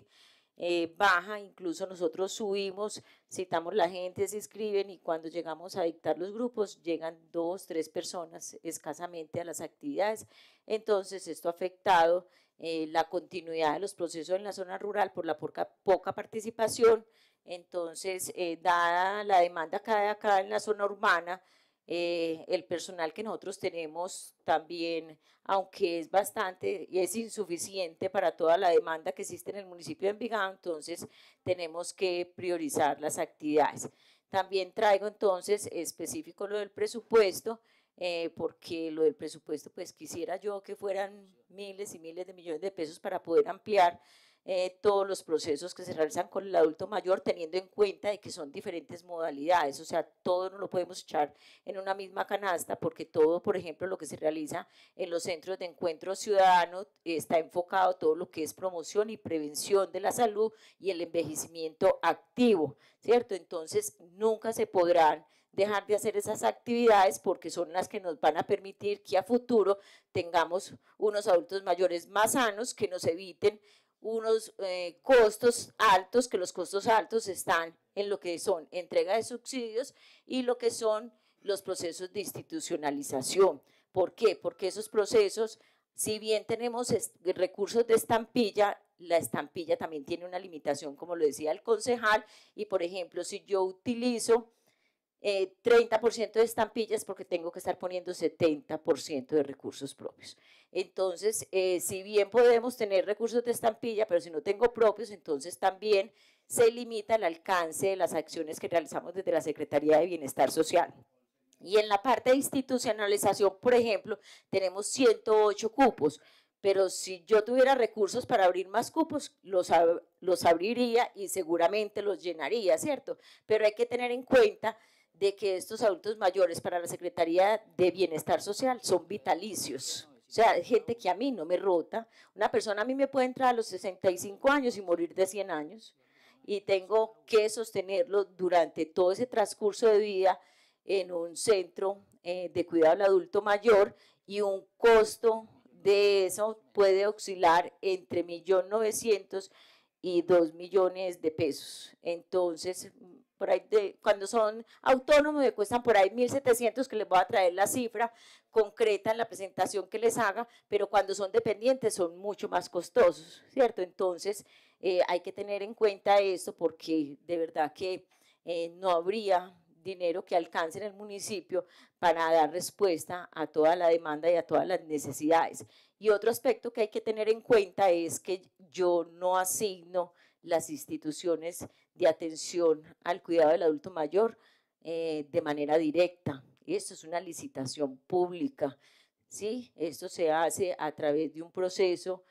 Speaker 3: eh, baja, incluso nosotros subimos, citamos la gente, se inscriben y cuando llegamos a dictar los grupos llegan dos, tres personas escasamente a las actividades. Entonces esto ha afectado eh, la continuidad de los procesos en la zona rural por la poca, poca participación. Entonces, eh, dada la demanda que hay acá en la zona urbana, eh, el personal que nosotros tenemos también, aunque es bastante y es insuficiente para toda la demanda que existe en el municipio de Envigado, entonces tenemos que priorizar las actividades. También traigo entonces específico lo del presupuesto, eh, porque lo del presupuesto pues quisiera yo que fueran miles y miles de millones de pesos para poder ampliar Eh, todos los procesos que se realizan con el adulto mayor, teniendo en cuenta de que son diferentes modalidades, o sea, todo no lo podemos echar en una misma canasta, porque todo, por ejemplo, lo que se realiza en los centros de encuentro ciudadano está enfocado todo lo que es promoción y prevención de la salud y el envejecimiento activo, ¿cierto? Entonces, nunca se podrán dejar de hacer esas actividades porque son las que nos van a permitir que a futuro tengamos unos adultos mayores más sanos, que nos eviten unos eh, costos altos, que los costos altos están en lo que son entrega de subsidios y lo que son los procesos de institucionalización. ¿Por qué? Porque esos procesos, si bien tenemos recursos de estampilla, la estampilla también tiene una limitación, como lo decía el concejal, y por ejemplo, si yo utilizo Eh, treinta por ciento de estampillas porque tengo que estar poniendo setenta por ciento de recursos propios. Entonces, eh, si bien podemos tener recursos de estampilla, pero si no tengo propios, entonces también se limita el alcance de las acciones que realizamos desde la Secretaría de Bienestar Social. Y en la parte de institucionalización, por ejemplo, tenemos ciento ocho cupos, pero si yo tuviera recursos para abrir más cupos, los, ab los abriría y seguramente los llenaría, ¿cierto? Pero hay que tener en cuenta de que estos adultos mayores para la Secretaría de Bienestar Social son vitalicios, o sea, gente que a mí no me rota. Una persona a mí me puede entrar a los sesenta y cinco años y morir de cien años, y tengo que sostenerlo durante todo ese transcurso de vida en un centro eh, de cuidado al adulto mayor, y un costo de eso puede oscilar entre un millón novecientos mil y dos millones de pesos. Entonces, por ahí de, cuando son autónomos me cuestan por ahí mil setecientos, que les voy a traer la cifra concreta en la presentación que les haga, pero cuando son dependientes son mucho más costosos, ¿cierto? Entonces eh, hay que tener en cuenta esto, porque de verdad que eh, no habría dinero que alcance en el municipio para dar respuesta a toda la demanda y a todas las necesidades. Y otro aspecto que hay que tener en cuenta es que yo no asigno las instituciones de atención al cuidado del adulto mayor eh, de manera directa. Esto es una licitación pública, ¿sí? Esto se hace a través de un proceso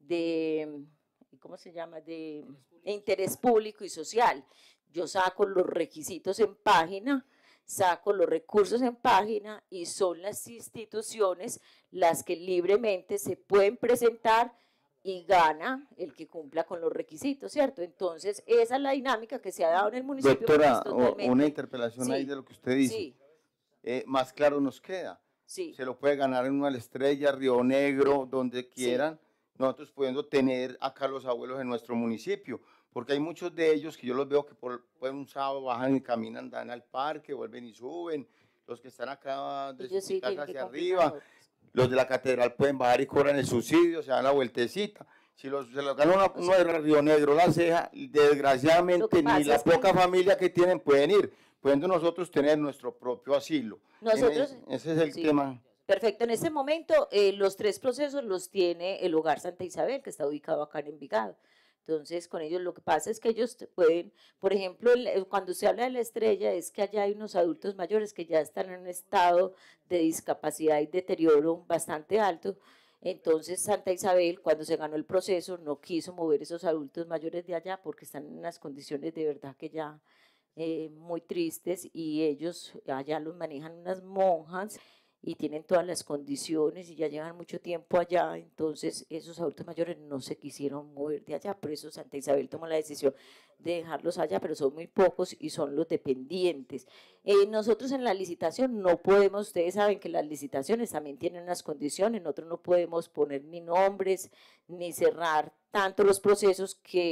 Speaker 3: de, ¿cómo se llama?, de, de interés público y social. Yo saco los requisitos en página, saco los recursos en página, y son las instituciones las que libremente se pueden presentar y gana el que cumpla con los requisitos, ¿cierto? Entonces, esa es la dinámica que se ha dado en el municipio.
Speaker 10: Doctora,
Speaker 3: totalmente...
Speaker 10: una interpelación
Speaker 3: sí,
Speaker 10: ahí de lo que usted dice.
Speaker 3: Sí.
Speaker 10: Eh, más claro nos queda.
Speaker 3: Sí.
Speaker 10: Se lo puede ganar en una La Estrella, Río Negro, donde quieran, sí, nosotros pudiendo tener acá los abuelos en nuestro municipio, porque hay muchos de ellos que yo los veo que por, por un sábado bajan y caminan, dan al parque, vuelven y suben, los que están acá de su
Speaker 3: sí
Speaker 10: casa hacia arriba, los de la catedral pueden bajar y cobran el subsidio, se dan la vueltecita. Si los, se los gana una, uno de Río Negro, La Ceja, desgraciadamente ni la poca que... familia que tienen pueden ir, pudiendo nosotros tener nuestro propio asilo.
Speaker 3: Nosotros,
Speaker 10: en, ese es el sí, tema.
Speaker 3: Perfecto, en este momento eh, los tres procesos los tiene el Hogar Santa Isabel, que está ubicado acá en Envigado. Entonces, con ellos lo que pasa es que ellos pueden, por ejemplo, cuando se habla de La Estrella, es que allá hay unos adultos mayores que ya están en un estado de discapacidad y deterioro bastante alto. Entonces, Santa Isabel, cuando se ganó el proceso, no quiso mover esos adultos mayores de allá porque están en unas condiciones de verdad que ya eh, muy tristes, y ellos allá los manejan unas monjas y tienen todas las condiciones y ya llevan mucho tiempo allá. Entonces esos adultos mayores no se quisieron mover de allá, por eso Santa Isabel tomó la decisión de dejarlos allá, pero son muy pocos y son los dependientes. Eh, nosotros en la licitación no podemos, ustedes saben que las licitaciones también tienen unas condiciones, nosotros no podemos poner ni nombres ni cerrar tanto los procesos que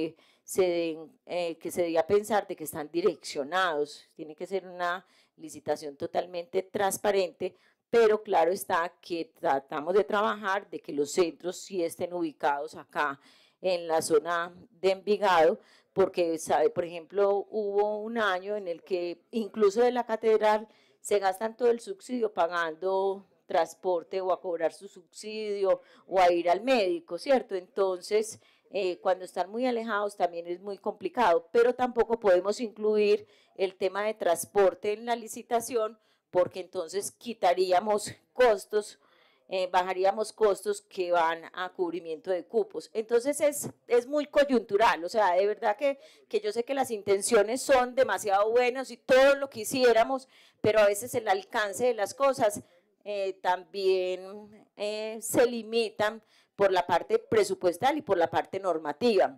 Speaker 3: se den, eh, que se dé a pensar de que están direccionados. Tiene que ser una licitación totalmente transparente, pero claro está que tratamos de trabajar de que los centros sí estén ubicados acá en la zona de Envigado, porque, sabe, por ejemplo, hubo un año en el que incluso de la catedral se gastan todo el subsidio pagando transporte o a cobrar su subsidio o a ir al médico, ¿cierto? Entonces, eh, cuando están muy alejados también es muy complicado, pero tampoco podemos incluir el tema de transporte en la licitación porque entonces quitaríamos costos, eh, bajaríamos costos que van a cubrimiento de cupos. Entonces es, es muy coyuntural, o sea, de verdad que, que yo sé que las intenciones son demasiado buenas y todo lo que hiciéramos, pero a veces el alcance de las cosas eh, también eh, se limitan por la parte presupuestal y por la parte normativa.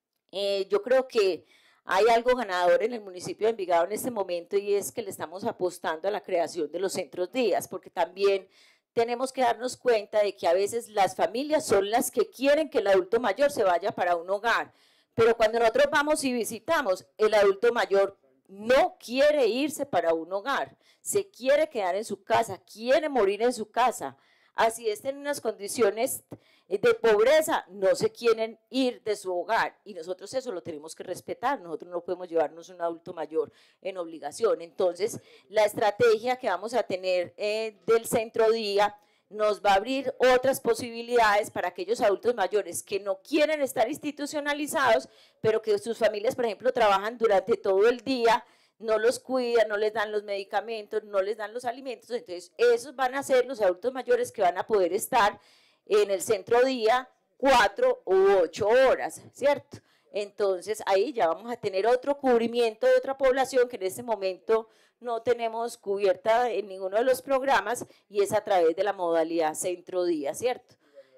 Speaker 3: Eh, yo creo que hay algo ganador en el municipio de Envigado en este momento y es que le estamos apostando a la creación de los centros días, porque también tenemos que darnos cuenta de que a veces las familias son las que quieren que el adulto mayor se vaya para un hogar, pero cuando nosotros vamos y visitamos, el adulto mayor no quiere irse para un hogar, se quiere quedar en su casa, quiere morir en su casa. Así estén en unas condiciones de pobreza, no se quieren ir de su hogar y nosotros eso lo tenemos que respetar, nosotros no podemos llevarnos un adulto mayor en obligación. Entonces, la estrategia que vamos a tener eh, del centro día nos va a abrir otras posibilidades para aquellos adultos mayores que no quieren estar institucionalizados, pero que sus familias, por ejemplo, trabajan durante todo el día, no los cuidan, no les dan los medicamentos, no les dan los alimentos, entonces esos van a ser los adultos mayores que van a poder estar en el centro día cuatro u ocho horas, ¿cierto? Entonces ahí ya vamos a tener otro cubrimiento de otra población que en este momento no tenemos cubierta en ninguno de los programas y es a través de la modalidad centro día, ¿cierto?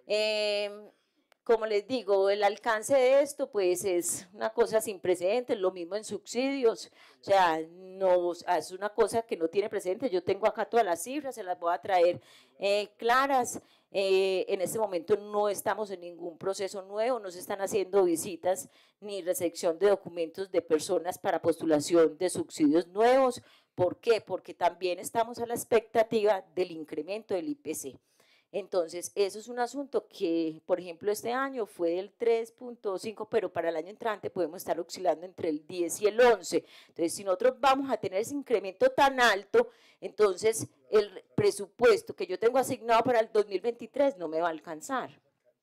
Speaker 3: Eh, Como les digo, el alcance de esto pues es una cosa sin precedentes, lo mismo en subsidios, o sea, no, es una cosa que no tiene precedentes. Yo tengo acá todas las cifras, se las voy a traer eh, claras. Eh, en este momento no estamos en ningún proceso nuevo, no se están haciendo visitas ni recepción de documentos de personas para postulación de subsidios nuevos. ¿Por qué? Porque también estamos a la expectativa del incremento del I P C. Entonces, eso es un asunto que, por ejemplo, este año fue del tres punto cinco, pero para el año entrante podemos estar oscilando entre el diez y el once. Entonces, si nosotros vamos a tener ese incremento tan alto, entonces el presupuesto que yo tengo asignado para el dos mil veintitrés no me va a alcanzar.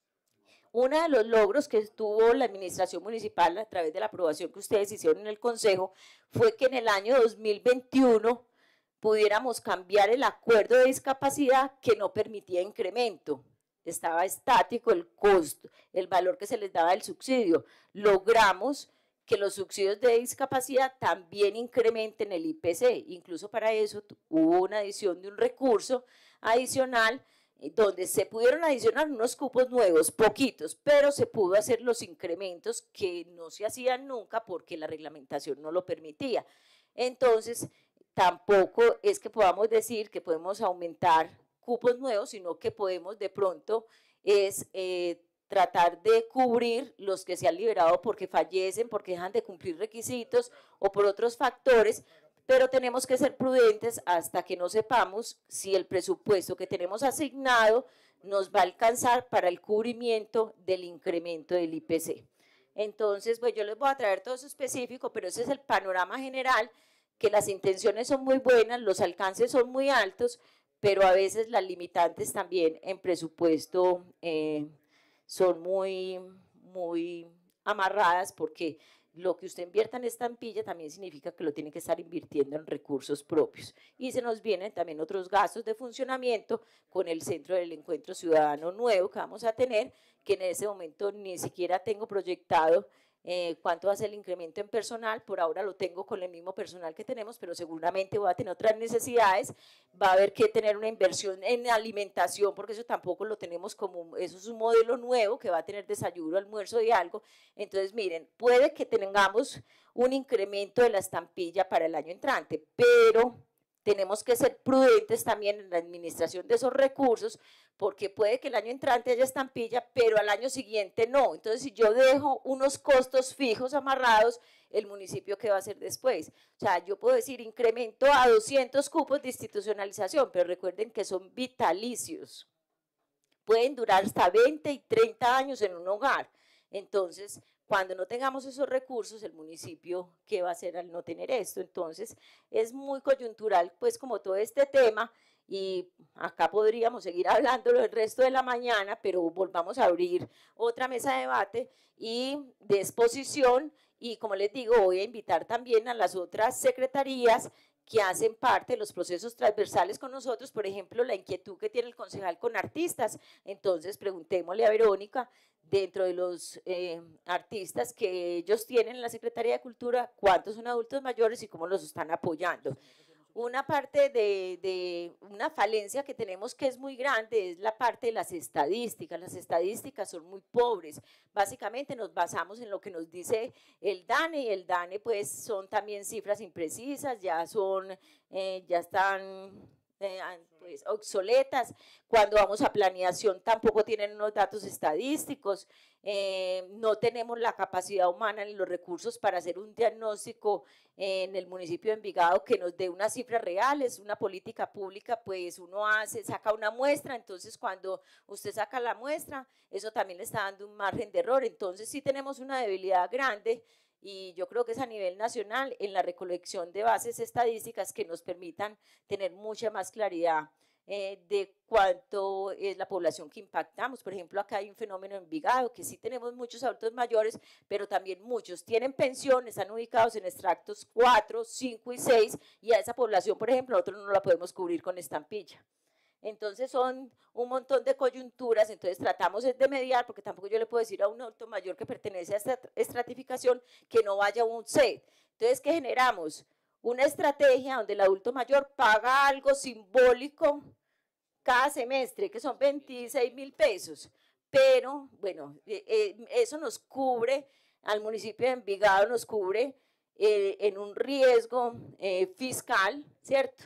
Speaker 3: Uno de los logros que tuvo la administración municipal a través de la aprobación que ustedes hicieron en el Consejo fue que en el año dos mil veintiuno pudiéramos cambiar el acuerdo de discapacidad que no permitía incremento. Estaba estático el costo, el valor que se les daba del subsidio. Logramos que los subsidios de discapacidad también incrementen el I P C. Incluso para eso hubo una adición de un recurso adicional donde se pudieron adicionar unos cupos nuevos, poquitos, pero se pudo hacer los incrementos que no se hacían nunca porque la reglamentación no lo permitía. Entonces, tampoco es que podamos decir que podemos aumentar cupos nuevos, sino que podemos de pronto es eh, tratar de cubrir los que se han liberado porque fallecen, porque dejan de cumplir requisitos o por otros factores, pero tenemos que ser prudentes hasta que no sepamos si el presupuesto que tenemos asignado nos va a alcanzar para el cubrimiento del incremento del I P C. Entonces, pues yo les voy a traer todo eso específico, pero ese es el panorama general, que las intenciones son muy buenas, los alcances son muy altos, pero a veces las limitantes también en presupuesto eh, son muy, muy amarradas, porque lo que usted invierta en estampilla también significa que lo tiene que estar invirtiendo en recursos propios. Y se nos vienen también otros gastos de funcionamiento con el Centro del Encuentro Ciudadano nuevo que vamos a tener, que en ese momento ni siquiera tengo proyectado Eh, cuánto va a ser el incremento en personal. Por ahora lo tengo con el mismo personal que tenemos, pero seguramente voy a tener otras necesidades, va a haber que tener una inversión en alimentación, porque eso tampoco lo tenemos como, eso es un modelo nuevo que va a tener desayuno, almuerzo y algo. Entonces miren, puede que tengamos un incremento de la estampilla para el año entrante, pero tenemos que ser prudentes también en la administración de esos recursos, porque puede que el año entrante haya estampilla, pero al año siguiente no. Entonces, si yo dejo unos costos fijos amarrados, el municipio, ¿qué va a hacer después? O sea, yo puedo decir, incremento a doscientos cupos de institucionalización, pero recuerden que son vitalicios. Pueden durar hasta veinte y treinta años en un hogar. Entonces, cuando no tengamos esos recursos, el municipio, ¿qué va a hacer al no tener esto? Entonces, es muy coyuntural, pues, como todo este tema, y acá podríamos seguir hablándolo el resto de la mañana, pero volvamos a abrir otra mesa de debate y de exposición, y como les digo, voy a invitar también a las otras secretarías que hacen parte de los procesos transversales con nosotros, por ejemplo, la inquietud que tiene el concejal con artistas. Entonces, preguntémosle a Verónica, dentro de los eh, artistas que ellos tienen en la Secretaría de Cultura, cuántos son adultos mayores y cómo los están apoyando. Una parte de, de una falencia que tenemos que es muy grande es la parte de las estadísticas. Las estadísticas son muy pobres. Básicamente nos basamos en lo que nos dice el DANE, y el DANE pues son también cifras imprecisas, ya son, eh, ya están eh, pues, obsoletas. Cuando vamos a planeación tampoco tienen unos datos estadísticos. Eh, no tenemos la capacidad humana ni los recursos para hacer un diagnóstico en el municipio de Envigado que nos dé unas cifras reales. Una política pública, pues uno hace, saca una muestra, entonces cuando usted saca la muestra, eso también le está dando un margen de error. Entonces sí tenemos una debilidad grande, y yo creo que es a nivel nacional en la recolección de bases estadísticas que nos permitan tener mucha más claridad Eh, de cuánto es la población que impactamos. Por ejemplo, acá hay un fenómeno en Envigado, que sí tenemos muchos adultos mayores, pero también muchos tienen pensión, están ubicados en extractos cuatro, cinco y seis, y a esa población, por ejemplo, nosotros no la podemos cubrir con estampilla. Entonces son un montón de coyunturas, entonces tratamos de mediar, porque tampoco yo le puedo decir a un adulto mayor que pertenece a esta estratificación que no vaya a un S E D. Entonces, ¿qué generamos? Una estrategia donde el adulto mayor paga algo simbólico cada semestre, que son veintiséis mil pesos, pero bueno, eh, eh, eso nos cubre, al municipio de Envigado nos cubre eh, en un riesgo eh, fiscal, ¿cierto?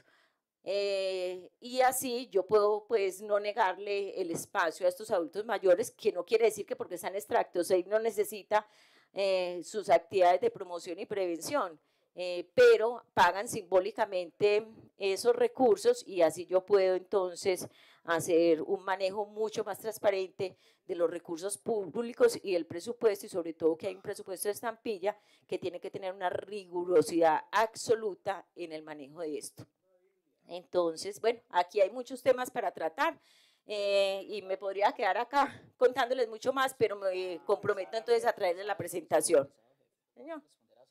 Speaker 3: Eh, y así yo puedo pues no negarle el espacio a estos adultos mayores, que no quiere decir que porque están en extracto seis no necesita eh, sus actividades de promoción y prevención. Eh, pero pagan simbólicamente esos recursos, y así yo puedo entonces hacer un manejo mucho más transparente de los recursos públicos y el presupuesto, y sobre todo que hay un presupuesto de estampilla que tiene que tener una rigurosidad absoluta en el manejo de esto. Entonces, bueno, aquí hay muchos temas para tratar. Eh, y me podría quedar acá contándoles mucho más, pero me comprometo entonces a traerles la presentación. Señor.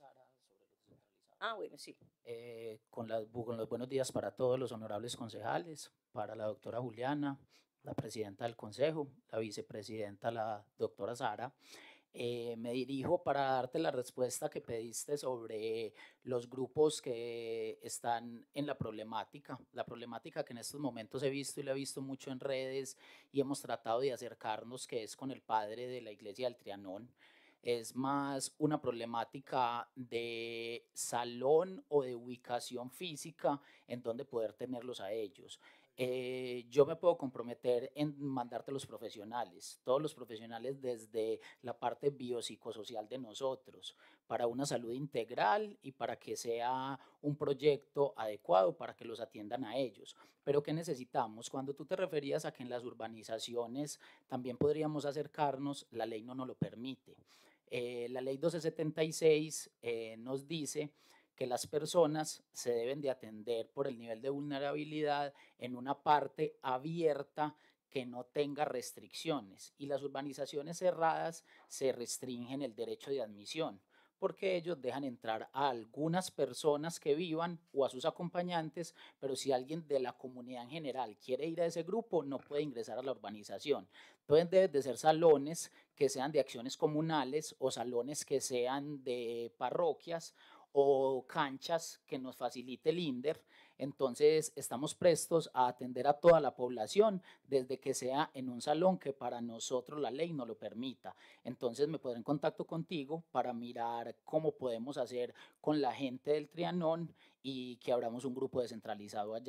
Speaker 3: Ah, bueno, sí.
Speaker 19: Eh, con, las, con los buenos días para todos los honorables concejales, para la doctora Juliana, la presidenta del consejo, la vicepresidenta, la doctora Sara. Eh, me dirijo para darte la respuesta que pediste sobre los grupos que están en la problemática, la problemática que en estos momentos he visto y la he visto mucho en redes y hemos tratado de acercarnos, que es con el padre de la iglesia del Trianón. Es más una problemática de salón o de ubicación física en donde poder tenerlos a ellos. Eh, yo me puedo comprometer en mandarte los profesionales, todos los profesionales desde la parte biopsicosocial de nosotros, para una salud integral y para que sea un proyecto adecuado para que los atiendan a ellos. Pero ¿qué necesitamos? Cuando tú te referías a que en las urbanizaciones también podríamos acercarnos, la ley no nos lo permite. Eh, la ley doce setenta y seis eh, nos dice que las personas se deben de atender por el nivel de vulnerabilidad en una parte abierta que no tenga restricciones, y las urbanizaciones cerradas se restringen el derecho de admisión, porque ellos dejan entrar a algunas personas que vivan o a sus acompañantes, pero si alguien de la comunidad en general quiere ir a ese grupo, no puede ingresar a la urbanización. Entonces deben de ser salones que sean de acciones comunales o salones que sean de parroquias o canchas que nos facilite el INDER. Entonces estamos prestos a atender a toda la población desde que sea en un salón que para nosotros la ley no lo permita. Entonces me pondré en contacto contigo para mirar cómo podemos hacer con la gente del Trianón y que abramos un grupo descentralizado allá.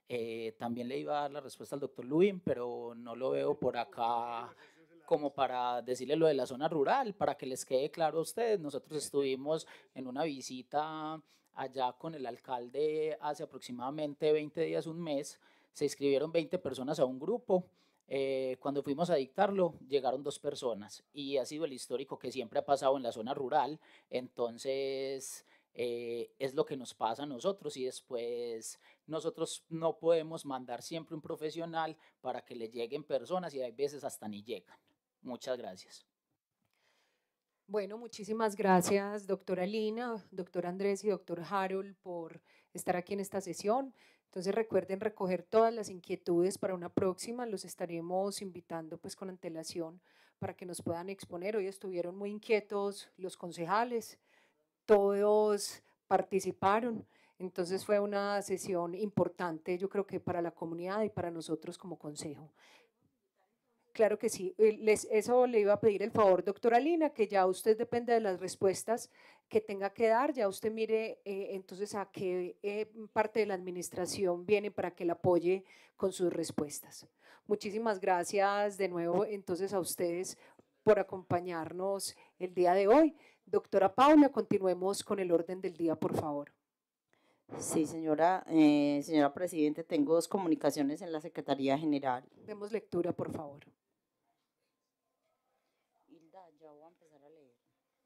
Speaker 19: Eh, también le iba a dar la respuesta al doctor Lubin, pero no lo veo por acá como para decirle lo de la zona rural, para que les quede claro a ustedes. Nosotros estuvimos en una visita allá con el alcalde hace aproximadamente veinte días, un mes. Se inscribieron veinte personas a un grupo. Eh, cuando fuimos a dictarlo, llegaron dos personas y ha sido el histórico que siempre ha pasado en la zona rural. Entonces, eh, es lo que nos pasa a nosotros y después nosotros no podemos mandar siempre un profesional para que le lleguen personas y hay veces hasta ni llegan. Muchas gracias.
Speaker 1: Bueno, muchísimas gracias, doctora Lina, doctor Andrés y doctor Harold, por estar aquí en esta sesión. Entonces recuerden recoger todas las inquietudes para una próxima, los estaremos invitando pues con antelación para que nos puedan exponer. Hoy estuvieron muy inquietos los concejales, todos participaron, entonces fue una sesión importante yo creo que para la comunidad y para nosotros como consejo. Claro que sí, Les, eso le iba a pedir el favor, doctora Lina, que ya usted depende de las respuestas que tenga que dar, ya usted mire eh, entonces a qué eh, parte de la administración viene para que la apoye con sus respuestas. Muchísimas gracias de nuevo entonces a ustedes por acompañarnos el día de hoy. Doctora Paula, continuemos con el orden del día, por favor.
Speaker 2: Sí, señora, eh, señora Presidente, tengo dos comunicaciones en la Secretaría General.
Speaker 1: Demos lectura, por favor.
Speaker 2: Hilda, ya voy a empezar a leer.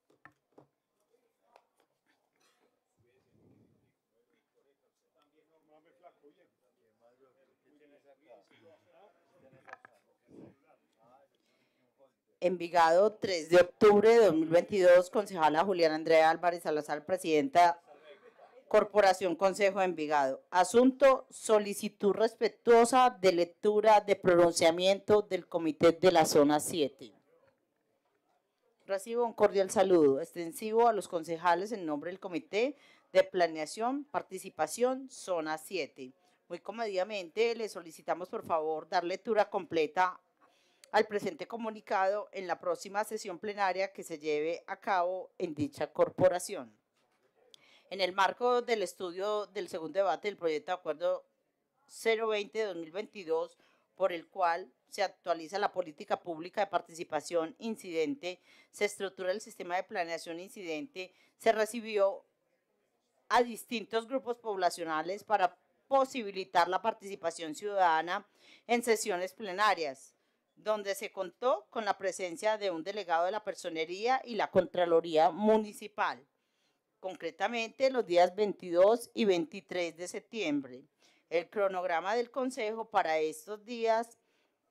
Speaker 2: Envigado, tres de octubre de dos mil veintidós, concejala Juliana Andrea Álvarez Salazar, presidenta Corporación Consejo de Envigado. Asunto: solicitud respetuosa de lectura de pronunciamiento del Comité de la Zona siete. Recibo un cordial saludo extensivo a los concejales en nombre del Comité de Planeación, Participación, Zona siete. Muy comedidamente le solicitamos por favor dar lectura completa al presente comunicado en la próxima sesión plenaria que se lleve a cabo en dicha corporación. En el marco del estudio del segundo debate del proyecto de acuerdo cero veinte de dos mil veintidós, por el cual se actualiza la política pública de participación incidente, se estructura el sistema de planeación incidente, se recibió a distintos grupos poblacionales para posibilitar la participación ciudadana en sesiones plenarias, donde se contó con la presencia de un delegado de la Personería y la Contraloría Municipal, concretamente los días veintidós y veintitrés de septiembre. El cronograma del Consejo para estos días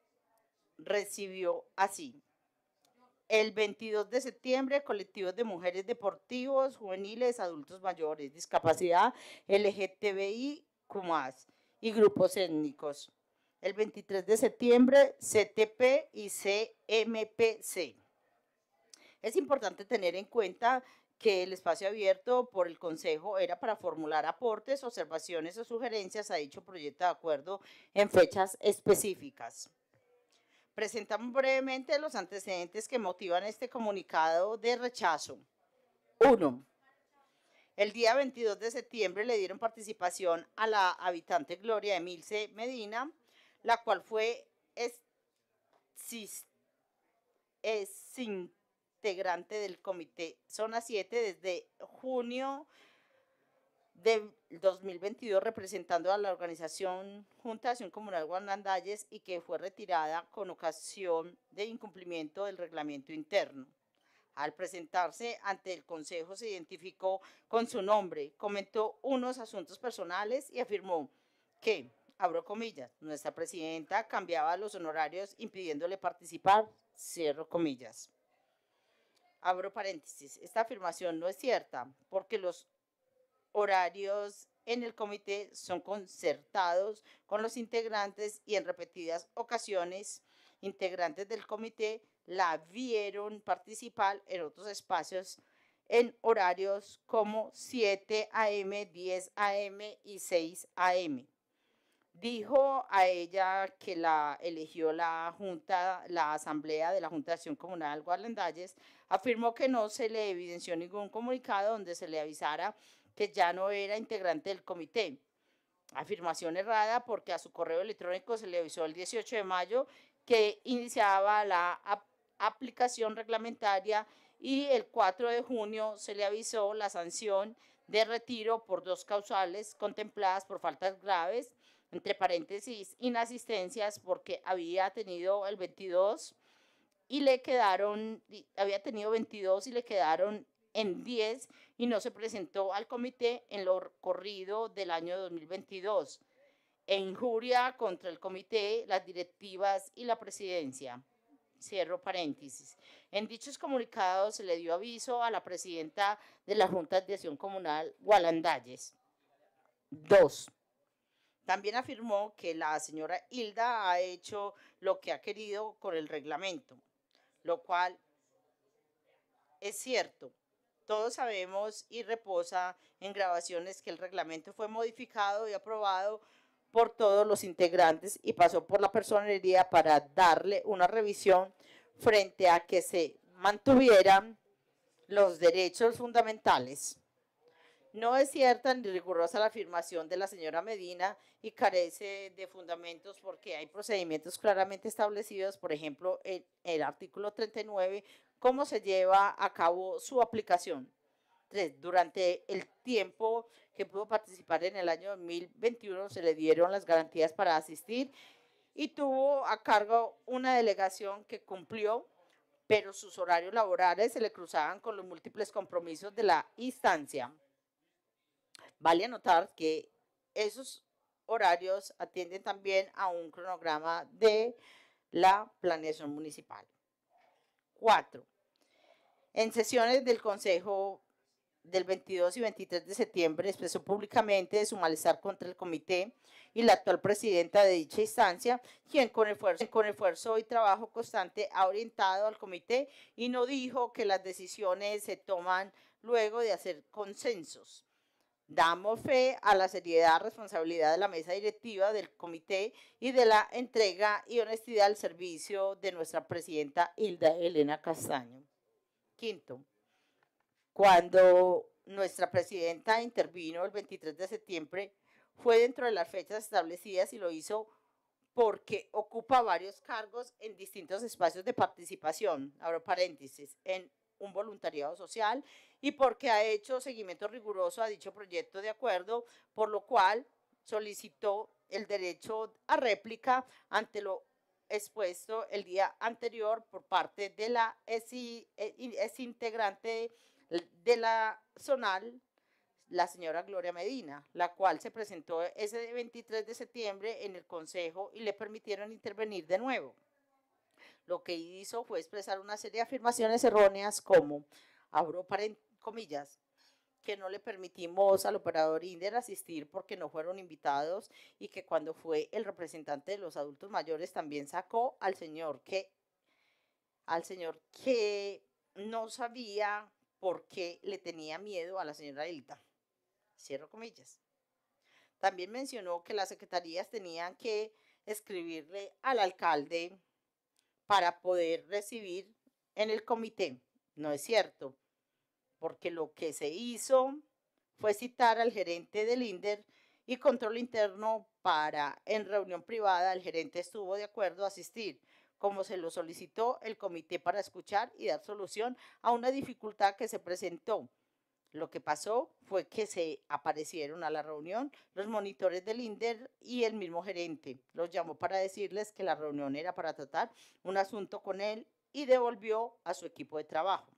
Speaker 2: recibió así: el veintidós de septiembre, colectivos de mujeres deportivos, juveniles, adultos mayores, discapacidad L G T B I Q más, y grupos étnicos. El veintitrés de septiembre, C T P y C M P C. Es importante tener en cuenta que el espacio abierto por el Consejo era para formular aportes, observaciones o sugerencias a dicho proyecto de acuerdo en fechas específicas. Presentamos brevemente los antecedentes que motivan este comunicado de rechazo. uno. El día veintidós de septiembre le dieron participación a la habitante Gloria Emilce Medina, la cual fue es, es integrante del Comité Zona siete desde junio de dos mil veintidós, representando a la organización Junta de Acción Comunal Guanandayes, y que fue retirada con ocasión de incumplimiento del reglamento interno. Al presentarse ante el Consejo se identificó con su nombre, comentó unos asuntos personales y afirmó que, abro comillas, nuestra presidenta cambiaba los honorarios impidiéndole participar, cierro comillas. Abro paréntesis, esta afirmación no es cierta porque los horarios en el comité son concertados con los integrantes y en repetidas ocasiones integrantes del comité la vieron participar en otros espacios en horarios como siete a eme, diez a eme y seis a eme. Dijo a ella que la eligió la Junta, la Asamblea de la Junta de Acción Comunal Guarlandayes. Afirmó que no se le evidenció ningún comunicado donde se le avisara que ya no era integrante del comité. Afirmación errada porque a su correo electrónico se le avisó el dieciocho de mayo que iniciaba la ap aplicación reglamentaria y el cuatro de junio se le avisó la sanción de retiro por dos causales contempladas por faltas graves, entre paréntesis, inasistencias porque había tenido el veintidós y le quedaron, había tenido veintidós y le quedaron en diez y no se presentó al comité en lo corrido del año dos mil veintidós. E injuria contra el comité, las directivas y la presidencia. Cierro paréntesis. En dichos comunicados se le dio aviso a la presidenta de la Junta de Acción Comunal, Gualandalles. Dos. También afirmó que la señora Hilda ha hecho lo que ha querido con el reglamento, lo cual es cierto. Todos sabemos y reposa en grabaciones que el reglamento fue modificado y aprobado por todos los integrantes y pasó por la personería para darle una revisión frente a que se mantuvieran los derechos fundamentales. No es cierta ni rigurosa la afirmación de la señora Medina y carece de fundamentos porque hay procedimientos claramente establecidos, por ejemplo, en el artículo treinta y nueve, cómo se lleva a cabo su aplicación. Tres, durante el tiempo que pudo participar en el año dos mil veintiuno se le dieron las garantías para asistir y tuvo a cargo una delegación que cumplió, pero sus horarios laborales se le cruzaban con los múltiples compromisos de la instancia. Vale anotar que esos horarios atienden también a un cronograma de la planeación municipal. Cuatro. En sesiones del Consejo del veintidós y veintitrés de septiembre expresó públicamente su malestar contra el comité y la actual presidenta de dicha instancia, quien con esfuerzo, con esfuerzo y trabajo constante ha orientado al comité y no dijo que las decisiones se toman luego de hacer consensos. Damos fe a la seriedad, responsabilidad de la mesa directiva del comité y de la entrega y honestidad al servicio de nuestra presidenta Hilda Elena Castaño. Quinto, cuando nuestra presidenta intervino el veintitrés de septiembre, fue dentro de las fechas establecidas y lo hizo porque ocupa varios cargos en distintos espacios de participación, abro paréntesis, en un voluntariado social y porque ha hecho seguimiento riguroso a dicho proyecto de acuerdo, por lo cual solicitó el derecho a réplica ante lo expuesto el día anterior por parte de la ex, ex integrante de la zonal, la señora Gloria Medina, la cual se presentó ese veintitrés de septiembre en el Consejo y le permitieron intervenir de nuevo. Lo que hizo fue expresar una serie de afirmaciones erróneas como, abro comillas, que no le permitimos al operador INDER asistir porque no fueron invitados y que cuando fue el representante de los adultos mayores también sacó al señor que, al señor que no sabía por qué le tenía miedo a la señora Hilda. Cierro comillas. También mencionó que las secretarías tenían que escribirle al alcalde para poder recibir en el comité. No es cierto, porque lo que se hizo fue citar al gerente del INDER y control interno para, en reunión privada, el gerente estuvo de acuerdo a asistir, como se lo solicitó el comité para escuchar y dar solución a una dificultad que se presentó. Lo que pasó fue que se aparecieron a la reunión los monitores del INDER y el mismo gerente. Los llamó para decirles que la reunión era para tratar un asunto con él y devolvió a su equipo de trabajo.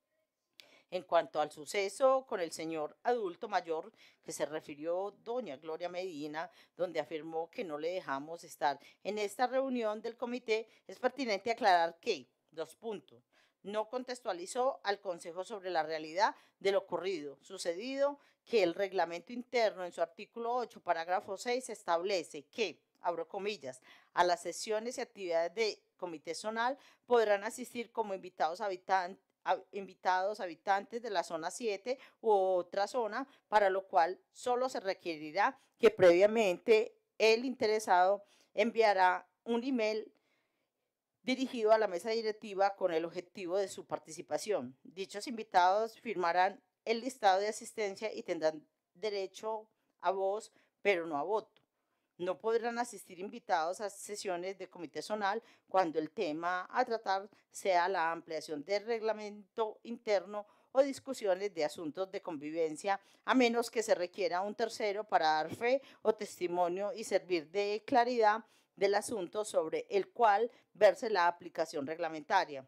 Speaker 2: En cuanto al suceso con el señor adulto mayor que se refirió doña Gloria Medina, donde afirmó que no le dejamos estar en esta reunión del comité, es pertinente aclarar que, dos puntos, no contextualizó al Consejo sobre la realidad de lo ocurrido, sucedido, que el reglamento interno en su artículo ocho, parágrafo seis, establece que, abro comillas, a las sesiones y actividades de comité zonal podrán asistir como invitados habitantes, invitados habitantes de la zona siete u otra zona, para lo cual solo se requerirá que previamente el interesado enviará un email dirigido a la mesa directiva con el objetivo de su participación. Dichos invitados firmarán el listado de asistencia y tendrán derecho a voz pero no a voto. No podrán asistir invitados a sesiones de comité zonal cuando el tema a tratar sea la ampliación del reglamento interno o discusiones de asuntos de convivencia, a menos que se requiera un tercero para dar fe o testimonio y servir de claridad del asunto sobre el cual verse la aplicación reglamentaria.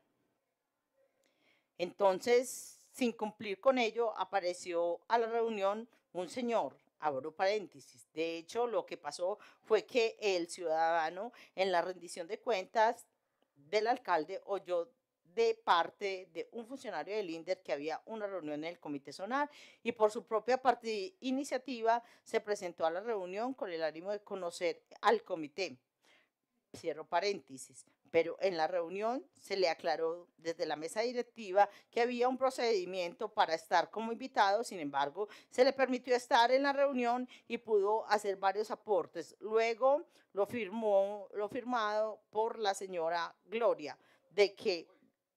Speaker 2: Entonces, sin cumplir con ello, apareció a la reunión un señor, abro paréntesis. De hecho, lo que pasó fue que el ciudadano en la rendición de cuentas del alcalde oyó de parte de un funcionario del INDER que había una reunión en el comité zonal y por su propia parte iniciativa se presentó a la reunión con el ánimo de conocer al comité. Cierro paréntesis. Pero en la reunión se le aclaró desde la mesa directiva que había un procedimiento para estar como invitado, sin embargo, se le permitió estar en la reunión y pudo hacer varios aportes. Luego lo firmó, lo firmado por la señora Gloria, de que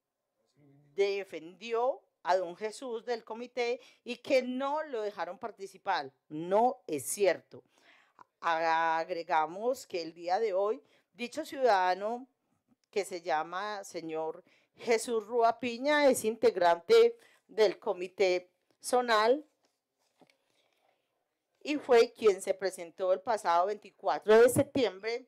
Speaker 2: defendió a don Jesús del comité y que no lo dejaron participar. No es cierto. Agregamos que el día de hoy, dicho ciudadano, que se llama señor Jesús Rúa Piña, es integrante del comité zonal y fue quien se presentó el pasado veinticuatro de septiembre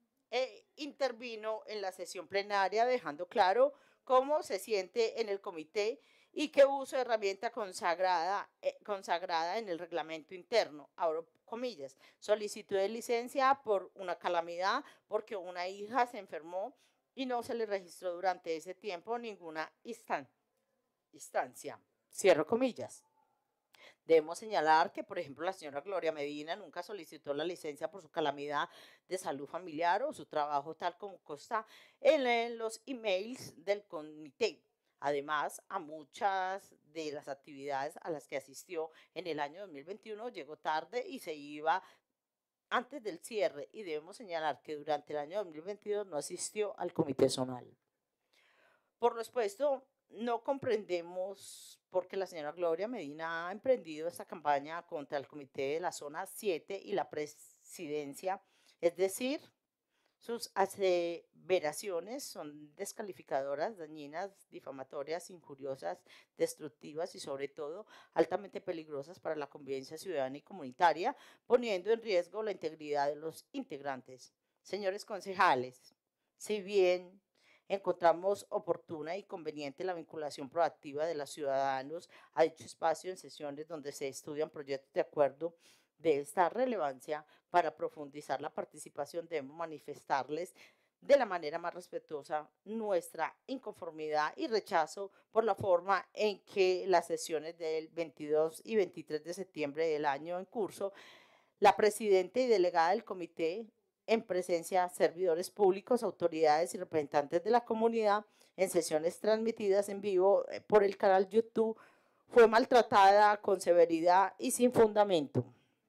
Speaker 2: e intervino en la sesión plenaria dejando claro cómo se siente en el comité y que uso de herramienta consagrada, eh, consagrada en el reglamento interno, abro comillas, solicitud de licencia por una calamidad porque una hija se enfermó y no se le registró durante ese tiempo ninguna instan instancia, cierro comillas. Debemos señalar que, por ejemplo, la señora Gloria Medina nunca solicitó la licencia por su calamidad de salud familiar o su trabajo tal como consta en los emails del comité. Además, a muchas de las actividades a las que asistió en el año dos mil veintiuno llegó tarde y se iba antes del cierre, y debemos señalar que durante el año dos mil veintidós no asistió al comité zonal. Por lo expuesto, no comprendemos por qué la señora Gloria Medina ha emprendido esta campaña contra el comité de la zona siete y la presidencia, es decir, sus aseveraciones son descalificadoras, dañinas, difamatorias, injuriosas, destructivas y sobre todo altamente peligrosas para la convivencia ciudadana y comunitaria, poniendo en riesgo la integridad de los integrantes. Señores concejales, si bien encontramos oportuna y conveniente la vinculación proactiva de los ciudadanos a dicho espacio en sesiones donde se estudian proyectos de acuerdo de esta relevancia, para profundizar la participación debemos manifestarles de la manera más respetuosa nuestra inconformidad y rechazo por la forma en que las sesiones del veintidós y veintitrés de septiembre del año en curso, la presidenta y delegada del comité, en presencia de servidores públicos, autoridades y representantes de la comunidad, en sesiones transmitidas en vivo por el canal YouTube, fue maltratada con severidad y sin fundamento.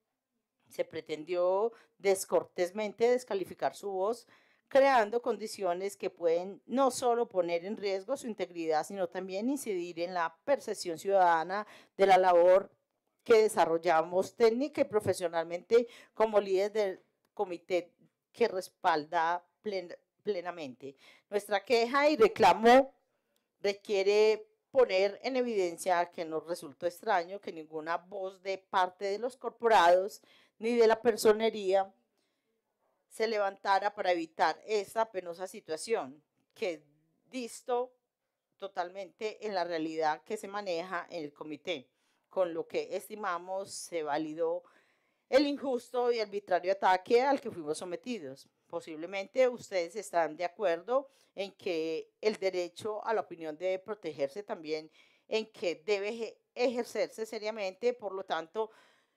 Speaker 2: Se pretendió descortésmente descalificar su voz, creando condiciones que pueden no solo poner en riesgo su integridad, sino también incidir en la percepción ciudadana de la labor que desarrollamos técnica y profesionalmente como líderes del comité que respalda plen, plenamente. Nuestra queja y reclamo requiere poner en evidencia que nos resultó extraño que ninguna voz de parte de los corporados ni de la personería se levantara para evitar esta penosa situación que disto totalmente en la realidad que se maneja en el comité, con lo que estimamos se validó el injusto y arbitrario ataque al que fuimos sometidos. Posiblemente ustedes están de acuerdo en que el derecho a la opinión debe protegerse también, en que debe ejercerse seriamente, por lo tanto,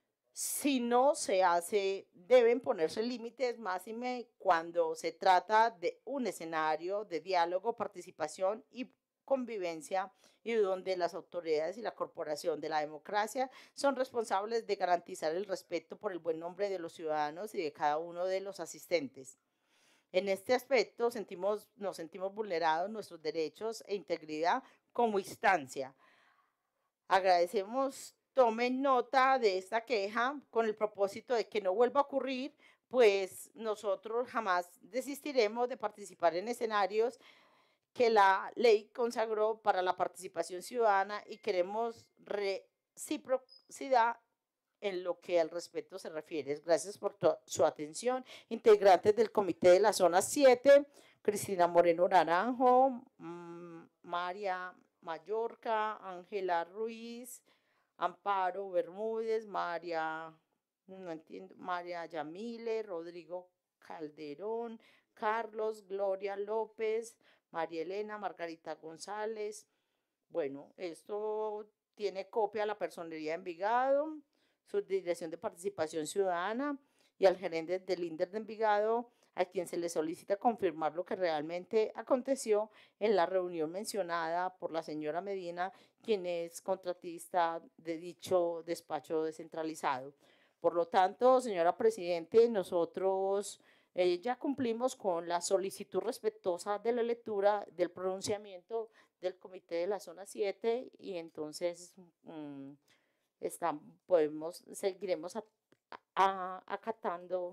Speaker 2: si no se hace, deben ponerse límites máxime cuando se trata de un escenario de diálogo, participación y convivencia y donde las autoridades y la corporación de la democracia son responsables de garantizar el respeto por el buen nombre de los ciudadanos y de cada uno de los asistentes. En este aspecto sentimos, nos sentimos vulnerados nuestros derechos e integridad como instancia. Agradecemos tomen nota de esta queja con el propósito de que no vuelva a ocurrir, pues nosotros jamás desistiremos de participar en escenarios que la ley consagró para la participación ciudadana y queremos reciprocidad en lo que al respeto se refiere. Gracias por su atención. Integrantes del comité de la zona siete, Cristina Moreno Naranjo, María Mallorca, Ángela Ruiz, Amparo Bermúdez, María, no entiendo, María Yamile, Rodrigo Calderón, Carlos, Gloria López, María Elena, Margarita González. Bueno, esto tiene copia a la Personería de Envigado, Subdirección de Participación Ciudadana y al gerente del INDER de Envigado, a quien se le solicita confirmar lo que realmente aconteció en la reunión mencionada por la señora Medina, quien es contratista de dicho despacho descentralizado. Por lo tanto, señora Presidente, nosotros eh, ya cumplimos con la solicitud respetuosa de la lectura del pronunciamiento del Comité de la Zona siete y entonces mmm, está, podemos, seguiremos a, a, acatando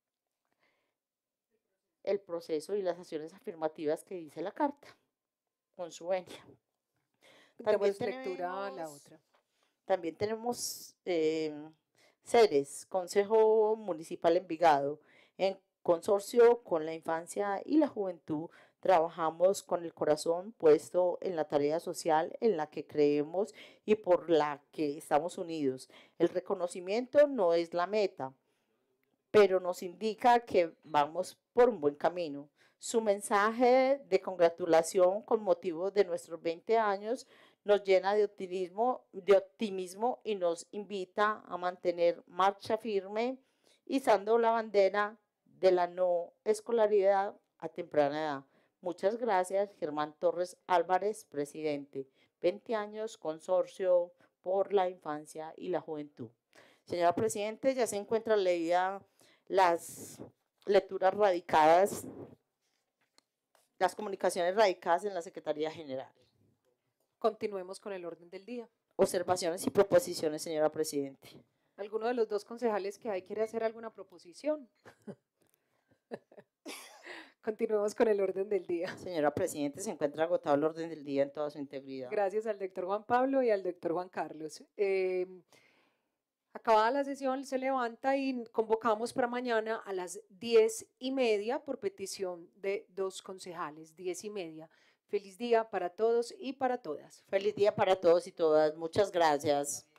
Speaker 2: el proceso y las acciones afirmativas que dice la carta, con su venia.
Speaker 1: Damos lectura a la otra.
Speaker 2: También tenemos eh, SERES, Consejo Municipal Envigado. En consorcio con la infancia y la juventud, trabajamos con el corazón puesto en la tarea social en la que creemos y por la que estamos unidos. El reconocimiento no es la meta, pero nos indica que vamos por un buen camino. Su mensaje de congratulación con motivo de nuestros veinte años nos llena de optimismo, de optimismo y nos invita a mantener marcha firme, izando la bandera de la no escolaridad a temprana edad. Muchas gracias, Germán Torres Álvarez, presidente. veinte años, Consorcio por la Infancia y la Juventud. Señora Presidente, ya se encuentran leídas las lecturas radicadas, las comunicaciones radicadas en la Secretaría General.
Speaker 1: Continuemos con el orden del día.
Speaker 2: Observaciones y proposiciones, señora Presidente.
Speaker 1: ¿Alguno de los dos concejales que hay quiere hacer alguna proposición? Continuemos con el orden del día.
Speaker 2: Señora Presidente, se encuentra agotado el orden del día en toda su integridad.
Speaker 1: Gracias al doctor Juan Pablo y al doctor Juan Carlos. Eh, acabada la sesión, se levanta y convocamos para mañana a las diez y media por petición de dos concejales, diez y media. Feliz día para todos y para todas.
Speaker 2: Feliz día para todos y todas. Muchas gracias.